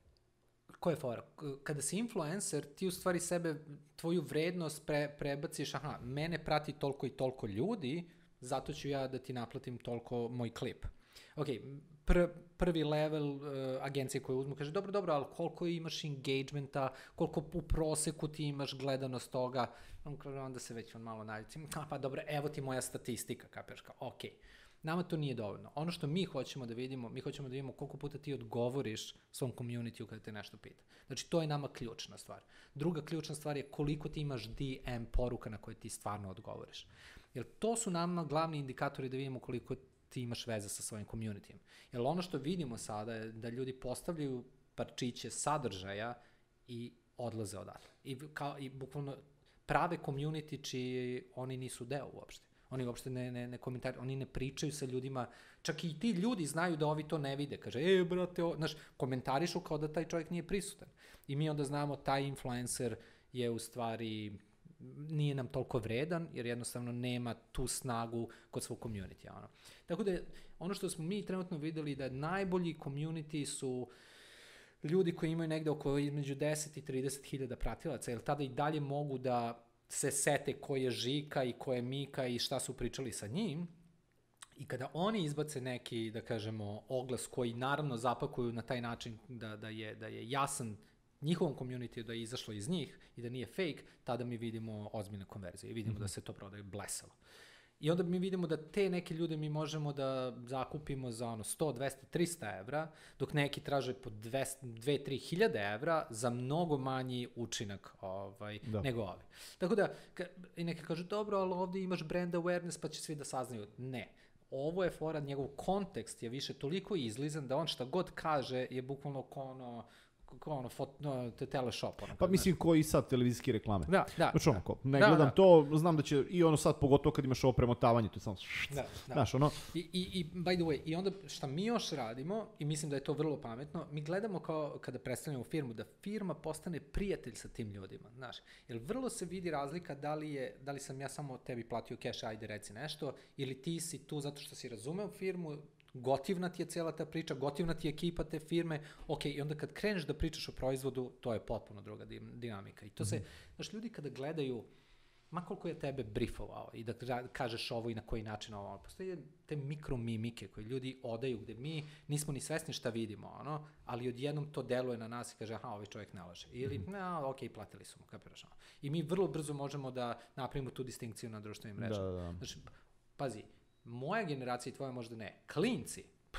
ko je fora? Kada si influencer, ti u stvari sebe, tvoju vrednost pre, prebaciš, aha, mene prati toliko i toliko ljudi, zato ću ja da ti naplatim toliko moj klip. Ok, pr, prvi level uh, agencije koje uzmu kaže, dobro, dobro, ali koliko imaš engagementa, koliko u proseku ti imaš gledanost toga, onda se već on malo naljuti, pa dobro, evo ti moja statistika, kapiraš, kao, ok. Nama to nije dovoljno. Ono što mi hoćemo da vidimo, mi hoćemo da vidimo koliko puta ti odgovoriš svom community-u kada te nešto pita. Znači, to je nama ključna stvar. Druga ključna stvar je koliko ti imaš D M poruka na koje ti stvarno odgovoriš. Jer to su nama glavni indikatori da vidimo koliko ti imaš veze sa svojim community-em. Jer ono što vidimo sada je da ljudi postavljaju parčiće sadržaja i odlaze odatle. I, kao, i bukvalno prave community čiji oni nisu deo uopšte. Oni uopšte ne, ne, ne komentari, oni ne pričaju sa ljudima, čak i ti ljudi znaju da ovi to ne vide. Kaže, e, brate, o, znaš, komentarišu kao da taj čovjek nije prisutan. I mi onda znamo, taj influencer je u stvari, nije nam toliko vredan, jer jednostavno nema tu snagu kod svog community. Ono. Tako da, ono što smo mi trenutno videli da najbolji community su ljudi koji imaju negde oko između deset i trideset hiljada pratilaca, jer tada i dalje mogu da se sete ko je Žika i ko je Mika i šta su pričali sa njim. I kada oni izbace neki, da kažemo, oglas koji naravno zapakuju na taj način da, da, je, da je jasan njihovom community, da je izašlo iz njih i da nije fake, tada mi vidimo ozbiljne konverzije i vidimo mm-hmm. da se to prodaje blesavo. I onda mi vidimo da te neke ljude mi možemo da zakupimo za ono sto, dvesta, trista evra, dok neki traže po dve do tri hiljade evra za mnogo manji učinak ovaj, nego ovi. Tako da, ka, i neki kažu, dobro, ali ovdje imaš brand awareness pa će svi da saznaju. Ne. Ovo je fora, njegov kontekst je više toliko izlizan da on šta god kaže je bukvalno ko ono, ko ono, fot, no, teleshop. Ono, pa mislim ko i sad televizijske reklame. Da, da. Znači ono, da. ko, ne da, gledam da. to, znam da će i ono sad, pogotovo kad imaš ovo premotavanje, to je samo, da, da. znaš, ono. I, i, I, by the way, i onda šta mi još radimo, i mislim da je to vrlo pametno, mi gledamo kao kada predstavljamo firmu, da firma postane prijatelj sa tim ljudima, znaš. Jer vrlo se vidi razlika da li, je, da li sam ja samo tebi platio cash, ajde reci nešto, ili ti si tu zato što si razumeo firmu, gotivna ti je cijela ta priča, gotivna ti je ekipa te firme, ok, i onda kad kreneš da pričaš o proizvodu, to je potpuno druga dinamika. I to se, mm-hmm. znaš, ljudi kada gledaju, ma koliko je tebe briefovao i da kažeš ovo i na koji način ovo, postoje te mikromimike koje ljudi odaju gde mi nismo ni svesni šta vidimo, ono, ali odjednom to deluje na nas i kaže, aha, ovaj čovjek ne laže. Ili, mm-hmm. no, ok, platili su mu, kapiraš. I mi vrlo brzo možemo da napravimo tu distinkciju na društvenim mrežama. Da, da. Znači, pazi, moja generacija i tvoja možda ne, klinci, pff,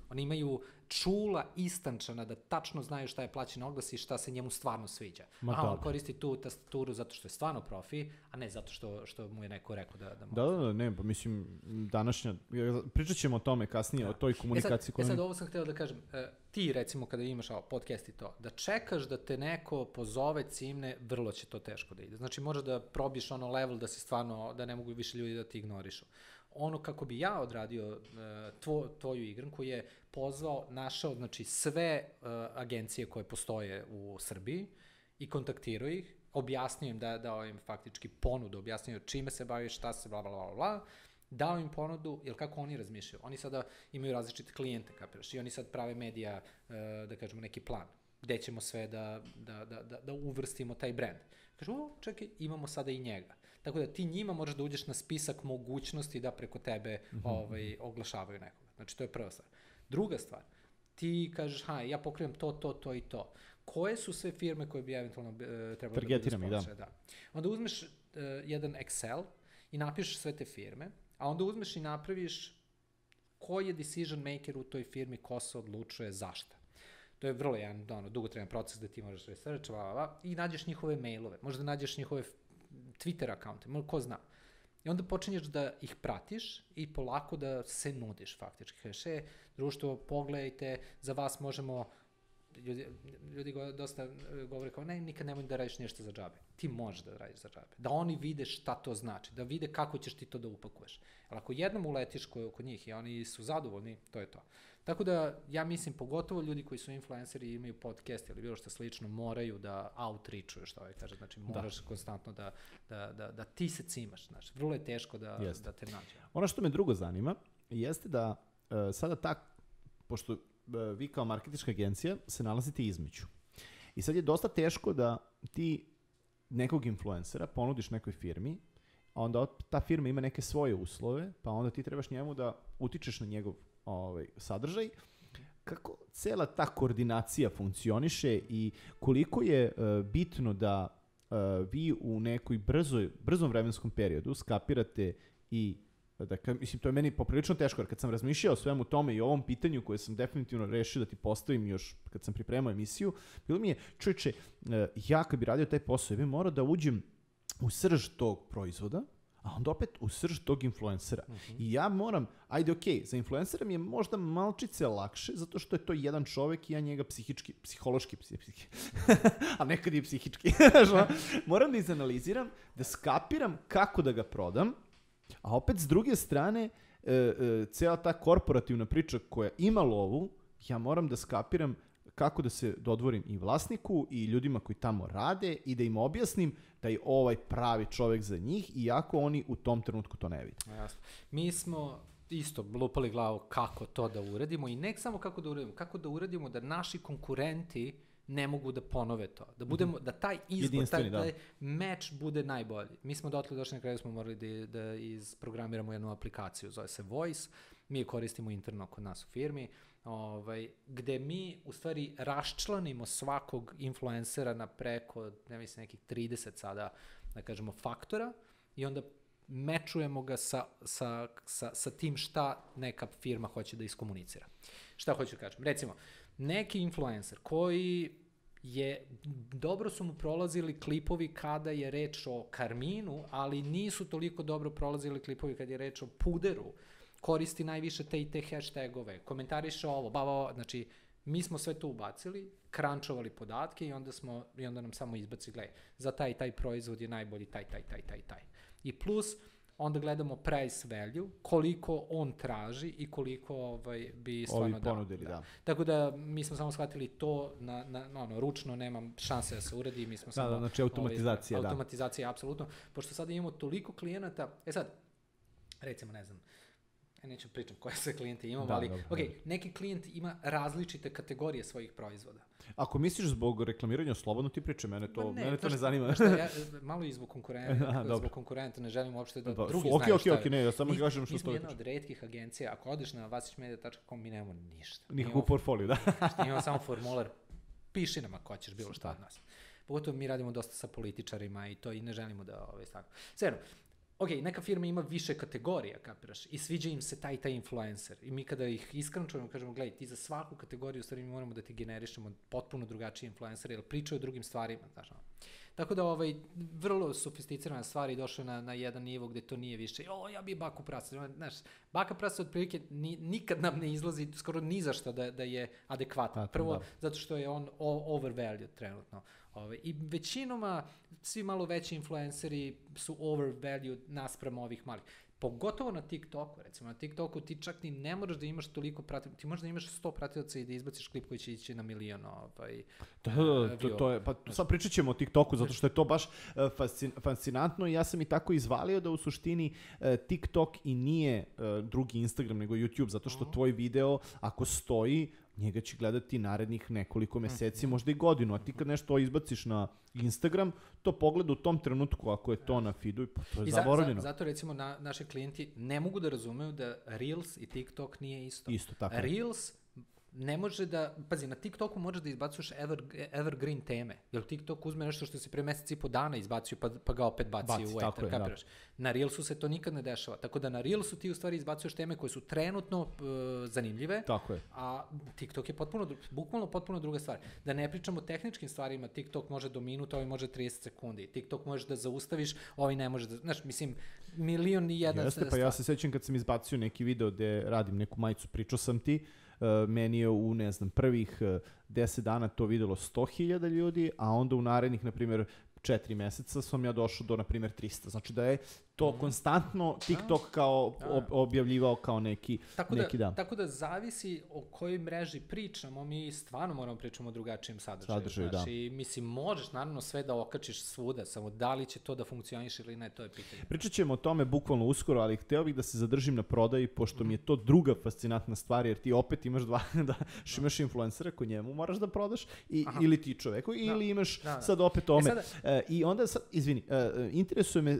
Oni imaju čula istančana da tačno znaju šta je plaćen oglas i šta se njemu stvarno sviđa. Aha, on koristi tu tastaturu zato što je stvarno profi, a ne zato što, što mu je neko rekao da, da može. Da, da, da, ne, pa mislim, današnja, pričat ćemo o tome kasnije, da. o toj komunikaciji. E sad, e sad ovo sam htio da kažem, e, ti recimo kada imaš ovo, podcast i to, da čekaš da te neko pozove, cimne, vrlo će to teško da ide. Znači možeš da probiš ono level da se stvarno, da ne mogu više ljudi da ti ignorišu. Ono kako bi ja odradio tvo, tvoju igranku je pozvao, našao znači sve uh, agencije koje postoje u Srbiji i kontaktirao ih, objasnio im, da, dao im faktički ponudu, objasnio čime se bavi, šta se, bla, bla, bla, bla, dao im ponudu, jer kako oni razmišljaju? Oni sada imaju različite klijente, kapiraš, i oni sad prave medija, uh, da kažemo, neki plan, gde ćemo sve da, da, da, da, da uvrstimo taj brand. Kažu, o, čekaj, imamo sada i njega. Tako da ti njima možeš da uđeš na spisak mogućnosti da preko tebe mm-hmm. ovaj, oglašavaju nekoga. Znači, to je prva stvar. Druga stvar, ti kažeš, ha, ja pokrivam to, to, to i to. Koje su sve firme koje bi eventualno uh, trebalo da budu sponsore? Da. Onda uzmeš uh, jedan Excel i napišeš sve te firme, a onda uzmeš i napraviš koji je decision maker u toj firmi, ko se odlučuje, zašto. To je vrlo jedan ono, dugotrajan proces da ti možeš research, va, va, va, i nađeš njihove mailove, možda nađeš njihove Twitter akaunte, možda ko zna. I onda počinješ da ih pratiš i polako da se nudiš faktički. Kažeš, e, društvo, pogledajte, za vas možemo, ljudi, ljudi go, dosta govore kao, ne, nikad nemoj da radiš nešto za džabe. Ti možeš da radiš za džabe. Da oni vide šta to znači, da vide kako ćeš ti to da upakuješ. Ali ako jednom uletiš kod njih i oni su zadovoljni, to je to. Tako da, ja mislim, pogotovo ljudi koji su influenceri i imaju podcast ili bilo što slično, moraju da outreachuju, što ovaj kaže. Znači, moraš da. konstantno da, da, da, da ti se cimaš. Znači, vrlo je teško da, da te nađe. Ono što me drugo zanima jeste da uh, sada tak, pošto uh, vi kao marketinška agencija se nalazite između. I sad je dosta teško da ti nekog influencera ponudiš nekoj firmi, a onda ta firma ima neke svoje uslove, pa onda ti trebaš njemu da utičeš na njegov ovaj, sadržaj. Kako cela ta koordinacija funkcioniše i koliko je uh, bitno da uh, vi u nekoj brzoj, brzom vremenskom periodu skapirate i da, mislim, to je meni poprilično teško, jer kad sam razmišljao o svemu tome i o ovom pitanju koje sam definitivno rešio da ti postavim još kad sam pripremao emisiju, bilo mi je, čovječe, uh, ja kad bi radio taj posao, ja bi morao da uđem u srž tog proizvoda, a onda opet u srž tog influencera. Uh-huh. I ja moram, ajde okej, okay, za influencera mi je možda malčice lakše, zato što je to jedan čovek i ja njega psihički, psihološki, psihički, a nekad i psihički. Moram da izanaliziram, da skapiram kako da ga prodam, a opet s druge strane, e, e, cijela ta korporativna priča koja ima lovu, ja moram da skapiram kako da se dodvorim i vlasniku i ljudima koji tamo rade i da im objasnim da je ovaj pravi čovjek za njih, iako oni u tom trenutku to ne vide. Jasno. Mi smo isto lupali glavu kako to da uradimo i ne samo kako da uradimo, kako da uradimo da naši konkurenti ne mogu da ponove to. Da budemo, da taj izbor, taj, taj meč bude najbolji. Mi smo dotle došli na kraju, smo morali da, da isprogramiramo jednu aplikaciju, zove se Voice, mi je koristimo interno kod nas u firmi, ovaj, gde mi u stvari raščlanimo svakog influencera na preko, ne mislim, nekih trideset sada, da kažemo, faktora i onda mečujemo ga sa, sa, sa, sa tim šta neka firma hoće da iskomunicira. Šta hoću da kažem? Recimo, neki influencer koji je, dobro su mu prolazili klipovi kada je reč o karminu, ali nisu toliko dobro prolazili klipovi kada je reč o puderu, koristi najviše te i te hashtagove, komentariše ovo, ba, ba, ba, znači mi smo sve to ubacili, krančovali podatke i onda smo, i onda nam samo izbaci, gledaj, za taj taj proizvod je najbolji taj, taj, taj, taj, taj. I plus, onda gledamo price value, koliko on traži i koliko ovaj, bi stvarno dao. Ponudili, da. Da. Tako da mi smo samo shvatili to, na, na, na ono, ručno nemam šanse da se uradi, mi smo da, samo... Da, znači automatizacija, ovaj, da. Automatizacija, apsolutno. Pošto sada imamo toliko klijenata, e sad, recimo, ne znam, ja neću pričam koje sve klijente imamo, da, ali dobro, ok, dobro. Neki klijent ima različite kategorije svojih proizvoda. Ako misliš zbog reklamiranja, slobodno ti priče, mene to, ne, mene to ne zanima. Šta, ja, malo i zbog konkurenta, zbog konkurenta, ne želim uopšte da ba, drugi okay, znaju okay, šta je. Ok, ok, ne, ja samo kažem što to. Mi smo jedna od retkih agencija, ako odeš na vasićmedia tačka com, mi nemamo ništa. Nikakvu portfolio, da. Imamo samo formular, piši nam ako hoćeš bilo šta od nas. Pogotovo mi radimo dosta sa političarima i to i ne želimo da ovaj, tako. Sve ok, neka firma ima više kategorija, kapiraš, i sviđa im se taj i taj influencer. I mi kada ih iskrančujemo, kažemo, gledaj, ti za svaku kategoriju, u stvari mi moramo da ti generišemo potpuno drugačiji influencer, jer pričaju o drugim stvarima, znaš. Tako da, ovaj, vrlo sofisticirana stvar i došla na, na jedan nivo gde to nije više, o, ja bi baku prasa, znaš, baka prasa otprilike ni, nikad nam ne izlazi skoro ni za što da, da je adekvatan. Prvo, da. Zato što je on overvalued trenutno. Ove, I većinoma, svi malo veći influenceri su overvalued naspram ovih malih. Pogotovo na TikToku, recimo. Na TikToku ti čak ni ne moraš da imaš toliko pratilaca, ti možeš da imaš sto pratilaca i da izbaciš klip koji će ići na milion ovaj, da, da, to, to je, pa sad pričat ćemo o TikToku, zato što je to baš uh, fascin, fascinantno i ja sam i tako izvalio da u suštini uh, TikTok i nije uh, drugi Instagram nego YouTube, zato što tvoj video, ako stoji, njega će gledati narednih nekoliko meseci, možda i godinu, a ti kad nešto izbaciš na Instagram, to pogleda u tom trenutku, ako je to na feedu, i to je I zaboravljeno. Za, zato recimo na, naši klijenti ne mogu da razumeju da Reels i TikTok nije isto. Isto, tako. Reels ne može da, pazi, na TikToku možeš da izbacuješ ever, evergreen teme, jer TikTok uzme nešto što se pre mesec i po dana izbacuju, pa, pa ga opet baci, baci u eter, kapiraš. Da. Na Reelsu se to nikad ne dešava, tako da na Reelsu ti u stvari izbacuješ teme koje su trenutno uh, zanimljive, tako je. A TikTok je potpuno, bukvalno potpuno druga stvar. Da ne pričamo o tehničkim stvarima, TikTok može do minuta, ovaj može trideset sekundi, TikTok možeš da zaustaviš, ovaj ne može da, znaš, mislim, milion i jedna Jeste, stvar. pa ja se sećam kad sam izbacio neki video gde radim neku majicu, pričao sam ti, Uh, meni je u, ne znam, prvih uh, deset dana to videlo sto hiljada ljudi, a onda u narednih, na primjer, četiri meseca sam ja došao do, na primjer, trista. Znači da je to mm. konstantno TikTok kao ob, objavljivao kao neki, tako neki da, dan. Tako da zavisi o kojoj mreži pričamo, mi stvarno moramo pričamo o drugačijem sadržaju. Sadržaju, znači, da. I mislim, možeš naravno sve da okačiš svuda, samo da li će to da funkcioniše ili ne, to je pitanje. Pričat ćemo o tome bukvalno uskoro, ali hteo bih da se zadržim na prodaji, pošto mm. mi je to druga fascinantna stvar, jer ti opet imaš dva, da imaš influencera koji njemu moraš da prodaš, i, ili ti čoveku, da. Ili imaš da, da. sad opet ome. E, sada... uh, I onda, sad, izvini, uh, interesuje me, uh,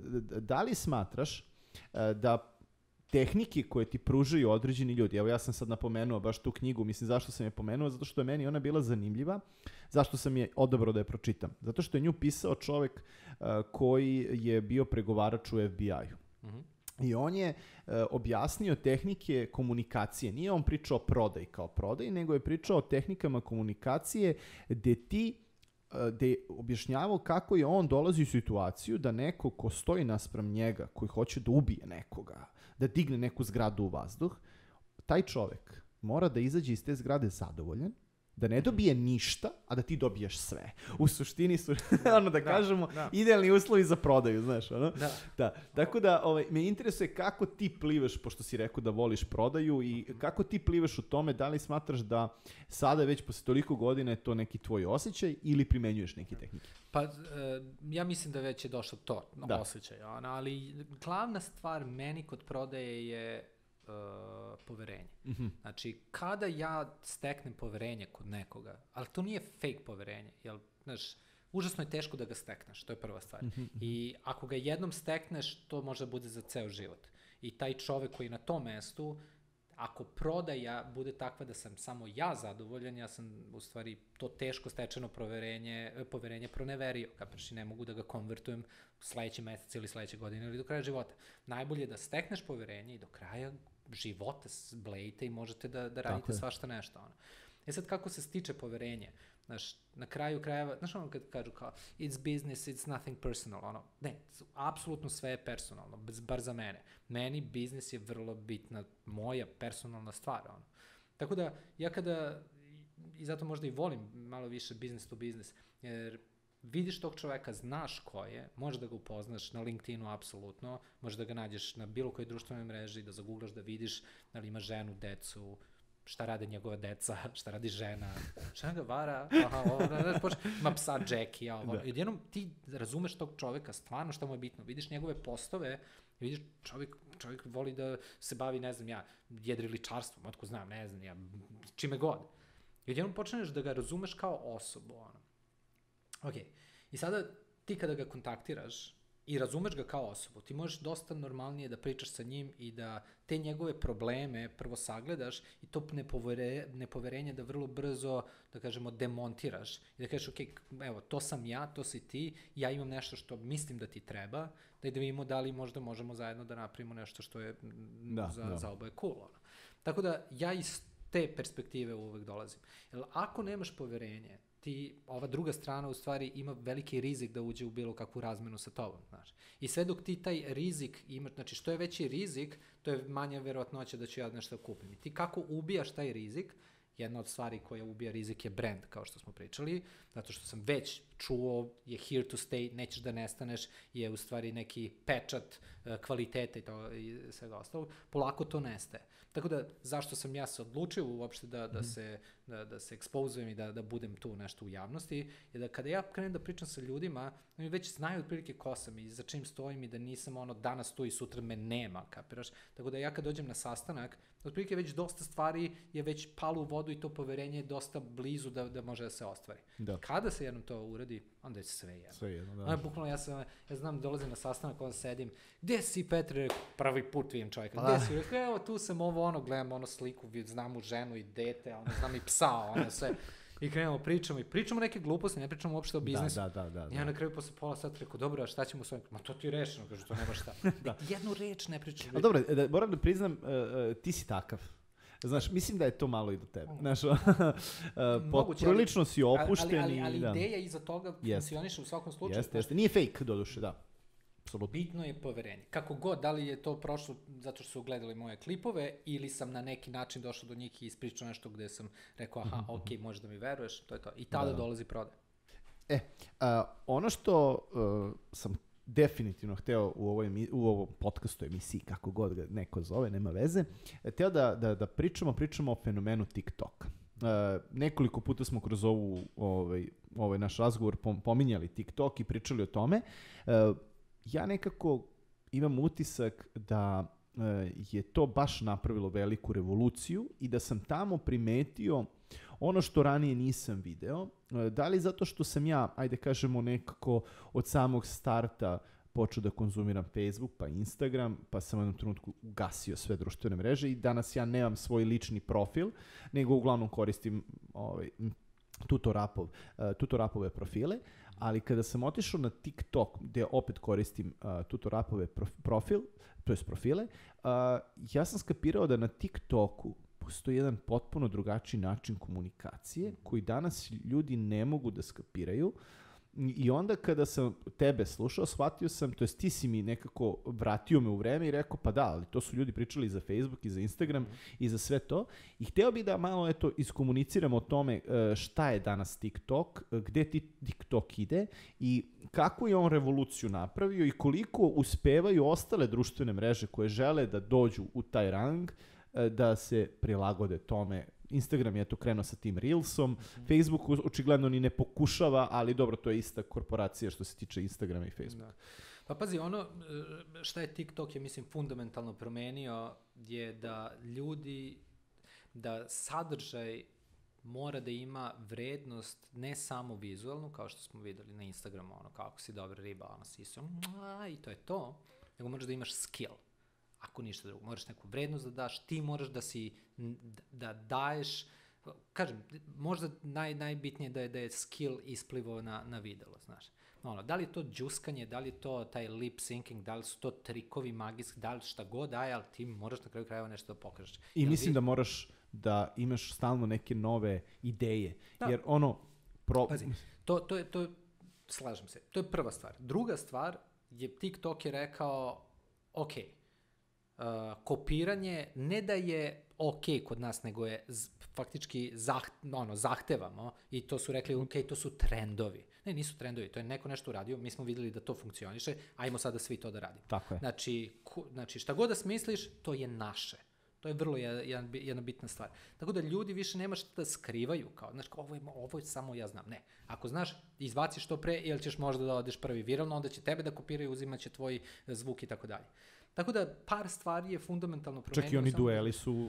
da li smatraš uh, da tehnike koje ti pružaju određeni ljudi, evo ja sam sad napomenuo baš tu knjigu, mislim zašto sam je pomenuo, zato što je meni ona bila zanimljiva, zašto sam je odabrao da je pročitam, zato što je nju pisao čovek uh, koji je bio pregovarač u F B I-u. Mm-hmm. I on je uh, objasnio tehnike komunikacije, nije on pričao o prodaji kao prodaji, nego je pričao o tehnikama komunikacije gde ti gde je objašnjavao kako je on dolazi u situaciju da neko ko stoji naspram njega, koji hoće da ubije nekoga, da digne neku zgradu u vazduh, taj čovek mora da izađe iz te zgrade zadovoljan, da ne dobije ništa, a da ti dobiješ sve. U suštini su, ono da, da kažemo, da. Idealni uslovi za prodaju, znaš, ono? Da. Da. Tako da, ovaj, me interesuje kako ti plivaš, pošto si rekao da voliš prodaju, i kako ti plivaš u tome, da li smatraš da sada već posle toliko godina je to neki tvoj osjećaj ili primenjuješ neke tehnike? Pa, uh, ja mislim da već je došlo to, da. Osjećaj, ono, ali glavna stvar meni kod prodaje je Uh, poverenje. Mm-hmm. Znači, kada ja steknem poverenje kod nekoga, ali to nije fake poverenje, jer, znaš, užasno je teško da ga stekneš, to je prva stvar. Mm-hmm. I ako ga jednom stekneš, to može bude za ceo život. I taj čovek koji je na tom mestu, ako prodaja bude takva da sam samo ja zadovoljan, ja sam u stvari to teško stečeno poverenje, poverenje proneverio, kapiraš, i ne mogu da ga konvertujem sledeći mesec ili sledeće godine ili do kraja života. Najbolje je da stekneš poverenje i do kraja života blejite i možete da, da radite svašta nešto. Ono. E sad, kako se stiče poverenje? Znaš, na kraju krajeva, znaš ono kad kažu kao it's business, it's nothing personal, ono, ne, apsolutno sve je personalno, bar za mene. Meni biznis je vrlo bitna, moja personalna stvar, ono. Tako da, ja kada, i zato možda i volim malo više business to business, jer vidiš tog čoveka, znaš ko je, možeš da ga upoznaš na LinkedInu apsolutno, možeš da ga nađeš na bilo kojoj društvenoj mreži, da zaguglaš, da vidiš da li ima ženu, decu, šta rade njegova deca, šta radi žena, šta ga vara, aha, ovo, ima psa Jackie, ovo. Da. Jednom ti razumeš tog čoveka, stvarno šta mu je bitno, vidiš njegove postove, vidiš čovjek, čovjek voli da se bavi, ne znam ja, jedriličarstvom, otko znam, ne znam ja, čime god. I jednom počneš da ga razumeš kao osobu, ono. Ok, i sada ti kada ga kontaktiraš, i razumeš ga kao osobu, ti možeš dosta normalnije da pričaš sa njim i da te njegove probleme prvo sagledaš i to nepovere, nepoverenje da vrlo brzo, da kažemo, demontiraš i da kažeš, ok, evo, to sam ja, to si ti, ja imam nešto što mislim da ti treba, da i da vidimo da li možda možemo zajedno da napravimo nešto što je da, za, da. za oboje cool. Ono. Tako da ja iz te perspektive uvek dolazim. Jer ako nemaš poverenje, ti, ova druga strana u stvari ima veliki rizik da uđe u bilo kakvu razmenu sa tobom, znaš. I sve dok ti taj rizik imaš, znači što je veći rizik, to je manja verovatnoća da ću ja nešto kupim. I ti kako ubijaš taj rizik, jedna od stvari koja ubija rizik je brand, kao što smo pričali, zato što sam već čuo, je here to stay, nećeš da nestaneš, je u stvari neki pečat kvaliteta i, to, i svega ostalog, polako to nestaje. Tako da, zašto sam ja se odlučio uopšte da, da, se, da, da se ekspozujem i da, da budem tu nešto u javnosti, je da kada ja krenem da pričam sa ljudima, oni već znaju otprilike ko sam i za čim stojim i da nisam ono danas tu i sutra me nema, kapiraš? Tako da ja kad dođem na sastanak, otprilike već dosta stvari je već palo u vodu i to poverenje je dosta blizu da, da može da se ostvari. Da. Kada se jednom to uradi, onda je sve jedno. Sve jedno, da. Onda, bukvalno ja sam, ja znam, dolazim na sastanak, onda sedim, gde si, Petre? Prvi put vidim čovjeka, gde si? Rekao, evo, tu sam ovo, ono, gledam ono sliku, znam u ženu i dete, ono, znam i psa, ono, sve. I krenemo, pričamo i pričamo neke gluposti, ne pričamo uopšte o biznisu. Da, da, da, da. I ja na kraju posle pola sata rekao, dobro, a šta ćemo s ovim? Ma to ti rešeno, kaže, to nema šta. Da. Jednu reč ne pričam. Ali dobro, da, moram da priznam, uh, uh, ti si takav. Znaš, mislim da je to malo i do tebe. Znaš, uh, Moguće, prilično si opušten. Ali, ali, ali da. Ideja iza toga funkcioniše u svakom slučaju. Jeste, jeste. Nije fake, doduše, da. Absolutno. Bitno je poverenje. Kako god, da li je to prošlo zato što su gledali moje klipove ili sam na neki način došao do njih i ispričao nešto gde sam rekao, aha, mm-hmm. ok, možeš da mi veruješ, to je to. I tada da. dolazi prodaja. E, a, ono što uh, sam definitivno hteo u, ovoj, u ovom podcastu emisiji, kako god ga neko zove, nema veze, hteo da, da, da pričamo, pričamo o fenomenu TikToka. Uh, nekoliko puta smo kroz ovu, ovaj, ovaj naš razgovor pominjali TikTok i pričali o tome. Uh, ja nekako imam utisak da uh, je to baš napravilo veliku revoluciju i da sam tamo primetio ono što ranije nisam video. Da li zato što sam ja, ajde kažemo nekako od samog starta počeo da konzumiram Facebook pa Instagram, pa sam u jednom trenutku ugasio sve društvene mreže i danas ja nemam svoj lični profil, nego uglavnom koristim ovaj, tutorapov, uh, tutorapove profile, ali kada sam otišao na TikTok, gde opet koristim uh, tutorapove profil, to jest profile, uh, ja sam skapirao da na TikToku postoji jedan potpuno drugačiji način komunikacije koji danas ljudi ne mogu da skapiraju. I onda kada sam tebe slušao, shvatio sam, to jest ti si mi nekako vratio me u vreme i rekao, pa da, ali to su ljudi pričali i za Facebook i za Instagram mm. i za sve to. I hteo bih da malo eto iskomuniciramo o tome šta je danas TikTok, gde ti TikTok ide i kakvu je on revoluciju napravio i koliko uspevaju ostale društvene mreže koje žele da dođu u taj rang da se prilagode tome. Instagram je to krenuo sa tim Reelsom, mm-hmm. Facebook očigledno ni ne pokušava, ali dobro, to je ista korporacija što se tiče Instagrama i Facebooka. Da. Pa pazi, ono šta je TikTok je, mislim, fundamentalno promenio je da ljudi, da sadržaj mora da ima vrednost ne samo vizualnu, kao što smo videli na Instagramu, ono, kako si dobra riba, ono, si su, i to je to, nego moraš da imaš skill. Ako ništa drugo, moraš neku vrednost da daš, ti moraš da si, da daješ, kažem, možda naj, najbitnije da je, da je skill isplivao na, na videlo, znaš. Ono, da li je to džuskanje, da li je to taj lip syncing, da li su to trikovi magijski, da li šta god daje, ali ti moraš na kraju krajeva nešto da pokažeš. I Jel mislim vi... da moraš da imaš stalno neke nove ideje, da. Jer ono... Pro... Pazi, to, to je, to, slažem se, to je prva stvar. Druga stvar je TikTok je rekao, ok, Uh, kopiranje ne da je ok kod nas, nego je z, faktički zah, ono, zahtevamo i to su rekli, ok, to su trendovi. Ne, nisu trendovi, to je neko nešto uradio, mi smo videli da to funkcioniše, ajmo sada svi to da radimo. Tako je. Znači, ku, znači šta god da smisliš, to je naše. To je vrlo jedan, jedna bitna stvar. Tako da ljudi više nema šta da skrivaju, kao, znaš, ovo je, ovo je samo ja znam. Ne, ako znaš, izbaciš to pre, ili ćeš možda da odeš prvi viralno, onda će tebe da kopiraju, uzimat će tvoj zvuk i tako dalje. Tako da par stvari je fundamentalno promenilo. Čak i oni dueli su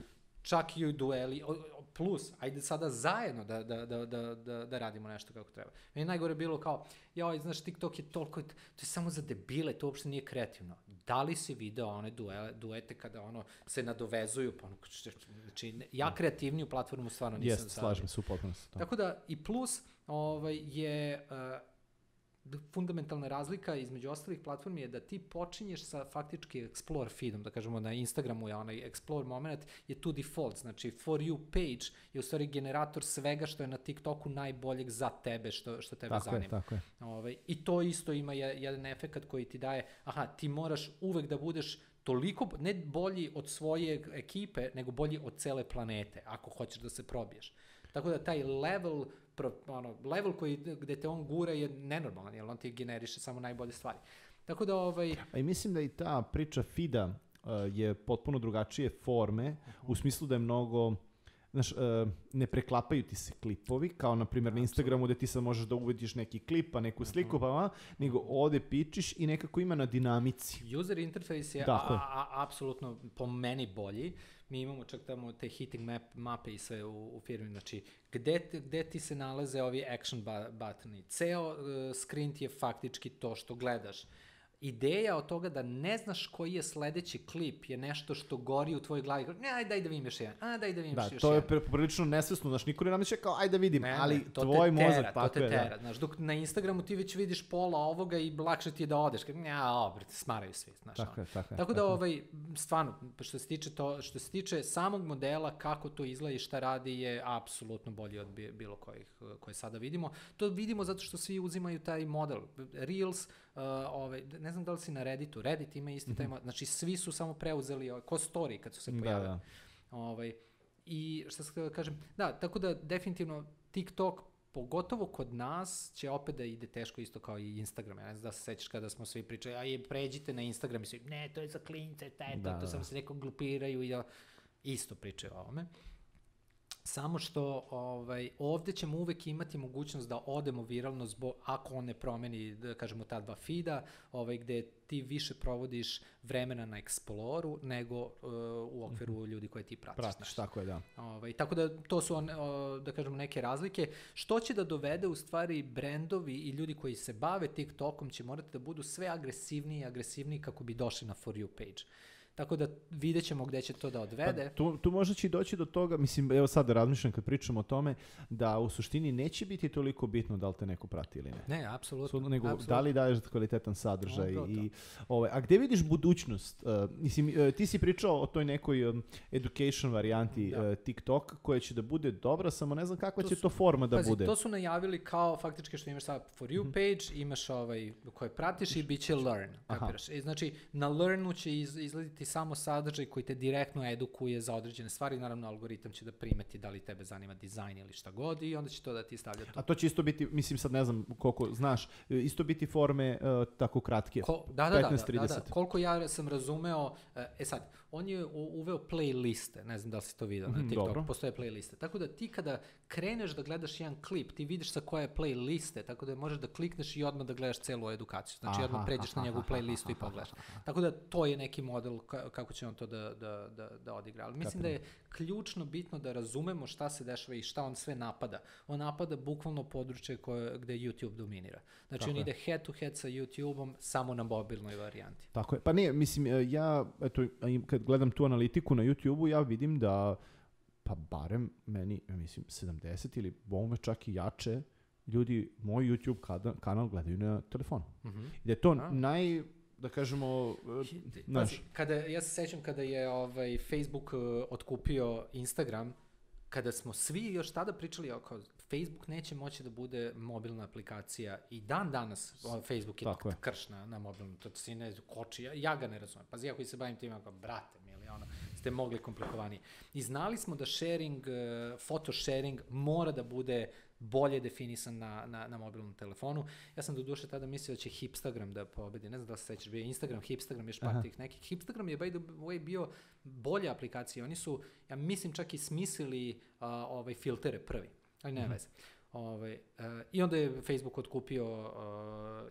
čak i u dueli, plus, ajde sada zajedno da, da, da, da, da, da radimo nešto kako treba. Meni najgore bilo kao, joj, znaš, TikTok je toliko, to je samo za debile, to uopšte nije kreativno. Da li si video one duele, duete kada ono se nadovezuju, pa ono, znači, ja kreativniju platformu stvarno nisam Jest, slažem se u potpunosti. Tako da, i plus ovaj, je... Uh, fundamentalna razlika između ostalih platformi je da ti počinješ sa faktički explore feedom, da kažemo na Instagramu je onaj explore moment, je tu default, znači for you page je u stvari generator svega što je na TikToku najboljeg za tebe, što, što tebe tako zanima. Je, tako je. Ovaj, I to isto ima jedan efekt koji ti daje, aha, ti moraš uvek da budeš toliko, ne bolji od svoje ekipe, nego bolji od cele planete, ako hoćeš da se probiješ. Tako da taj level, pro, ono, level koji, gde te on gura je nenormalan, jer on ti generiše samo najbolje stvari. Tako da ovaj... A i mislim da i ta priča feeda uh, je potpuno drugačije forme, uh-huh. u smislu da je mnogo, znaš, uh, ne preklapaju ti se klipovi, kao na primjer na Instagramu gde ti sad možeš da uvediš neki klip, pa neku sliku, pa va, nego ovde pičiš i nekako ima na dinamici. User interface je a, a, apsolutno po meni bolji. Mi imamo čak tamo te hitting map, mape i sve u, u firmi, znači gde, gde ti se nalaze ovi action buttoni. Ceo uh, screen ti je faktički to što gledaš. Ideja od toga da ne znaš koji je sledeći klip je nešto što gori u tvojoj glavi. Ne, aj daj da vidim još jedan, a daj da vidim da, još jedan. Da, to je prilično nesvesno, znaš, niko ne nameće kao aj da vidim, ne, ali ne, tvoj mozak tako je. To te tera, da. Znaš, dok na Instagramu ti već vidiš pola ovoga i lakše ti je da odeš. Ja, obrate, smaraju svi, znaš. Tako je, tako je. Tako da, ovaj, stvarno, što se tiče to, što se tiče samog modela, kako to izgleda i šta radi je apsolutno bolji od bilo kojih koje sada vidimo. To vidimo zato što svi uzimaju taj model. Reels, Uh, ovaj, ne znam da li si na Redditu, Reddit ima isti taj, mm-hmm. znači svi su samo preuzeli, ovaj, ko story kad su se pojavili. Da, da. Ovaj, I šta sam da kažem, da, tako da definitivno TikTok, pogotovo kod nas, će opet da ide teško isto kao i Instagram. Ja ne znam da se sećaš kada smo svi pričali, aj pređite na Instagram i svi, ne, to je za klince, taj, da, to, to samo se neko glupiraju i da, isto pričaju o ovome. Samo što ovaj, ovde ćemo uvek imati mogućnost da odemo viralno zbog, ako on ne promeni, da kažemo, ta dva feeda, ovaj, gde ti više provodiš vremena na Exploru nego uh, u okviru mm-hmm. ljudi koje ti pratiš. Pratiš, tako je, da. Ovaj, tako da to su, on, o, da kažemo, neke razlike. Što će da dovede u stvari brendovi i ljudi koji se bave TikTokom će morati da budu sve agresivniji i agresivniji kako bi došli na For You page. Tako da vidjet ćemo gde će to da odvede. Pa, tu, tu možda će doći do toga, mislim, evo sad da razmišljam kad pričamo o tome, da u suštini neće biti toliko bitno da li te neko prati ili ne. Ne, apsolutno. So, nego apsolutno. Da li daješ kvalitetan sadržaj. No, i, ovaj, a gde vidiš budućnost? Uh, mislim, uh, ti si pričao o toj nekoj um, education varijanti da. uh, TikTok, koja će da bude dobra, samo ne znam kakva to će su, to forma da pazi, bude. To su najavili kao faktički što imaš sad For You mm-hmm. page, imaš ovaj koje pratiš i bit će Learn. Kapiraš? I znači, na Learnu će iz, izgledati samo sadržaj koji te direktno edukuje za određene stvari, naravno algoritam će da primeti da li tebe zanima dizajn ili šta god i onda će to da ti stavlja to. A to će isto biti, mislim sad ne znam koliko znaš, isto biti forme uh, tako kratke, Ko, da, da, petnaest trideset. Da, da, da, koliko ja sam razumeo, e sad, on je uveo playliste, ne znam da li si to vidio, mm, na TikToku postoje playliste, tako da ti kada kreneš da gledaš jedan klip, ti vidiš sa koje playliste, tako da možeš da klikneš i odmah da gledaš celu edukaciju, znači aha, odmah pređeš aha, na njegovu playlistu aha, i pogledaš. Aha. Tako da to je neki model kako će on to da, da, da, da odigra. Ali mislim da je ključno bitno da razumemo šta se dešava i šta on sve napada. On napada bukvalno područje koje, gde YouTube dominira. Znači tako on je. ide head to head sa YouTubeom samo na mobilnoj varijanti. Tako je. Pa ne, mislim, ja eto, kad gledam tu analitiku na YouTubeu, ja vidim da pa barem meni, mislim, sedamdeset ili bome čak i jače ljudi moj YouTube kanal gledaju na telefonu. Mm-hmm. I da je to A. naj... da kažemo, Pazi, kada, ja se sećam kada je ovaj, Facebook uh, otkupio Instagram, kada smo svi još tada pričali oko Facebook neće moći da bude mobilna aplikacija i dan danas ovaj, Facebook je, je. krš na, na mobilnu, to si ne koči, ja, ja ga ne razumem. Pazi, ja koji se bavim tim, kao, brate, mili, ono, ste mogli komplikovanije. I znali smo da sharing, uh, photo sharing mora da bude bolje definisan na, na, na mobilnom telefonu. Ja sam do duše tada mislio da će Hipstagram da pobedi. Ne znam da se sećaš, bio Instagram, Hipstagram, još par tih nekih. Hipstagram je by the way bio bolja aplikacija. Oni su, ja mislim, čak i smislili uh, ovaj, filtere prvi. Ali ne mm-hmm. veze. Ovaj, uh, I onda je Facebook otkupio uh,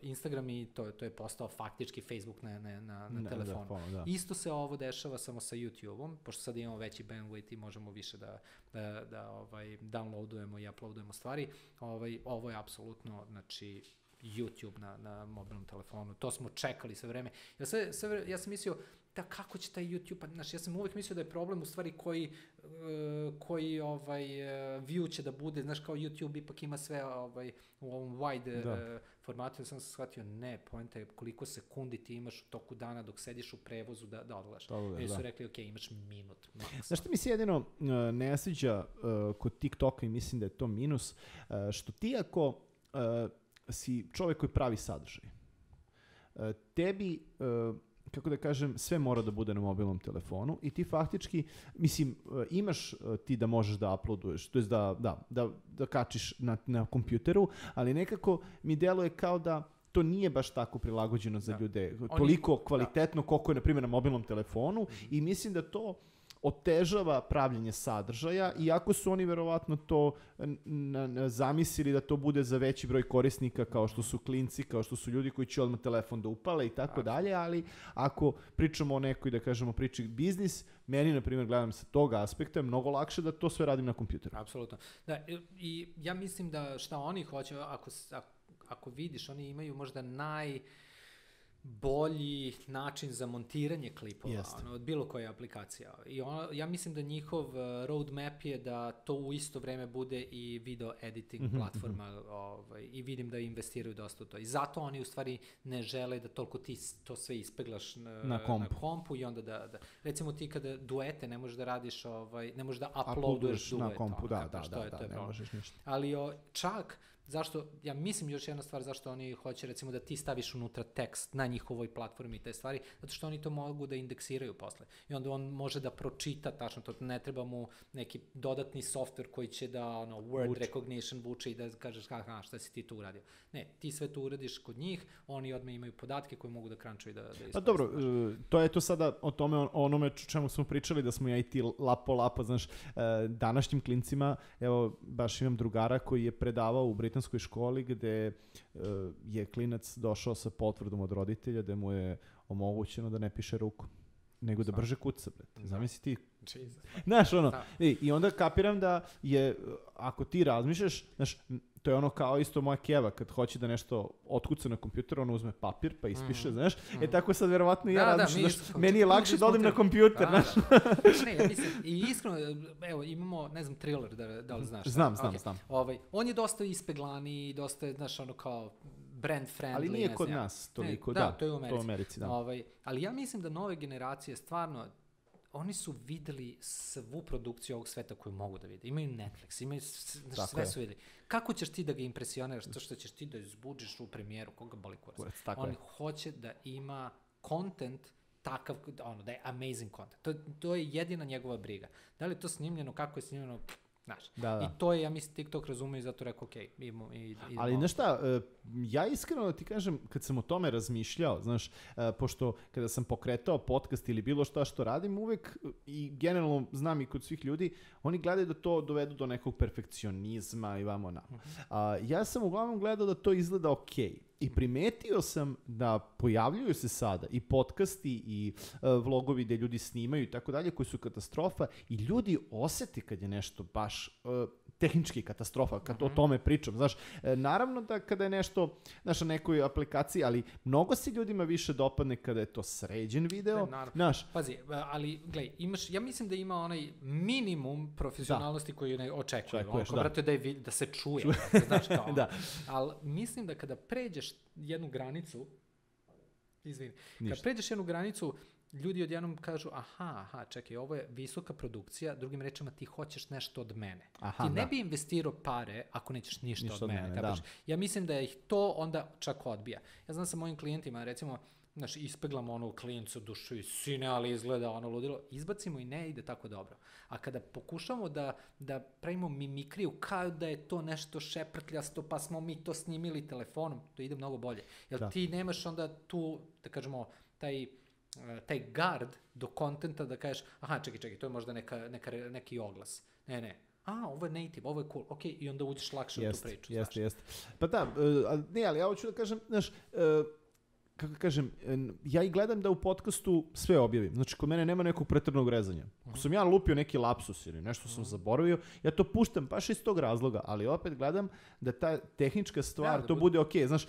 Instagram i to, to je postao faktički Facebook na, na, na, na ne, telefonu. Da, da. Isto se ovo dešava samo sa YouTube-om, pošto sad imamo veći bandwidth i možemo više da, da, da ovaj, downloadujemo i uploadujemo stvari. Ovaj, ovo je apsolutno, znači, YouTube na, na mobilnom telefonu. To smo čekali sve vreme. Ja, sve, sve, ja sam mislio, da kako će taj YouTube, pa, znaš, ja sam uvek mislio da je problem u stvari koji, uh, koji ovaj, uh, view će da bude, znaš, kao YouTube ipak ima sve ovaj, u ovom wide da. uh, formatu, ja sam se shvatio, ne, poenta je koliko sekundi ti imaš u toku dana dok sediš u prevozu da, da odgledaš. I su da. rekli, ok, imaš minut. Maks. Znaš što mi se jedino uh, ne sviđa uh, kod TikToka i mislim da je to minus, uh, što ti ako uh, si čovek koji pravi sadržaj, uh, tebi... Uh, kako da kažem, sve mora da bude na mobilnom telefonu i ti faktički, mislim, imaš ti da možeš da uploaduješ, to jest da, da, da, da kačiš na, na kompjuteru, ali nekako mi deluje kao da to nije baš tako prilagođeno za da. ljude. Toliko Oni, kvalitetno da. koliko je, na primjer, na mobilnom telefonu mm-hmm. i mislim da to otežava pravljenje sadržaja, iako su oni verovatno to n- n- zamislili da to bude za veći broj korisnika, kao što su klinci, kao što su ljudi koji će odmah telefon da upale i tako dalje, ali ako pričamo o nekoj, da kažemo, priči biznis, meni, na primjer, gledam sa tog aspekta, je mnogo lakše da to sve radim na kompjuteru. Apsolutno. Da, i ja mislim da šta oni hoće, ako, ako vidiš, oni imaju možda naj... bolji način za montiranje klipova ono, od bilo koje aplikacije. I ono, ja mislim da njihov uh, roadmap je da to u isto vreme bude i video editing mm-hmm, platforma mm-hmm. Ovaj, i vidim da investiraju dosta u to. I zato oni u stvari ne žele da toliko ti to sve ispeglaš na, na, kompu. na kompu i onda da, da... Recimo ti kada duete ne možeš da radiš, ovaj, ne možeš da uploaduješ duet. Na kompu, ono, da, da, da, je, da, to je ne možeš ništa. Ali o, čak... Zašto, ja mislim još jedna stvar zašto oni hoće recimo da ti staviš unutra tekst na njihovoj platformi i te stvari, zato što oni to mogu da indeksiraju posle. I onda on može da pročita tačno to, ne treba mu neki dodatni software koji će da ono, word vuče. Recognition vuče i da kažeš ha, šta si ti tu uradio. Ne, ti sve to uradiš kod njih, oni odmah imaju podatke koje mogu da crunchuju i da, da iskoriste. Pa dobro, to je to sada o tome, o onome čemu smo pričali, da smo ja i ti lapo lapo, znaš, današnjim klincima, evo, baš imam drugara koji je predavao u britanskoj školi gde uh, je klinac došao sa potvrdom od roditelja da mu je omogućeno da ne piše rukom, nego da brže kuca, brate. Zamisli ti. Jesus. Znaš, ono, i, i onda kapiram da je, ako ti razmišljaš, znaš, to je ono kao isto moja keva, kad hoće da nešto otkuca na kompjuteru, ono uzme papir pa ispiše, mm. znaš, mm. e tako sad verovatno i ja da, razmišljam, da, znaš, meni je lakše da odim na kompjuter, znaš. Da, da. Ne, ja mislim, i iskreno, evo, imamo, ne znam, Thriller, da, da li znaš. Znam, znam, okay. znam. Ovaj, on je dosta ispeglani, dosta, znaš, ono kao brand friendly. Ali nije kod nas toliko, ne, da, da, to je u Americi. To u Americi, da. Ovaj, ali ja mislim da nove generacije stvarno, oni su videli svu produkciju ovog sveta koju mogu da vide. Imaju Netflix, imaju znaš, sve je. Su videli. Kako ćeš ti da ga impresioniraš? To što ćeš ti da izbuđiš u premijeru, koga boli kurac. On je. hoće da ima content takav, ono, da je amazing content. To, to je jedina njegova briga. Da li je to snimljeno, kako je snimljeno, znaš. Da, da. I to je, ja mislim, TikTok razume i zato rekao, ok, idemo. idemo. Ali, znaš šta, ja iskreno da ti kažem, kad sam o tome razmišljao, znaš, pošto kada sam pokretao podcast ili bilo šta što radim, uvek, i generalno znam i kod svih ljudi, oni gledaju da to dovedu do nekog perfekcionizma i vamo na. Uh-huh. A, ja sam uglavnom gledao da to izgleda okej. I primetio sam da pojavljuju se sada i podcasti i uh, vlogovi gde ljudi snimaju i tako dalje, koji su katastrofa i ljudi oseti kad je nešto baš uh, tehnički katastrofa, kad mm-hmm. o tome pričam. Znaš, e, naravno da kada je nešto, znaš, na nekoj aplikaciji, ali mnogo se ljudima više dopadne kada je to sređen video. Znaš, pazi, ali gledaj, imaš, ja mislim da ima onaj minimum profesionalnosti da. Koji ne očekuje. Onako, da. Brate, da, je, da se čuje. Ču... Brate, znaš, kao, da. Ali mislim da kada pređeš jednu granicu, izvini, kada pređeš jednu granicu, ljudi odjednom kažu, aha, aha, čekaj, ovo je visoka produkcija, drugim rečima ti hoćeš nešto od mene. Aha, ti ne da. bi investirao pare ako nećeš ništa, ništa od mene. mene da. Ja mislim da ih to onda čak odbija. Ja znam sa mojim klijentima, recimo, znaš, ispeglamo ono klijencu dušu i sine, ali izgleda ono ludilo, izbacimo i ne ide tako dobro. A kada pokušamo da, da pravimo mimikriju kao da je to nešto šeprtljasto, pa smo mi to snimili telefonom, to ide mnogo bolje. Jer da. ti nemaš onda tu, da kažemo, taj taj gard do kontenta da kažeš, aha, čekaj, čekaj, to je možda neka, neka, neki oglas. Ne, ne, a, ovo je native, ovo je cool, ok, i onda uđeš lakše jest, u tu priču. Jeste, jeste. Pa da, uh, ne, ali ja hoću da kažem, znaš, uh, kako kažem, ja i gledam da u podcastu sve objavim. Znači, kod mene nema nekog preternog rezanja. Ako sam ja lupio neki lapsus ili nešto sam zaboravio, ja to puštam baš iz tog razloga, ali opet gledam da ta tehnička stvar, ja, to bude ok. Znaš,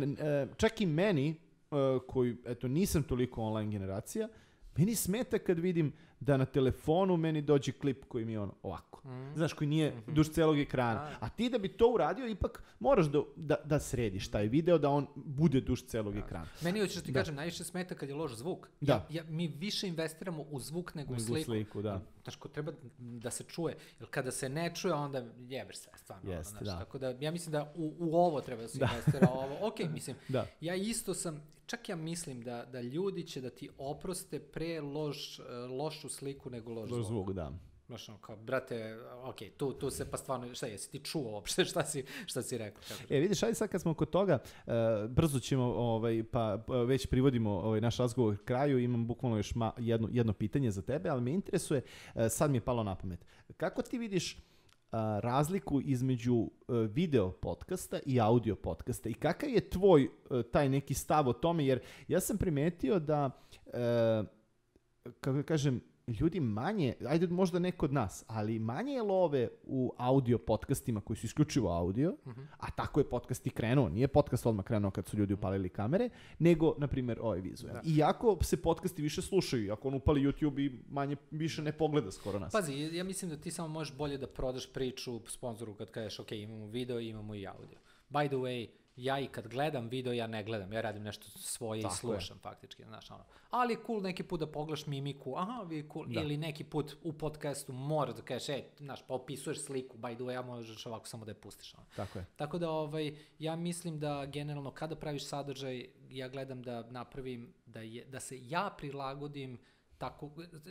čak i meni, koji, eto, nisam toliko online generacija, meni smeta kad vidim da na telefonu meni dođe klip koji mi je ono ovako. Mm. Znaš, koji nije mm-hmm. duž celog ekrana. A. A ti da bi to uradio, ipak moraš da, da, da središ taj video, da on bude duž celog da. ekrana. Meni hoćeš ti da. kažem, najviše smeta kad je loš zvuk. Da. Ja, ja, mi više investiramo u zvuk nego u sliku. sliku da. Znaš, ko treba da se čuje. Jer kada se ne čuje, onda jebeš sve, stvarno. Jest, znaš, da. Tako da ja mislim da u, u ovo treba da se da. investira. Ovo. Ok, mislim, da. ja isto sam, čak ja mislim da, da ljudi će da ti oproste pre loš, lošu sliku nego loš zvuk. zvuk. Da. Znaš, ono, kao, brate, ok, tu, tu se pa stvarno, šta jesi ti čuo uopšte, šta si, šta si rekao? Kako? E, vidiš, ajde sad kad smo kod toga, uh, brzo ćemo, ovaj, pa već privodimo ovaj, naš razgovor kraju, imam bukvalno još ma, jedno, jedno pitanje za tebe, ali me interesuje, uh, sad mi je palo na pamet, kako ti vidiš uh, razliku između uh, video podcasta i audio podcasta i kakav je tvoj uh, taj neki stav o tome, jer ja sam primetio da, uh, kako kažem, ljudi manje, ajde možda ne kod nas, ali manje je love u audio podcastima koji su isključivo audio, uh-huh. a tako je podcast i krenuo. Nije podcast odmah krenuo kad su ljudi upalili kamere, nego, na primjer, ovaj vizualni. Iako se podcasti više slušaju, ako on upali YouTube i manje, više ne pogleda skoro nas. Pazi, ja mislim da ti samo možeš bolje da prodaš priču sponzoru kad kažeš, ok, imamo video i imamo i audio. By the way, ja i kad gledam video, ja ne gledam, ja radim nešto svoje tako i slušam je. faktički, znaš, ono. Ali je cool neki put da pogledaš mimiku, aha, vi cool, da. Ili neki put u podcastu moraš da kažeš, ej, znaš, pa opisuješ sliku, by the way, a možeš ovako samo da je pustiš, ono. Tako je. Tako da, ovaj, ja mislim da generalno kada praviš sadržaj, ja gledam da napravim, da, je, da se ja prilagodim tako.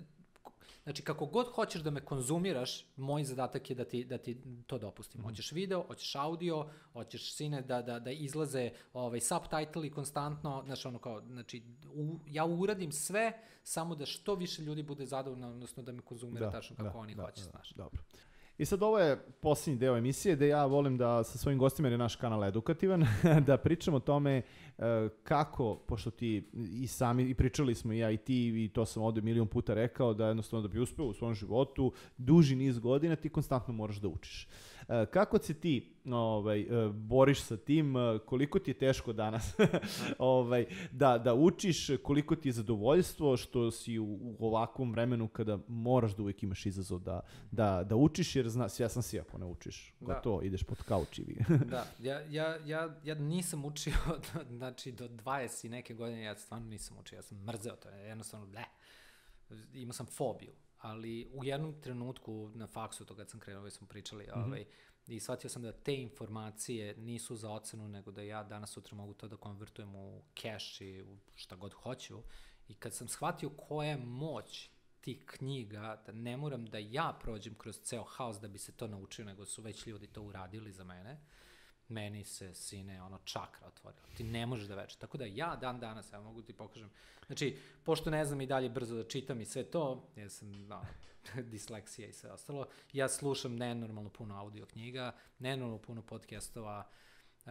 Znači, kako god hoćeš da me konzumiraš, moj zadatak je da ti, da ti to dopustim. Mm. Hoćeš video, hoćeš audio, hoćeš sine da, da, da izlaze ovaj, subtitli konstantno, znači, ono kao, znači, u, ja uradim sve samo da što više ljudi bude zadovoljno, odnosno da me konzumira da, tačno kako da, oni da, hoće, da, znaš. Dobro. I sad ovo je posljednji deo emisije gde ja volim da sa svojim gostima, jer je naš kanal edukativan, da pričam o tome uh, kako, pošto ti i sami, i pričali smo i ja i ti, i to sam ovde milion puta rekao, da jednostavno da bi uspeo u svom životu, duži niz godina ti konstantno moraš da učiš. Uh, kako se ti ovaj, uh, boriš sa tim, uh, koliko ti je teško danas ovaj, da, da učiš, koliko ti je zadovoljstvo što si u, u ovakvom vremenu kada moraš da uvijek imaš izazov da, da, da učiš, jer zna, ja sam si ako ne učiš, gotovo, ideš pod kauč i da, ja, ja, ja, ja nisam učio, znači do dvadeset i neke godine, ja stvarno nisam učio, ja sam mrzeo to, jednostavno, ne, imao sam fobiju. Ali u jednom trenutku na faksu, to kad sam krenuo, smo pričali, mm-hmm. ovaj, i shvatio sam da te informacije nisu za ocenu, nego da ja danas sutra mogu to da konvertujem u cash i u šta god hoću. I kad sam shvatio koja je moć tih knjiga, da ne moram da ja prođem kroz ceo haos da bi se to naučio, nego su već ljudi to uradili za mene, meni se, sine, ono, čakra otvorila. Ti ne možeš da veče. Tako da ja dan danas, ja mogu ti pokažem. Znači, pošto ne znam i dalje brzo da čitam i sve to, ja sam, no, disleksija i sve ostalo, ja slušam nenormalno puno audio knjiga, nenormalno puno podcastova. Uh,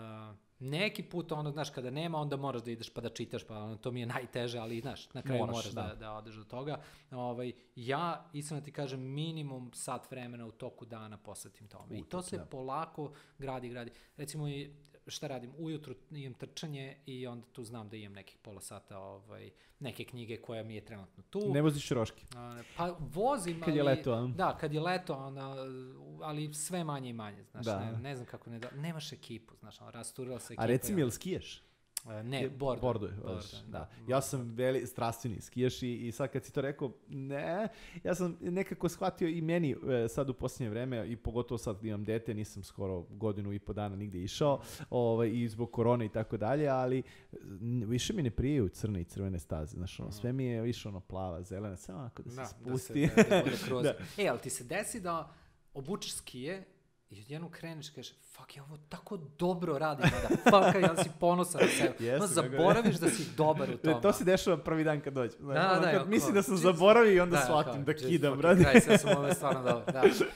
neki put, ono, znaš, kada nema, onda moraš da ideš pa da čitaš, pa ono, to mi je najteže, ali, znaš, na kraju moraš, moraš da, da, da odeš do toga. Ovaj, ja, iskreno ti kažem, minimum sat vremena u toku dana posvetim tome. I to se da. polako gradi, gradi. Recimo, šta radim? Ujutru imam trčanje i onda tu znam da imam nekih pola sata ovaj, neke knjige koja mi je trenutno tu. Ne voziš roške? Uh, pa vozim, kad je ali, leto, a? Da, kad je leto, ona, ali sve manje i manje, znaš, ne, ne znam kako ne da, nemaš ekipu, znaš, ono, rasturila se ekipa. A recimo, jel skiješ? Uh, ne, bordo. Bordo, bordo da. da. Ja sam veli, strastveni skijaš i, i sad kad si to rekao, ne, ja sam nekako shvatio i meni e, sad u posljednje vreme i pogotovo sad imam dete, nisam skoro godinu i po dana nigde išao ovaj, i zbog korone i tako dalje, ali više mi ne prijaju crne i crvene staze, znaš, ono, sve mi je više ono plava, zelena, samo onako da se da, spusti. Da se, da, da da. E, ali ti se desi da obučeš skije i odjednom kreneš i kažeš, fuck, ja ovo tako dobro radim, da fuck, ja si ponosan na sebe. Yes, no, zaboraviš da si dobar u tome. To se dešava prvi dan kad dođe. Da, da, kad mislim da sam zaboravio i onda shvatim da kidam. Kraj, sve sam ove stvarno dobro, da.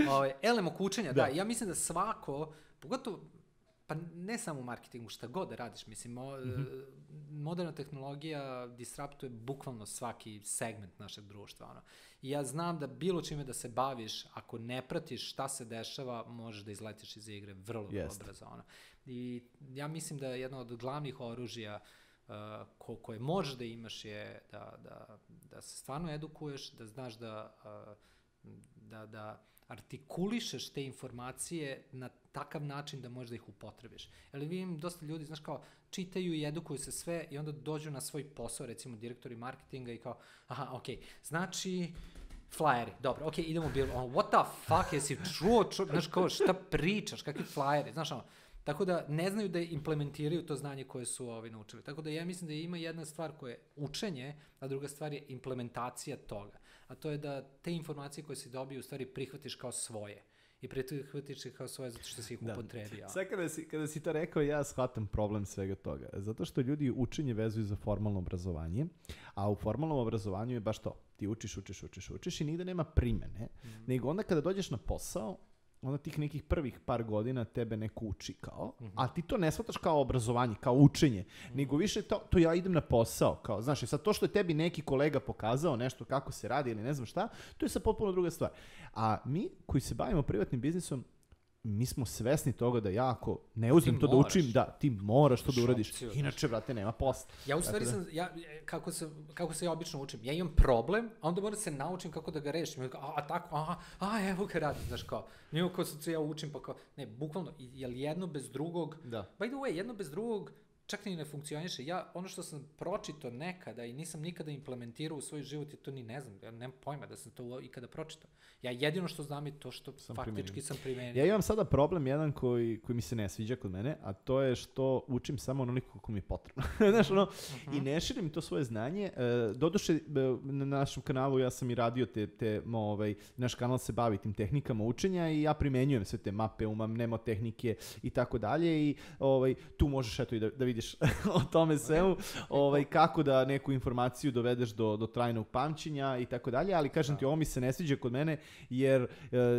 Ovaj, elem učenja, da. da, ja mislim da svako, pogotovo, pa ne samo u marketingu, šta god da radiš, mislim, mo, mm-hmm. moderna tehnologija disruptuje bukvalno svaki segment našeg društva, ono. I ja znam da bilo čime da se baviš, ako ne pratiš šta se dešava, možeš da izletiš iz igre vrlo, vrlo brzo, ono. I ja mislim da jedno od glavnih oružja uh, ko, koje možeš da imaš je da, da, da se stvarno edukuješ, da znaš da, uh, da, da artikulišeš te informacije na takav način da možeš da ih upotrebiš. Jer vidim dosta ljudi, znaš kao, čitaju i edukuju se sve i onda dođu na svoj posao, recimo direktori marketinga i kao, aha, okej, okay, znači flyeri, dobro, okej, okay, idemo bilo, oh, what the fuck, jesi čuo, čuo, znaš kao, šta pričaš, kakvi flyeri, znaš ono, tako da ne znaju da implementiraju to znanje koje su ovi naučili. Tako da ja mislim da ima jedna stvar koja je učenje, a druga stvar je implementacija toga. A to je da te informacije koje si dobio u stvari prihvatiš kao svoje. I prihvatiš ih kao svoje zato što si ih upotrebio. Sad kada si, kada si to rekao, ja shvatam problem svega toga. Zato što ljudi učenje vezuju za formalno obrazovanje, a u formalnom obrazovanju je baš to. Ti učiš, učiš, učiš, učiš i nigde nema primene. Mm. Nego onda kada dođeš na posao, onda tih nekih prvih par godina tebe neko uči kao, mm-hmm. a ti to ne shvataš kao obrazovanje, kao učenje, mm-hmm. nego više to, to ja idem na posao, kao, znaš, i sad to što je tebi neki kolega pokazao nešto kako se radi ili ne znam šta, to je sad potpuno druga stvar. A mi koji se bavimo privatnim biznisom, mi smo svesni toga da ja ako ne uzmem to da učim, da ti moraš to da uradiš. Inače, brate, nema posla. Ja u stvari sam, ja, kako, sam, kako se ja obično učim, ja imam problem, a onda moram se naučim kako da ga rešim. A, a tako, a, a evo ga radi, znaš kao. Nije kao sad se ja učim, pa kao, ne, bukvalno, jel jedno bez drugog, da. By the way, jedno bez drugog, čak ni ne funkcioniše. Ja, ono što sam pročitao nekada i nisam nikada implementirao u svoj život, je to ni ne znam, ja nemam pojma da sam to ikada pročitao. Ja jedino što znam je to što sam faktički primenio. sam primenio. Ja imam sada problem jedan koji, koji mi se ne sviđa kod mene, a to je što učim samo onoliko koliko mi je potrebno. Znaš, ono, uh-huh. i ne širim to svoje znanje. E, doduše, na našem kanalu ja sam i radio te, te ovaj, naš kanal se bavi tim tehnikama učenja i ja primenjujem sve te mape, umam, mnemotehnike i tako dalje i ovaj, tu možeš eto i da, da vidiš o tome svemu, ovaj, kako da neku informaciju dovedeš do, do trajnog pamćenja i tako dalje, ali kažem ti, ovo mi se ne sviđa kod mene, jer e,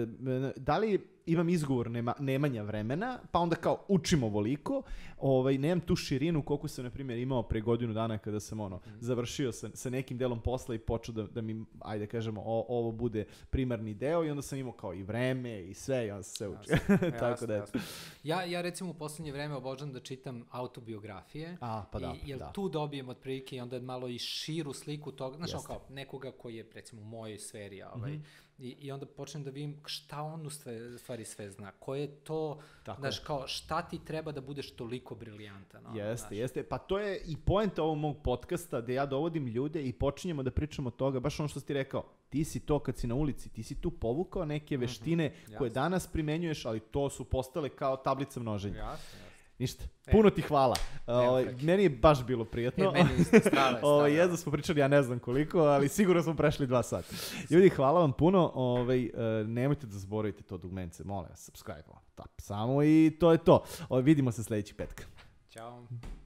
da li imam izgovor nema, nemanja vremena, pa onda kao učim ovoliko, ovaj, nemam tu širinu koliko sam, na primjer, imao pre godinu dana kada sam ono, mm. završio sa, sa nekim delom posla i počeo da, da mi, ajde kažemo, o, ovo bude primarni deo i onda sam imao kao i vreme i sve i onda sam sve učio. Tako jasno, da je. Ja, ja recimo u poslednje vreme obožavam da čitam autobiografije. A, pa da, i, jer da. tu dobijem otprilike i onda malo i širu sliku toga, znaš, kao nekoga koji je recimo u mojoj sferi, ovaj, mm-hmm. I, i onda počnem da vidim šta on u stvari sve zna, koje je to, znaš, kao šta ti treba da budeš toliko briljantan. Ono, jeste, znaš. jeste, pa to je i poenta ovog mog podcasta gde ja dovodim ljude i počinjemo da pričamo od toga, baš ono što si ti rekao, ti si to kad si na ulici, ti si tu povukao neke veštine mm-hmm, koje danas primenjuješ, ali to su postale kao tablica množenja. Jasno, jasno. Ništa. Puno ti hvala. O, meni je baš bilo prijatno. E, meni isto, strava, strava. Jedno smo pričali, ja ne znam koliko, ali sigurno smo prešli dva sata. Ljudi, hvala vam puno. Ovaj, nemojte da zaboravite to dugmence. Molim vas, subscribe. Tap samo i to je to. O, vidimo se sljedećeg petka. Ćao.